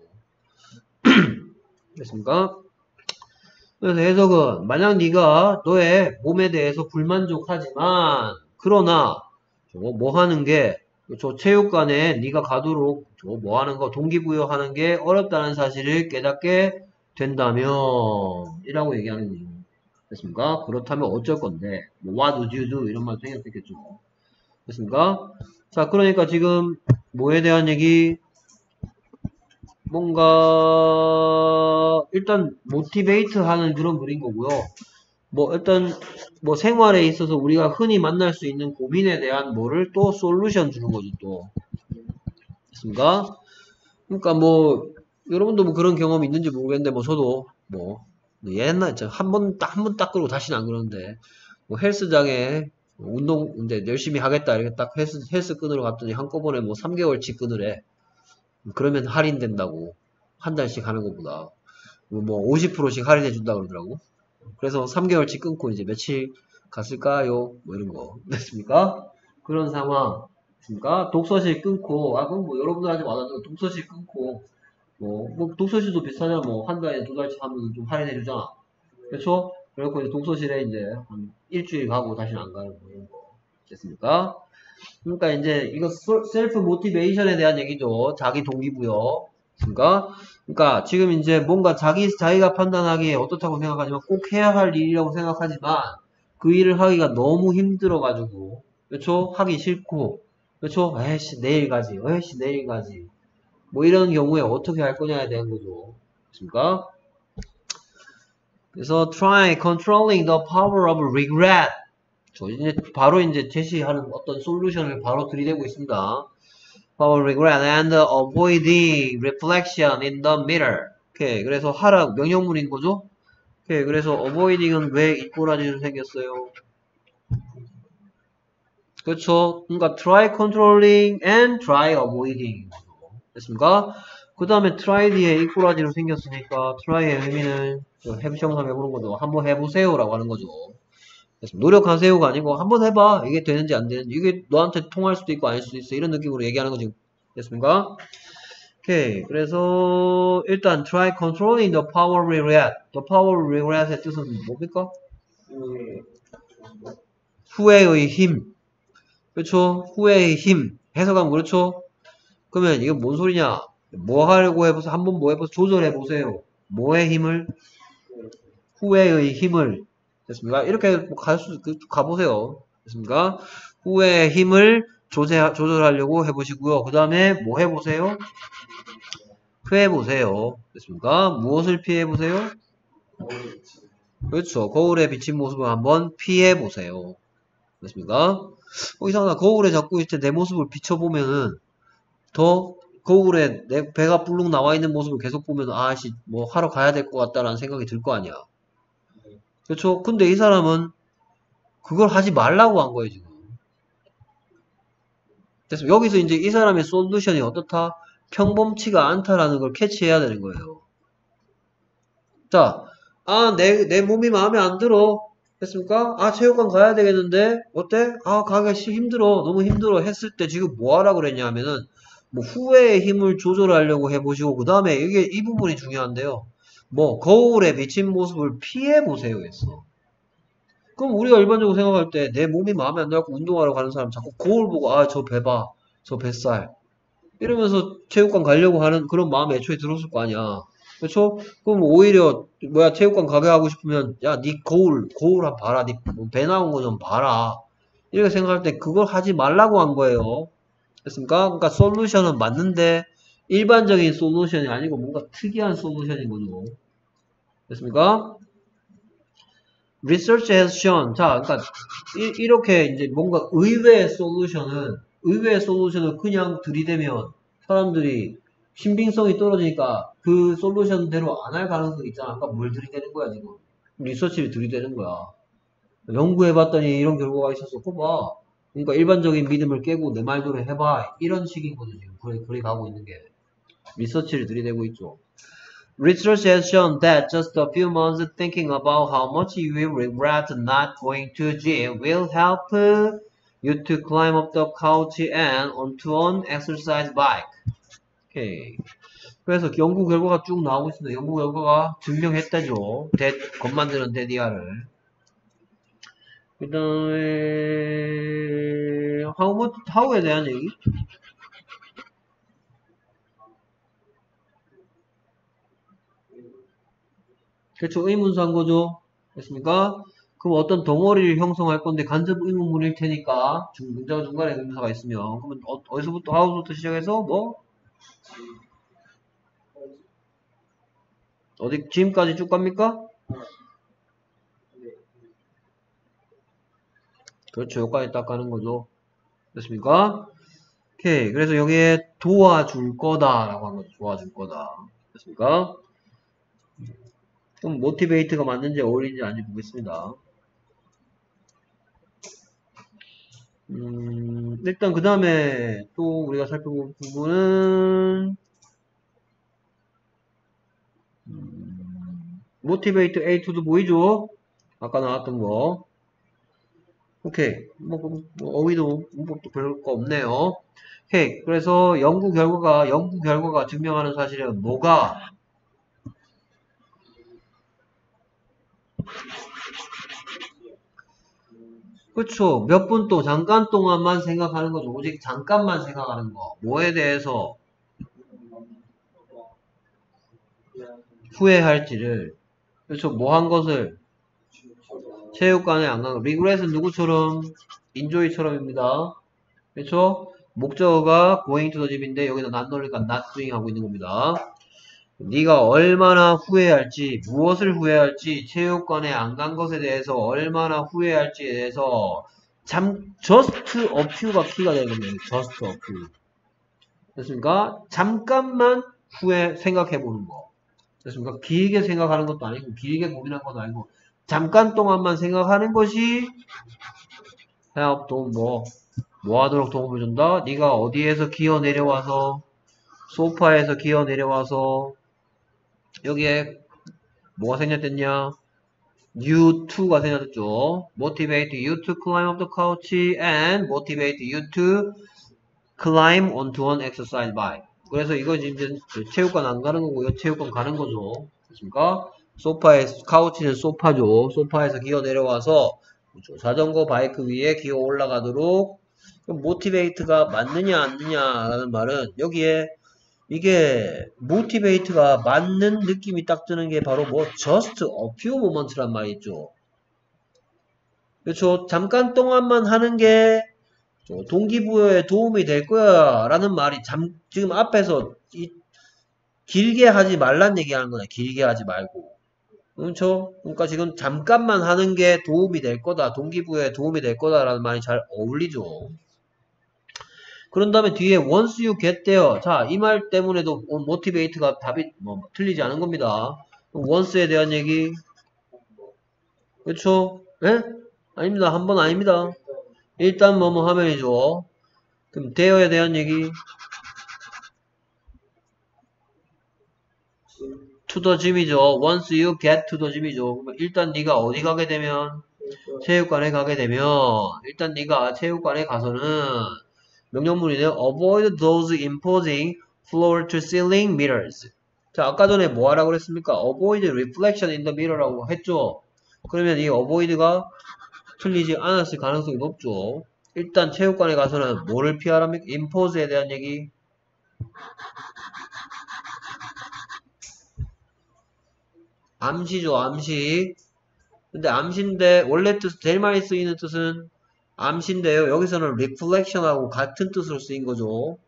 A: 됐습니까? 그래서 해석은 만약 네가 너의 몸에 대해서 불만족하지만 그러나 뭐 하는 게, 저 체육관에 네가 가도록 뭐 하는 거 동기부여하는 게 어렵다는 사실을 깨닫게 된다면 이라고 얘기하는 거죠. 됐습니까? 그렇다면 어쩔 건데 뭐 what would you do 이런 말도 생각했겠죠. 됐습니까? 자, 그러니까 지금 뭐에 대한 얘기? 뭔가 일단 모티베이트 하는 그런 글인 거고요. 뭐 일단 뭐 생활에 있어서 우리가 흔히 만날 수 있는 고민에 대한 뭐를 또 솔루션 주는 거죠 또. 됐습니까? 그러니까 뭐 여러분도 뭐 그런 경험 있는지 모르겠는데 뭐 저도 뭐 옛날 한번 딱 한 번 딱 그러고 다시는 안 그러는데 뭐 헬스장에 운동 이제 열심히 하겠다 이렇게 딱 헬스 헬스 끊으러 갔더니 한꺼번에 뭐 삼 개월치 끊으래. 그러면 할인된다고 한 달씩 하는 것보다 뭐 오십 퍼센트씩 할인해 준다 그러더라고. 그래서 삼 개월치 끊고 이제 며칠 갔을까요? 뭐 이런 거 됐습니까? 그런 상황 됐습니까? 독서실 끊고 아 그럼 뭐 여러분들한테 말하는 독서실 끊고 뭐, 뭐 독서실도 비슷하잖아. 뭐 한 달에 두 달치 하면 좀 할인해 주잖아. 그렇죠? 그래갖고 이제 독서실에 이제 한 일주일 가고 다시는 안 가는 거 이런 거 됐습니까? 그러니까 이제 이거 셀프 모티베이션에 대한 얘기죠. 자기 동기부여. 그러니까, 그러니까 지금 이제 뭔가 자기 자기가 판단하기에 어떻다고 생각하지만 꼭 해야 할 일이라고 생각하지만 그 일을 하기가 너무 힘들어가지고 그렇죠? 하기 싫고 그렇죠? 에이씨 내일 가지, 에이씨 내일 가지. 뭐 이런 경우에 어떻게 할 거냐에 대한 거죠. 그렇습니까? 그래서 try controlling the power of regret. 저 이제 바로 이제 제시하는 어떤 솔루션을 바로 들이대고 있습니다. Power regret and avoiding reflection in the mirror. 오케이. 그래서 하라 명령문인 거죠. 오케이. 그래서 avoiding은 왜 이꼬라지로 생겼어요? 그렇죠. 그러니까 try controlling and try avoiding. 됐습니까? 그 다음에 try 뒤에 이꼬라지로 생겼으니까 try의 의미는 해부정상 해보는 거죠. 한번 해보세요라고 하는 거죠. 노력하세요가 아니고 한번 해봐. 이게 되는지 안 되는지. 이게 너한테 통할 수도 있고 아닐 수도 있어. 이런 느낌으로 얘기하는 거 지금 됐습니까? 오케이. 그래서 일단 try controlling the power regret. The power regret의 뜻은 뭡니까? 후회의 힘. 그렇죠? 후회의 힘. 해석하면 그렇죠? 그러면 이게 뭔 소리냐? 뭐 하려고 해보세요? 한번 뭐 해보세요? 조절해보세요. 뭐의 힘을? 후회의 힘을. 됐습니까? 이렇게 갈 수, 가보세요. 됐습니까? 후회의 힘을 조제, 조절하려고 해보시고요. 그 다음에 뭐 해보세요? 피해보세요. 됐습니까? 무엇을 피해보세요? 그렇죠. 거울에 비친 모습을 한번 피해보세요. 됐습니까? 어, 이상하다. 거울에 자꾸 이렇게 내 모습을 비춰보면은 더 거울에 내 배가 불룩 나와 있는 모습을 계속 보면 아씨 뭐 하러 가야 될 것 같다라는 생각이 들 거 아니야. 그렇죠? 근데 이 사람은 그걸 하지 말라고 한 거예요, 지금. 그래서 여기서 이제 이 사람의 솔루션이 어떻다? 평범치가 않다라는 걸 캐치해야 되는 거예요. 자, 아, 내, 내 몸이 마음에 안 들어. 했습니까? 아, 체육관 가야 되겠는데? 어때? 아, 가기가 힘들어. 너무 힘들어. 했을 때 지금 뭐 하라고 그랬냐 하면은, 뭐, 후회의 힘을 조절하려고 해보시고, 그 다음에 이게, 이 부분이 중요한데요. 뭐, 거울에 비친 모습을 피해보세요. 했어. 그럼 우리가 일반적으로 생각할 때 내 몸이 마음에 안 들고 운동하러 가는 사람 자꾸 거울 보고 아 저 배 봐, 저 뱃살 이러면서 체육관 가려고 하는 그런 마음이 애초에 들었을 거 아니야. 그렇죠? 그럼 오히려 뭐야 체육관 가게 하고 싶으면 야 니 거울 거울 한 봐라, 니 배 나온 거 좀 봐라 이렇게 생각할 때 그걸 하지 말라고 한 거예요. 됐습니까? 그러니까 솔루션은 맞는데 일반적인 솔루션이 아니고 뭔가 특이한 솔루션인 거죠. 됐습니까? Research has shown. 자, 그러니까 이, 이렇게 이제 뭔가 의외의 솔루션은 의외의 솔루션을 그냥 들이대면 사람들이 신빙성이 떨어지니까 그 솔루션대로 안 할 가능성이 있잖아. 아까 뭘 들이대는 거야 지금? 리서치를 들이대는 거야. 연구해봤더니 이런 결과가 있었어. 그거 봐. 그러니까 일반적인 믿음을 깨고 내 말대로 해봐. 이런 식인 거죠 지금. 그래, 그래 가고 있는 게. 리서치를 들이대고 있죠. Research has shown that just a few months thinking about how much you will regret not going to gym will help you to climb up the couch and onto an exercise bike. 오케이. 그래서 연구 결과가 쭉 나오고 있습니다. 연구 결과가 증명했다죠. 대, 겁 만드는 데디아를. 그 다음에 how much, how에 대한 얘기. 그렇죠. 의문사인 거죠. 됐습니까? 그럼 어떤 덩어리를 형성할 건데 간접 의문문일 테니까 중, 문장 중간에 의문사가 있으면 그러면 어, 어디서부터 how부터 시작해서 뭐 어디 지금까지 쭉 갑니까? 그렇죠. 여기까지 딱 가는 거죠. 됐습니까? 오케이. 그래서 여기에 도와줄 거다 라고 한 거죠. 도와줄 거다. 됐습니까? 그럼 모티베이트가 맞는지 어울리는지 아닌지 보겠습니다. 음, 일단 그 다음에 또 우리가 살펴볼 부분은 음, 모티베이트 에이 투도 보이죠? 아까 나왔던 거. 오케이. 뭐, 뭐, 뭐 어휘도 문법도 별 거 없네요. 오케이. 그래서 연구 결과가 연구 결과가 증명하는 사실은 뭐가 그렇죠. 몇 분 또 잠깐 동안만 생각하는 거죠. 오직 잠깐만 생각하는 거. 뭐에 대해서 후회할지를. 그렇죠. 뭐 한 것을 체육관에 안 가고 리그렛은 누구처럼? 인조이처럼입니다. 그렇죠? 목적어가 going to the 집인데 여기다 not 넣으니까 not doing 하고 있는 겁니다. 네가 얼마나 후회할지 무엇을 후회할지 체육관에 안 간 것에 대해서 얼마나 후회할지에 대해서 잠 just a few가 키가 되는 겁니다. just a few. 됐습니까? 잠깐만 후회 생각해 보는 거. 됐습니까? 길게 생각하는 것도 아니고 길게 고민한 것도 아니고 잠깐 동안만 생각하는 것이 help 도 뭐, 뭐 하도록 도움을 준다? 네가 어디에서 기어 내려와서 소파에서 기어 내려와서 여기에 뭐가 생략됐냐? you to가 생략됐죠. motivate you to climb up the couch and motivate you to climb onto an exercise bike. 그래서 이거 지금 체육관 안 가는 거고, 이 체육관 가는 거죠. 됐습니까? 소파에, 카우치는 소파죠. 소파에서 기어 내려와서 자전거 바이크 위에 기어 올라가도록 모티베이트가 맞느냐 안 느냐라는 말은 여기에 이게 모티베이트가 맞는 느낌이 딱 드는 게 바로 뭐 just a few moment란 말이 있죠. 그렇죠. 잠깐 동안만 하는 게 동기부여에 도움이 될 거야 라는 말이 잠, 지금 앞에서 이, 길게 하지 말란 얘기하는 거네. 길게 하지 말고. 그렇죠? 그러니까 지금 잠깐만 하는 게 도움이 될 거다. 동기부여에 도움이 될 거다라는 말이 잘 어울리죠. 그런 다음에 뒤에 once you get there. 자, 이 말 때문에도 motivate가 답이 뭐 틀리지 않은 겁니다. once에 대한 얘기. 그렇죠? 예? 아닙니다. 한 번 아닙니다. 일단 뭐뭐 하면이죠. 그럼 there에 대한 얘기. to the gym이죠. once you get to the gym이죠. 일단 네가 어디 가게 되면 체육관에 가게 되면 일단 네가 체육관에 가서는 명령문이네요. avoid those imposing floor to ceiling mirrors. 자, 아까 전에 뭐 하라고 그랬습니까? avoid reflection in the mirror라고 했죠. 그러면 이 avoid가 틀리지 않았을 가능성이 높죠. 일단 체육관에 가서는 뭐를 피하랍니까? impose에 대한 얘기. 암시죠, 암시. 근데 암시인데 원래 뜻 제일 많이 쓰이는 뜻은 암시인데요. 여기서는 reflection하고 같은 뜻으로 쓰인 거죠.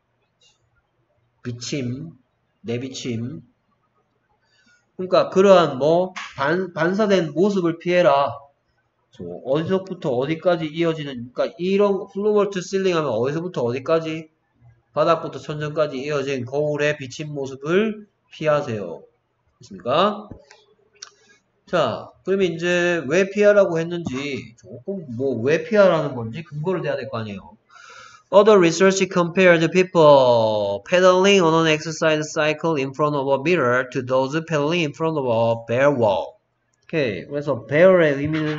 A: 비침, 내비침. 그러니까 그러한 뭐 반, 반사된 모습을 피해라. 어디서부터 어디까지 이어지는 그러니까 이런 플로어 투 실링 하면 어디서부터 어디까지 바닥부터 천정까지 이어진 거울에 비친 모습을 피하세요. 됐습니까? 자, 그러면 이제 왜 피하라고 했는지 조금 뭐 왜 피하라는 건지 근거를 대야 될 거 아니에요. Other research compared people pedaling on an exercise cycle in front of a mirror to those pedaling in front of a bare wall. 오케이. 그래서 bare의 의미는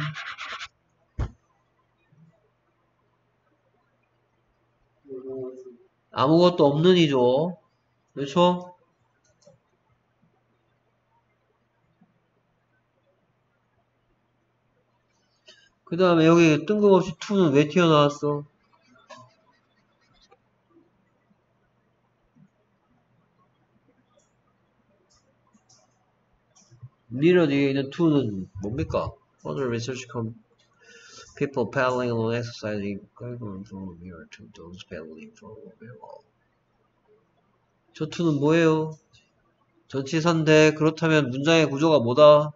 A: 아무것도 없는 이죠. 그렇죠? 그 다음에 여기 뜬금없이 to는 왜 튀어나왔어? 리더 뒤에 있는 to는 뭡니까? Further research com people paddling along exercising going from mirror to those paddling for a while. 저 to는 뭐예요? 전치사인데 그렇다면 문장의 구조가 뭐다?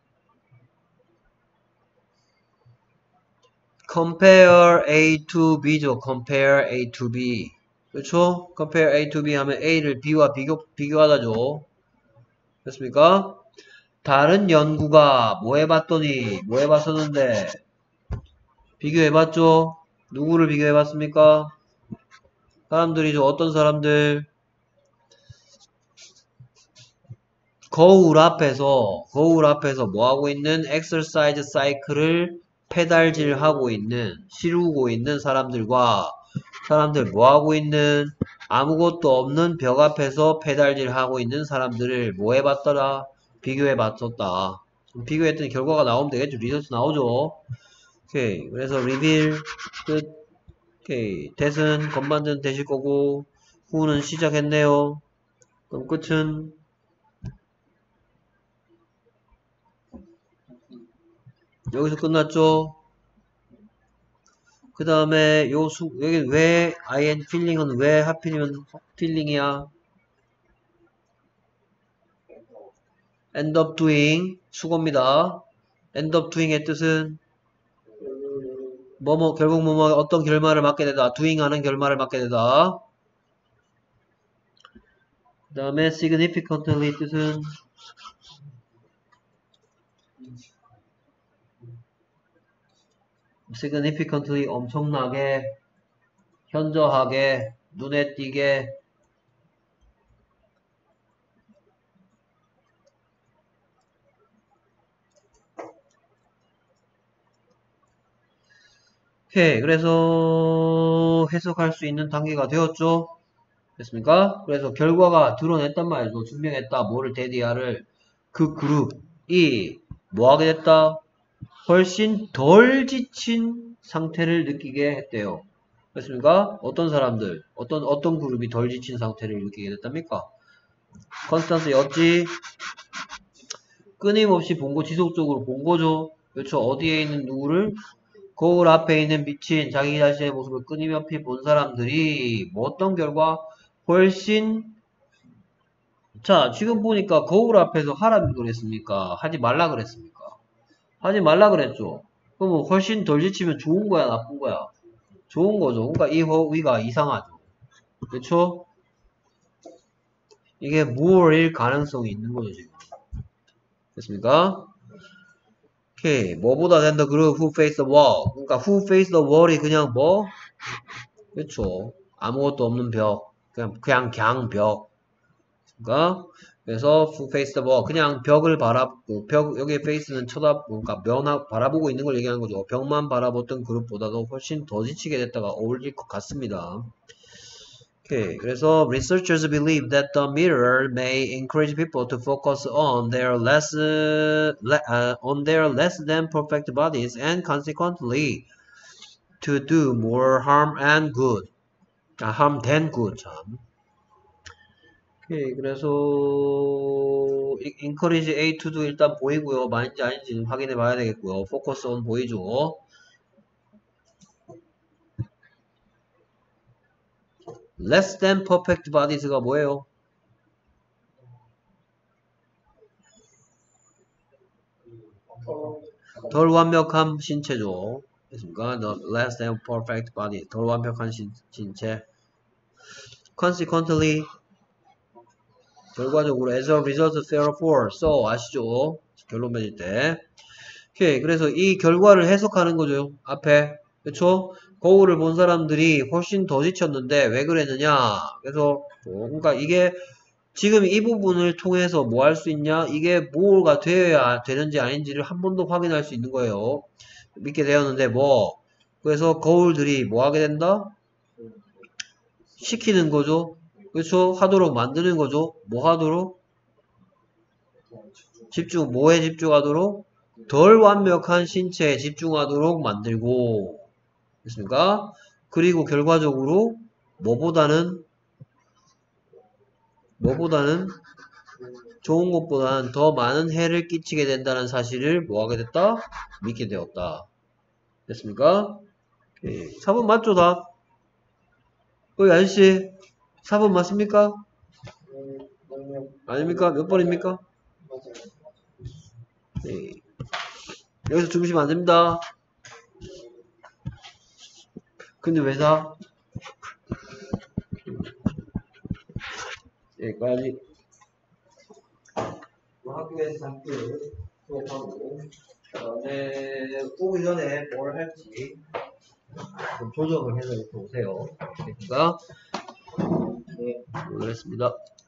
A: compare A to B죠. compare A to B. 그렇죠? compare A to B 하면 A를 B와 비교, 비교하다죠. 됐습니까? 다른 연구가 뭐 해봤더니 뭐 해봤었는데 비교해봤죠? 누구를 비교해봤습니까? 사람들이죠. 어떤 사람들? 거울 앞에서 거울 앞에서 뭐하고 있는 엑서사이즈 사이클을 페달질 하고 있는 시루고 있는 사람들과 사람들 뭐하고 있는 아무것도 없는 벽 앞에서 페달질 하고 있는 사람들을 뭐 해봤더라? 비교해 봤었다. 비교했더니 결과가 나오면 되겠죠. 리서치 나오죠. 오케이. 그래서 리빌 끝. 오케이. 대은 건반전 되실 거고 후는 시작했네요. 그럼 끝은 여기서 끝났죠. 그 다음에 요 수, 여기 왜 I am feeling은 왜 하필이면 feeling이야? end up doing 수고입니다. end up doing의 뜻은 뭐뭐 결국 뭐뭐 어떤 결말을 맞게 되다. doing 하는 결말을 맞게 되다. 그 다음에 significantly 뜻은 significantly 엄청나게 현저하게 눈에 띄게 오케이. 그래서 해석할 수 있는 단계가 되었죠. 됐습니까? 그래서 결과가 드러냈단 말이죠. 증명했다. 뭐를 데디아를 그 그룹이 뭐하게 됐다? 훨씬 덜 지친 상태를 느끼게 했대요. 됐습니까? 어떤 사람들, 어떤 어떤 그룹이 덜 지친 상태를 느끼게 됐답니까? 컨스탄스였지. 끊임없이 본 거, 지속적으로 본 거죠. 그렇죠? 어디에 있는 누구를? 거울 앞에 있는 미친 자기 자신의 모습을 끊임없이 본 사람들이 뭐 어떤 결과? 훨씬 자 지금 보니까 거울 앞에서 하라고 그랬습니까? 하지 말라 그랬습니까? 하지 말라 그랬죠. 그럼 훨씬 덜 지치면 좋은 거야 나쁜 거야? 좋은 거죠. 그러니까 이 허위가 이상하죠. 그렇죠? 이게 more일 가능성이 있는 거죠 지금. 됐습니까? 오케이. 뭐보다 된다 그룹 who face the wall. 그러니까 who face the wall이 그냥 뭐? 그렇죠. 아무것도 없는 벽. 그냥 그냥 그냥 벽. 그러니까 그래서 who face the wall. 그냥 벽을 바라보고 벽 여기 face는 쳐다 그러니까 면하 바라보고 있는 걸 얘기하는 거죠. 벽만 바라보던 그룹보다도 훨씬 더 지치게 됐다가 어울릴 것 같습니다. 오케이. 그래서 researchers believe that the mirror may encourage people to focus on their less uh, uh, on their less than perfect bodies and consequently to do more harm and good. 아, harm than good. 참. 오케이. 그래서 encourage A to도 일단 보이고요. 맞는지 아닌지는 확인해 봐야 되겠고요. focus on 보이죠. less than perfect bodies가 뭐예요? 덜 완벽한 신체죠. 됐습니까? The less than perfect body. 덜 완벽한 신, 신체. Consequently, 결과적으로 as a result, therefore, so 아시죠? 결론 맺을 때. 오케이. 그래서 이 결과를 해석하는 거죠. 앞에. 그쵸? 거울을 본 사람들이 훨씬 더 지쳤는데 왜 그랬느냐? 그래서 뭐, 그러니까 이게 지금 이 부분을 통해서 뭐 할 수 있냐? 이게 뭐가 되어야 되는지 아닌지를 한 번 더 확인할 수 있는 거예요. 믿게 되었는데 뭐 그래서 거울들이 뭐 하게 된다? 시키는 거죠. 그렇죠? 하도록 만드는 거죠. 뭐 하도록? 집중, 뭐에 집중하도록? 덜 완벽한 신체에 집중하도록 만들고 됐습니까? 그리고 결과적으로 뭐보다는 뭐보다는 좋은 것보다는 더 많은 해를 끼치게 된다는 사실을 뭐하게 됐다? 믿게 되었다. 됐습니까? 예. 사 번 맞죠, 다? 어이, 아저씨. 사 번 맞습니까? 아닙니까? 몇 번입니까? 예. 여기서 주무시면 안 됩니다. 근데 왜 사? 여기까지. 학교에서 학교를 수업하고, 그 다음에 오기 전에 뭘 할지 좀 조정을 해서 이렇게 오세요. 그러니까, 네, 모르겠습니다.